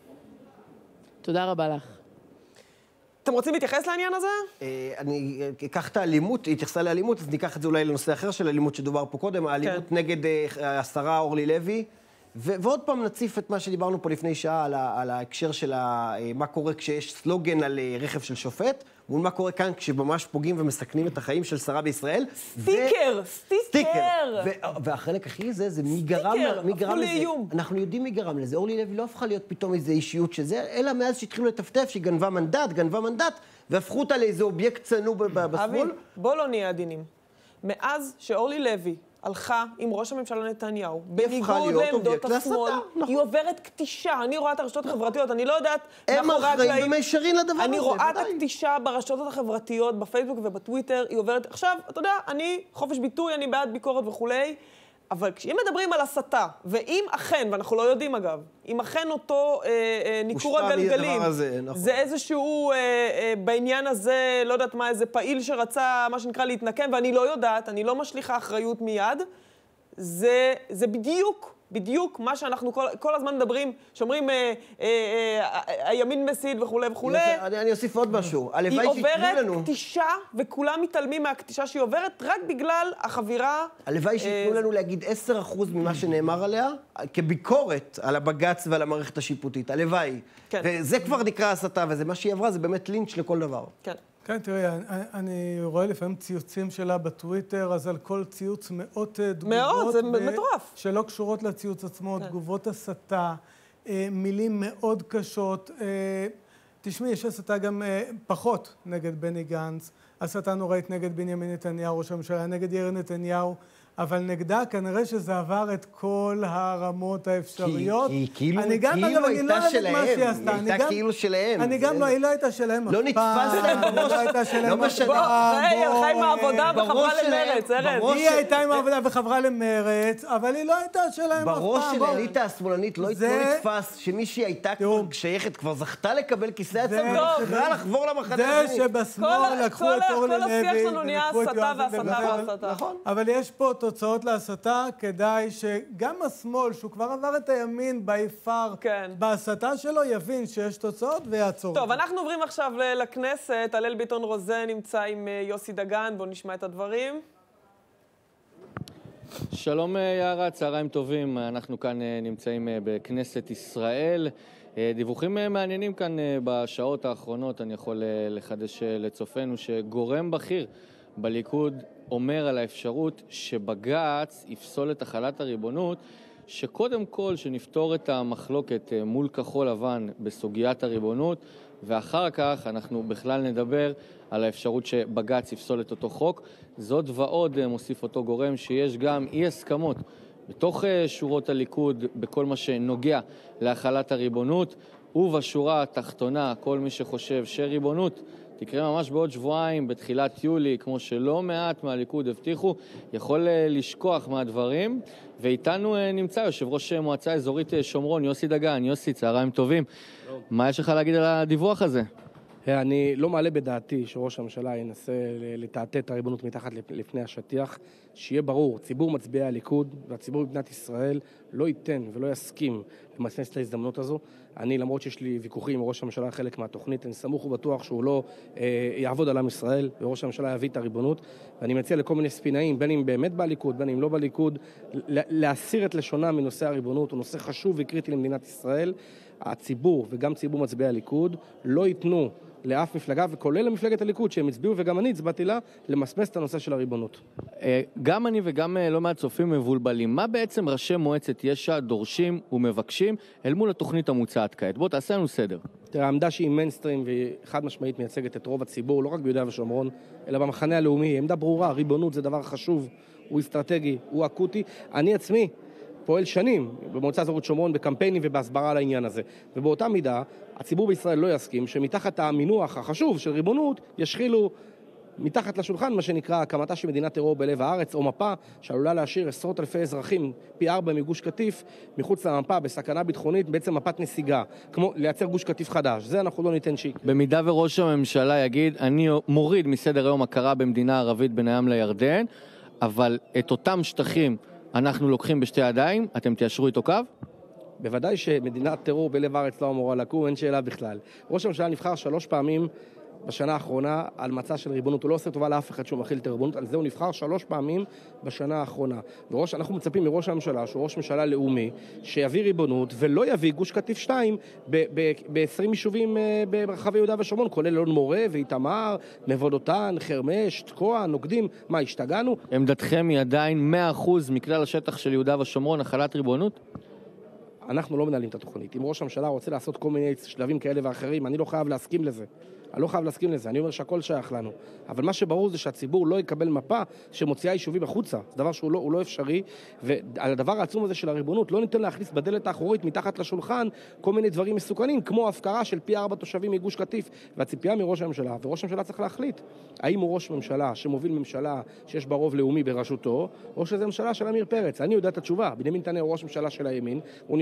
תודה רבה לך. אתם רוצים להתייחס לעניין הזה? אני אקח את האלימות, היא התייחסה לאלימות, אז ניקח את זה אולי לנושא אחר של אלימות שדובר פה קודם, האלימות נגד השרה אורלי לוי, ועוד פעם נציף את מה שדיברנו פה לפני שעה על ההקשר של מה קורה כשיש סלוגן על רכב של שופט, מול מה קורה כאן כשממש פוגעים ומסכנים את החיים של שרה בישראל. סטיקר! והחלק הכי זה מי גרם לזה. אנחנו יודעים מי גרם לזה. אורלי לוי לא הפכה להיות פתאום איזו אישיות שזה, אלא מאז שהתחילו לטפטף שהיא גנבה מנדט, והפכו אותה לאיזה אובייקט צנוע בשמאל. אבי, בוא לא נהיה עדינים. מאז שאורלי לוי הלכה עם ראש הממשלה נתניהו, בניגוד לעמדות השמאל, היא עוברת כתישה. אני רואה את הרשתות החברתיות, אני לא יודעת הם אחראים במישרין לדבר הזה. אני רואה את הכתישה ברשתות החברתיות, בפייסבוק ובטוויטר, היא עוברת. עכשיו, אתה יודע, אני חופש ביטוי, אני בעד ביקורת וכולי, אבל כשאם מדברים על הסתה, ואם אכן, ואנחנו לא יודעים אגב, אם אכן אותו ניכור הגלגלים, זה איזשהו בעניין הזה, לא יודעת מה, איזה פעיל שרצה, מה שנקרא, להתנקם, ואני לא יודעת, אני לא משליחה אחריות מיד, זה בדיוק מה שאנחנו כל הזמן מדברים, שאומרים הימין מסית וכולי וכולי. אני אוסיף עוד משהו. היא עוברת כתישה, וכולם מתעלמים מהכתישה שהיא עוברת, רק בגלל החבירה. הלוואי שיתנו לנו להגיד 10% ממה שנאמר עליה, כביקורת על הבג"ץ ועל המערכת השיפוטית. הלוואי. וזה כבר נקרא הסתה, וזה מה שהיא עברה, זה באמת לינץ' לכל דבר. כן, תראי, אני רואה לפעמים ציוצים שלה בטוויטר, אז על כל ציוץ מאות תגובות. מאות, זה מטורף. שלא קשורות לציוץ עצמו, תגובות הסתה, מילים מאוד קשות. תשמעי, יש הסתה גם פחות נגד בני גנץ, הסתה נוראית נגד בנימין נתניהו, ראש הממשלה, נגד יאיר נתניהו, אבל נגדה כנראה שזה עבר את כל הרמות האפשריות. כי כאילו הייתה שלהם, היא הייתה כאילו שלהם. אני גם לא, היא לא הייתה שלהם. לא נתפס להם בראש, לא משנה. היא הלכה עם העבודה וחברה למרץ, ארז. היא הייתה עם העבודה וחברה למרץ, אבל היא לא הייתה שלהם אף פעם. בראש של האליטה השמאלנית לא נתפס שמישהי הייתה שייכת, כבר זכתה לקבל כיסא עצם, וחברה לחבור למחנה השני. זה שבשמאל לקחו את אורלי לוי. כל השיח שלנו נהיה הסתה והסתה. אבל יש פה תוצאות להסתה, כדאי שגם השמאל, שהוא כבר עבר את הימין ביפר, בהסתה שלו, יבין שיש תוצאות ויעצור. טוב, אנחנו עוברים עכשיו לכנסת. הלל ביטון רוזן נמצא עם יוסי דגן, בואו נשמע את הדברים. שלום יערה, צהריים טובים. אנחנו כאן נמצאים בכנסת ישראל. דיווחים מעניינים כאן בשעות האחרונות. אני יכול לחדש לצופנו שגורם בכיר בליכוד אומר על האפשרות שבג"ץ יפסול את החלת הריבונות, שקודם כל שנפתור את המחלוקת מול כחול לבן בסוגיית הריבונות, ואחר כך אנחנו בכלל נדבר על האפשרות שבג"ץ יפסול את אותו חוק. זאת ועוד מוסיף אותו גורם שיש גם אי הסכמות בתוך שורות הליכוד בכל מה שנוגע להחלת הריבונות, ובשורה התחתונה כל מי שחושב שריבונות תקרה ממש בעוד שבועיים, בתחילת יולי, כמו שלא מעט מהליכוד הבטיחו, יכול לשכוח מהדברים. ואיתנו נמצא יושב ראש מועצה אזורית שומרון, יוסי דגן. יוסי, צהריים טובים. מה יש לך להגיד על הדיווח הזה? אני לא מעלה בדעתי שראש הממשלה ינסה לטאטא את הריבונות מתחת לפני השטיח. שיהיה ברור, ציבור מצביעי הליכוד והציבור במדינת ישראל לא ייתן ולא יסכים למסמס את ההזדמנות הזו. אני, למרות שיש לי ויכוחים עם ראש הממשלה חלק מהתוכנית, אני סמוך ובטוח שהוא לא יעבוד על עם ישראל, וראש הממשלה יביא את הריבונות. ואני מציע לכל מיני ספינאים, בין אם באמת בליכוד, בין אם לא בליכוד, להסיר את לשונם מנושא הריבונות. הוא נושא חשוב וקריטי למדינת ישראל. הציבור וגם ציבור מצביעי הליכוד לא ייתנו לאף מפלגה, וכולל למפלגת הליכוד, שהם הצביעו וגם אני הצבעתי לה, למסמס את הנושא של הריבונות. גם אני וגם לא מעט צופים מבולבלים. מה בעצם ראשי מועצת יש"ע דורשים ומבקשים אל מול התוכנית המוצעת כעת? בוא תעשה לנו סדר. תראה, העמדה שהיא מיינסטרים וחד משמעית מייצגת את רוב הציבור, לא רק ביהודה ושומרון, אלא במחנה הלאומי. עמדה ברורה, ריבונות זה דבר חשוב, הוא אסטרטגי, הוא אקוטי. אני עצמי פועל שנים במועצה אזורית שומרון בקמפיינים ובהסברה על העניין הזה. ובאותה מידה, הציבור בישראל לא יסכים שמתחת המינוח החשוב של ריבונות ישחילו מתחת לשולחן מה שנקרא הקמתה של מדינת טרור בלב הארץ, או מפה שעלולה להשאיר עשרות אלפי אזרחים פי 4 מגוש קטיף מחוץ למפה בסכנה ביטחונית, בעצם מפת נסיגה, כמו לייצר גוש קטיף חדש. זה אנחנו לא ניתן שיק. במידה וראש הממשלה יגיד, אני מוריד מסדר היום הכרה במדינה ערבית בין הים לירדן, אבל את אותם שטחים אנחנו לוקחים בשתי ידיים, אתם תיישרו איתו קו? בוודאי שמדינת טרור בלב הארץ לא אמורה לקום, אין שאלה בכלל. ראש הממשלה נבחר 3 פעמים בשנה האחרונה על מצע של ריבונות. הוא לא עושה טובה לאף אחד שהוא מכיל את הריבונות, על זה הוא נבחר 3 פעמים בשנה האחרונה. אנחנו מצפים מראש הממשלה, שהוא ראש ממשלה לאומי, שיביא ריבונות ולא יביא גוש קטיף 2 ב-20 יישובים ברחבי יהודה ושומרון, כולל אלון מורה ואיתמר, מבוא דותן, חרמש, תקוע, נוקדים. מה, השתגענו? עמדתכם היא עדיין 100% מכלל השטח של יהודה ושומרון, החלת ריבונות? אנחנו לא מנהלים את התוכנית. אם ראש הממשלה רוצה לעשות כל מיני שלבים כאלה ואחרים, אני לא חייב להסכים לזה. אני אומר שהכל שייך לנו. אבל מה שברור זה שהציבור לא יקבל מפה שמוציאה יישובים החוצה. זה דבר שהוא לא אפשרי. ועל הדבר העצום הזה של הריבונות, לא ניתן להכניס בדלת האחורית מתחת לשולחן כל מיני דברים מסוכנים, כמו הפקרה של פי 4 תושבים מגוש קטיף. והציפייה מראש הממשלה, וראש הממשלה צריך להחליט, האם הוא ראש ממשלה שמוביל ממשלה שיש בה רוב לאומי בראשותו, או שזה ממשלה של עמיר פרץ. אני יודע את התשובה. בנימין נתניהו הוא ראש ממשלה של הימין.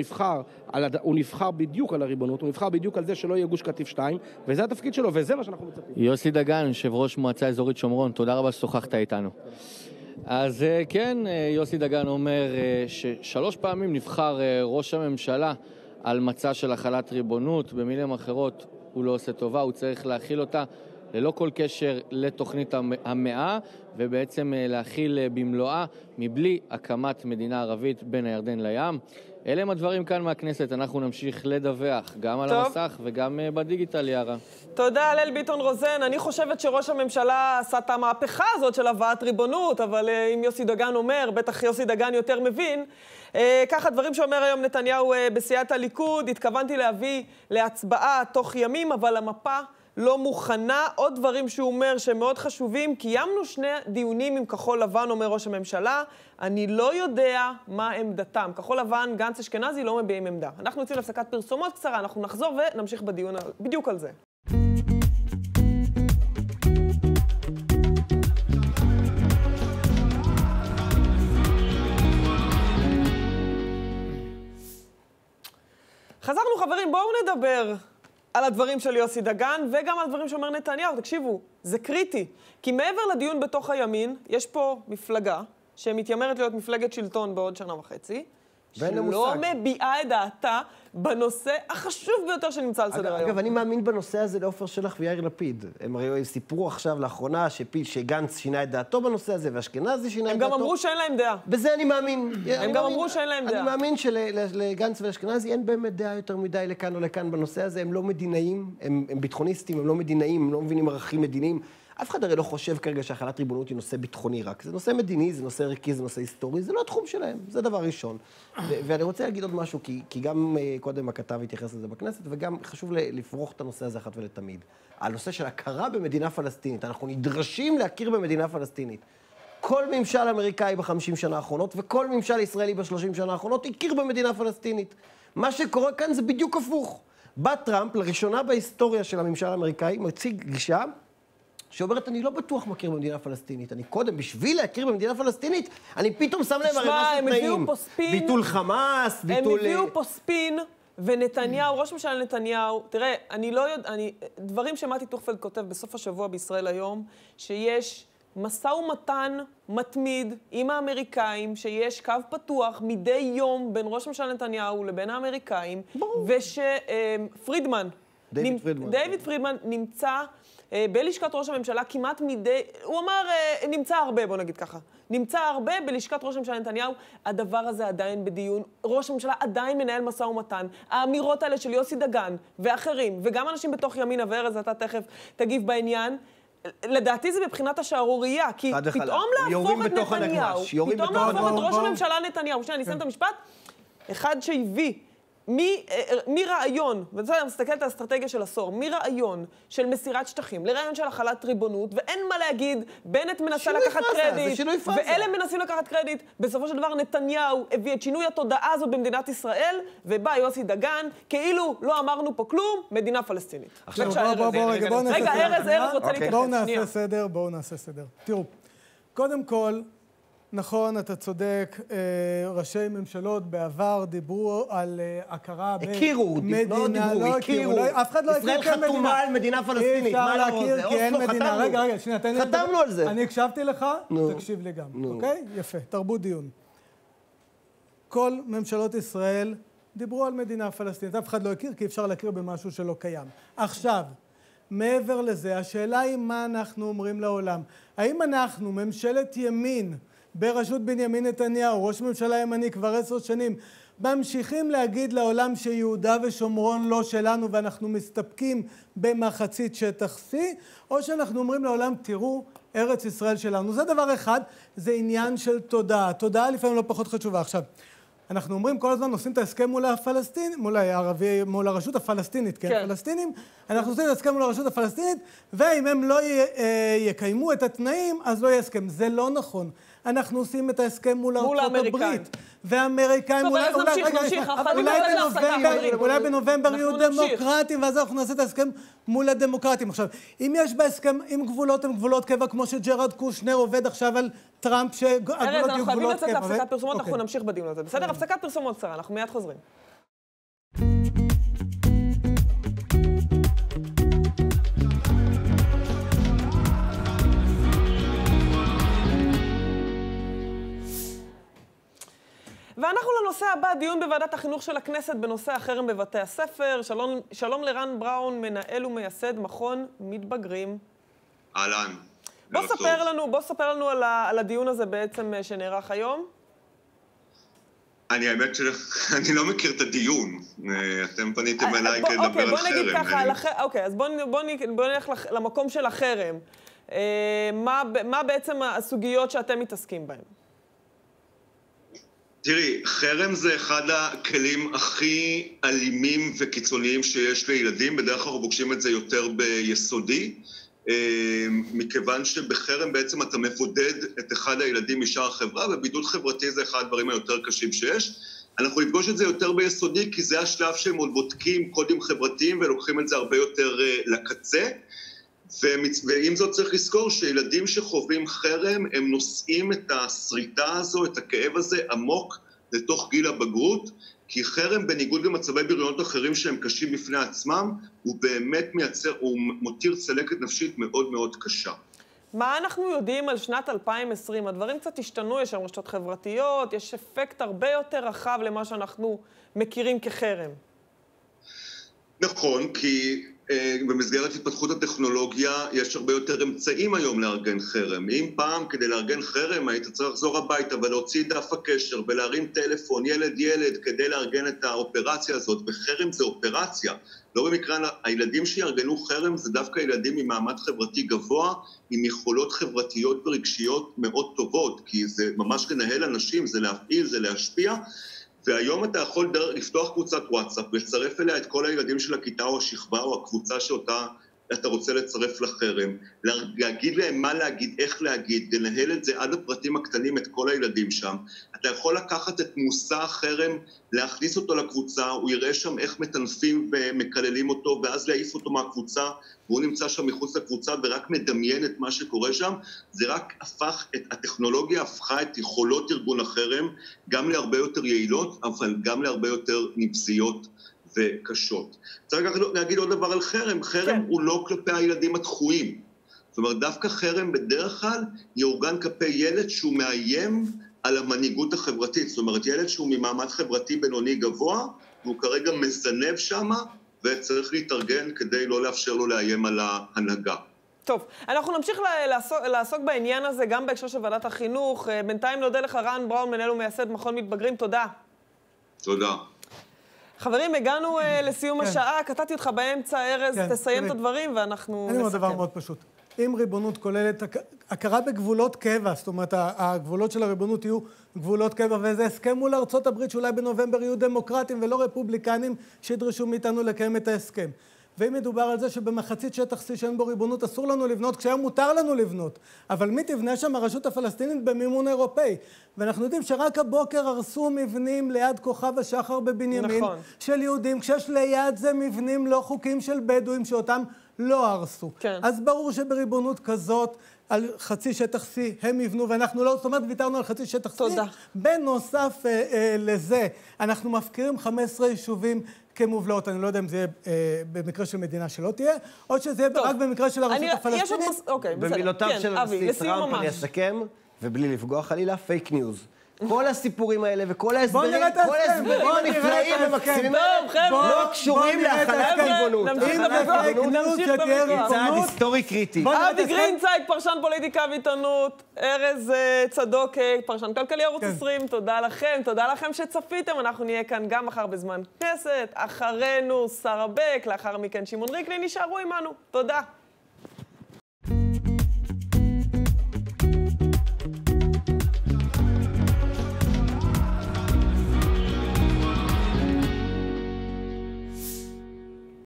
הוא נבחר בדיוק על הריבונות, הוא נבחר בדיוק על זה שלא יהיה גוש קטיף 2, וזה התפקיד שלו, וזה מה שאנחנו מצפים. יוסי דגן, יושב ראש מועצה אזורית שומרון, תודה רבה ששוחחת איתנו. אז כן, יוסי דגן אומר ש3 פעמים נבחר ראש הממשלה על מצע של החלת ריבונות, במילים אחרות הוא לא עושה טובה, הוא צריך להכיל אותה ללא כל קשר לתוכנית המאה, ובעצם להכיל במלואה מבלי הקמת מדינה ערבית בין הירדן לים. אלה הם הדברים כאן מהכנסת, אנחנו נמשיך לדווח גם על המסך וגם בדיגיטל, יערה. תודה, הלל ביטון רוזן. אני חושבת שראש הממשלה עשה את המהפכה הזאת של הבאת ריבונות, אבל אם יוסי דגן אומר, בטח יוסי דגן יותר מבין, ככה דברים שאומר היום נתניהו בסיעת הליכוד, התכוונתי להביא להצבעה תוך ימים, אבל המפה לא מוכנה. עוד דברים שהוא אומר שמאוד חשובים, קיימנו 2 דיונים עם כחול לבן, אומר ראש הממשלה, אני לא יודע מה עמדתם. כחול לבן, גנץ אשכנזי לא מביעים עמדה. אנחנו יוצאים להפסקת פרסומות קצרה, אנחנו נחזור ונמשיך בדיון בדיוק על זה. חזרנו חברים, בואו נדבר על הדברים של יוסי דגן, וגם על הדברים שאומר נתניהו. תקשיבו, זה קריטי. כי מעבר לדיון בתוך הימין, יש פה מפלגה שמתיימרת להיות מפלגת שלטון בעוד 1.5 שנה, שלא מביעה את דעתה בנושא החשוב ביותר שנמצא על סדר היום. אגב, אני מאמין בנושא הזה לעופר שלח ויאיר לפיד. הם סיפרו עכשיו לאחרונה שגנץ שינה את דעתו בנושא הזה, ואשכנזי שינה את דעתו. הם גם אמרו שאין להם דעה. בזה אני מאמין. הם גם אמרו שאין להם דעה. אני מאמין שלגנץ ואשכנזי אין באמת דעה יותר מדי לכאן או לכאן בנושא הזה. הם לא מדינאים, הם ביטחוניסטים, הם לא מדינאים, הם לא מבינים ערכים מדיניים. אף אחד הרי לא חושב כרגע שהחלת ריבונות היא נושא ביטחוני רק. זה נושא מדיני, זה נושא ערכי, זה נושא היסטורי, זה לא התחום שלהם, זה דבר ראשון. ואני רוצה להגיד עוד משהו, כי גם קודם הכתב התייחס לזה בכנסת, וגם חשוב לפרוח את הנושא הזה אחת ולתמיד. הנושא של הכרה במדינה פלסטינית, אנחנו נדרשים להכיר במדינה פלסטינית. כל ממשל אמריקאי ב50 שנה האחרונות, וכל ממשל ישראלי ב30 שנה האחרונות, הכיר במדינה פלסטינית. מה שקורה כאן זה בדיוק הפוך. בא טראמפ, לראשונה בהיסטוריה של הממשל האמריקאי, מציג גישה, שאומרת, אני לא בטוח מכיר במדינה פלסטינית. אני קודם, בשביל להכיר במדינה פלסטינית, אני פתאום שם להם הרי משהו תנאים. ביטול חמאס, ביטול... הם הביאו פה ספין ונתניהו, ראש ממשלה נתניהו, תראה, אני לא יודע, דברים שמתי טוכפלד כותב בסוף השבוע בישראל היום, שיש משא ומתן מתמיד עם האמריקאים, שיש קו פתוח מדי יום בין ראש ממשלה נתניהו לבין האמריקאים, ושפרידמן, דיוויד פרידמן נמצא בלשכת ראש הממשלה כמעט מדי, הוא אמר, נמצא הרבה, בוא נגיד ככה. נמצא הרבה בלשכת ראש הממשלה נתניהו, הדבר הזה עדיין בדיון, ראש הממשלה עדיין מנהל משא ומתן, האמירות האלה של יוסי דגן ואחרים, וגם אנשים בתוך ימינה וארז, אתה תכף תגיב בעניין, לדעתי זה מבחינת השערורייה, כי פתאום להפוך את נתניהו, פתאום להפוך את ראש הממשלה נתניהו, אני אסיים את המשפט, אחד שהביא, מרעיון, וזה אני מסתכלת על האסטרטגיה של עשור, מרעיון של מסירת שטחים, לרעיון של החלת ריבונות, ואין מה להגיד, בנט מנסה לקחת קרדיט, ואלה מנסים לקחת קרדיט, בסופו של דבר נתניהו הביא את שינוי התודעה הזאת במדינת ישראל, ובא יוסי דגן, כאילו לא אמרנו פה כלום, מדינה פלסטינית. רגע, ארז רוצה להתייחס. בואו נעשה סדר. תראו, קודם כל, נכון, אתה צודק, ראשי ממשלות בעבר דיברו על הכרה במדינה, לא הכירו, אף אחד לא הכיר ישראל חתומה על מדינה פלסטינית, מה לא זה? רגע, שנייה, תן לי... חתמנו על זה. אני הקשבתי לך, תקשיב לי גם, אוקיי? יפה, תרבות דיון. כל ממשלות ישראל דיברו על מדינה פלסטינית, אף אחד לא הכיר, כי אפשר להכיר במשהו שלא קיים. עכשיו, מעבר לזה, השאלה היא מה אנחנו אומרים לעולם. האם אנחנו, ממשלת ימין, בראשות בנימין נתניהו, ראש ממשלה ימני כבר 10 שנים, ממשיכים להגיד לעולם שיהודה ושומרון לא שלנו ואנחנו מסתפקים במחצית שטח C, או שאנחנו אומרים לעולם, תראו, ארץ ישראל שלנו. זה דבר אחד, זה עניין של תודעה. תודעה לפעמים לא פחות חשובה. עכשיו, אנחנו אומרים כל הזמן, עושים את ההסכם מול הפלסטינים, מול הרשות הפלסטינית, כן, פלסטינים, אנחנו עושים את ההסכם מול הרשות הפלסטינית, ואם הם לא יקיימו את התנאים, אז לא יהיה הסכם. זה לא נכון. אנחנו עושים את ההסכם מול ארצות הברית, והאמריקאים, אולי בנובמבר יהיו דמוקרטים, ואז אנחנו נעשה את ההסכם מול הדמוקרטים. עכשיו, אם יש בהסכם, אם גבולות הם גבולות קבע, כמו שג'רד קושנר עובד עכשיו על טראמפ, שהגבולות יהיו גבולות קבע. אנחנו חייבים לצאת להפסקת פרסומות, אנחנו נמשיך בדיון הזה. בסדר? הפסקת פרסומות קצרה, אנחנו מיד חוזרים. ואנחנו לנושא הבא, דיון בוועדת החינוך של הכנסת בנושא החרם בבתי הספר. שלום לרן בראון, מנהל ומייסד מכון מתבגרים. אהלן. בוא ספר לנו על הדיון הזה בעצם שנערך היום. האמת שאני לא מכיר את הדיון. אתם פניתם אליי כדבר על חרם. אוקיי, אז בוא נלך למקום של החרם. מה בעצם הסוגיות שאתם מתעסקים בהן? תראי, חרם זה אחד הכלים הכי אלימים וקיצוניים שיש לילדים, בדרך כלל אנחנו פוגשים את זה יותר ביסודי, מכיוון שבחרם בעצם אתה מבודד את אחד הילדים משאר החברה, ובידוד חברתי זה אחד הדברים היותר קשים שיש. אנחנו נפגוש את זה יותר ביסודי, כי זה השלב שהם עוד בודקים קודים חברתיים ולוקחים את זה הרבה יותר לקצה, ועם זאת צריך לזכור שילדים שחווים חרם, הם נושאים את הסריטה הזו, את הכאב הזה עמוק לתוך גיל הבגרות, כי חרם בניגוד למצבי בריונות אחרים שהם קשים בפני עצמם, הוא באמת הוא מותיר צלקת נפשית מאוד מאוד קשה. מה אנחנו יודעים על שנת 2020? הדברים קצת השתנו, יש שם רשתות חברתיות, יש אפקט הרבה יותר רחב למה שאנחנו מכירים כחרם. נכון, כי במסגרת התפתחות הטכנולוגיה יש הרבה יותר אמצעים היום לארגן חרם. אם פעם כדי לארגן חרם היית צריך לחזור הביתה ולהוציא דף הקשר ולהרים טלפון ילד כדי לארגן את האופרציה הזאת, וחרם זה אופרציה. לא במקרה, הילדים שיארגנו חרם זה דווקא ילדים עם מעמד חברתי גבוה, עם יכולות חברתיות ורגשיות מאוד טובות, כי זה ממש לנהל אנשים, זה להפעיל, זה להשפיע, והיום אתה יכול לפתוח קבוצת וואטסאפ ולצרף אליה את כל הילדים של הכיתה או השכבה או הקבוצה שאותה אתה רוצה לצרף לחרם, להגיד להם מה להגיד, איך להגיד, לנהל את זה עד הפרטים הקטנים את כל הילדים שם. אתה יכול לקחת את מושא החרם, להכניס אותו לקבוצה, הוא יראה שם איך מטנפים ומקללים אותו, ואז להעיף אותו מהקבוצה, והוא נמצא שם מחוץ לקבוצה ורק מדמיין את מה שקורה שם. זה רק הטכנולוגיה הפכה את יכולות ארגון החרם, גם להרבה יותר יעילות, אבל גם להרבה יותר נבזיות וקשות. צריך להגיד עוד דבר על חרם, חרם הוא לא כלפי הילדים הדחויים. זאת אומרת, דווקא חרם בדרך כלל יאורגן כלפי ילד שהוא מאיים על המנהיגות החברתית. זאת אומרת, ילד שהוא ממעמד חברתי בינוני גבוה, והוא כרגע מזנב שמה, וצריך להתארגן כדי לא לאפשר לו לאיים על ההנהגה. טוב, אנחנו נמשיך לעסוק בעניין הזה גם בהקשר של ועדת החינוך. בינתיים נודה לך רן בראון, מנהל ומייסד מכון מתבגרים, תודה. תודה. חברים, הגענו לסיום השעה, קטעתי אותך באמצע, ארז, תסיים את הדברים ואנחנו נסכם. אני אומר דבר מאוד פשוט. אם ריבונות כוללת הכרה בגבולות קבע, זאת אומרת, הגבולות של הריבונות יהיו גבולות קבע, וזה הסכם מול ארצות הברית שאולי בנובמבר יהיו דמוקרטים ולא רפובליקנים שידרשו מאיתנו לקיים את ההסכם. ואם מדובר על זה שבמחצית שטח C שאין בו ריבונות אסור לנו לבנות, כשהיום מותר לנו לבנות. אבל מי תבנה שם? הרשות הפלסטינית במימון אירופאי. ואנחנו יודעים שרק הבוקר הרסו מבנים ליד כוכב השחר בבנימין, נכון. של יהודים, כשיש ליד זה מבנים לא חוקיים של בדואים שאותם לא הרסו. כן. אז ברור שבריבונות כזאת, על חצי שטח C הם יבנו, ואנחנו לא, זאת אומרת, ויתרנו על חצי שטח C. תודה. בנוסף לזה, אנחנו מפקירים 15 יישובים כמובלעות. אני לא יודע אם זה יהיה במקרה של מדינה שלא תהיה, או שזה יהיה רק במקרה של הרשות הפלסטינית. אוקיי, בסדר. במילותיו של הנשיא טראמפ אני אסכם, ובלי לפגוע חלילה, פייק ניוז. כל הסיפורים האלה וכל ההסברים הנפלאים ומקסימים לא קשורים להחלת ריבונות. צעד היסטורי קריטי. אבי גרינצייג, פרשן פוליטיקה ועיתונות, ארז צדוק, פרשן כלכלי ערוץ 20, תודה לכם שצפיתם, אנחנו נהיה כאן גם מחר בזמן כנסת, אחרינו שרה בק, לאחר מכן שמעון ריקלין, נשארו עמנו, תודה.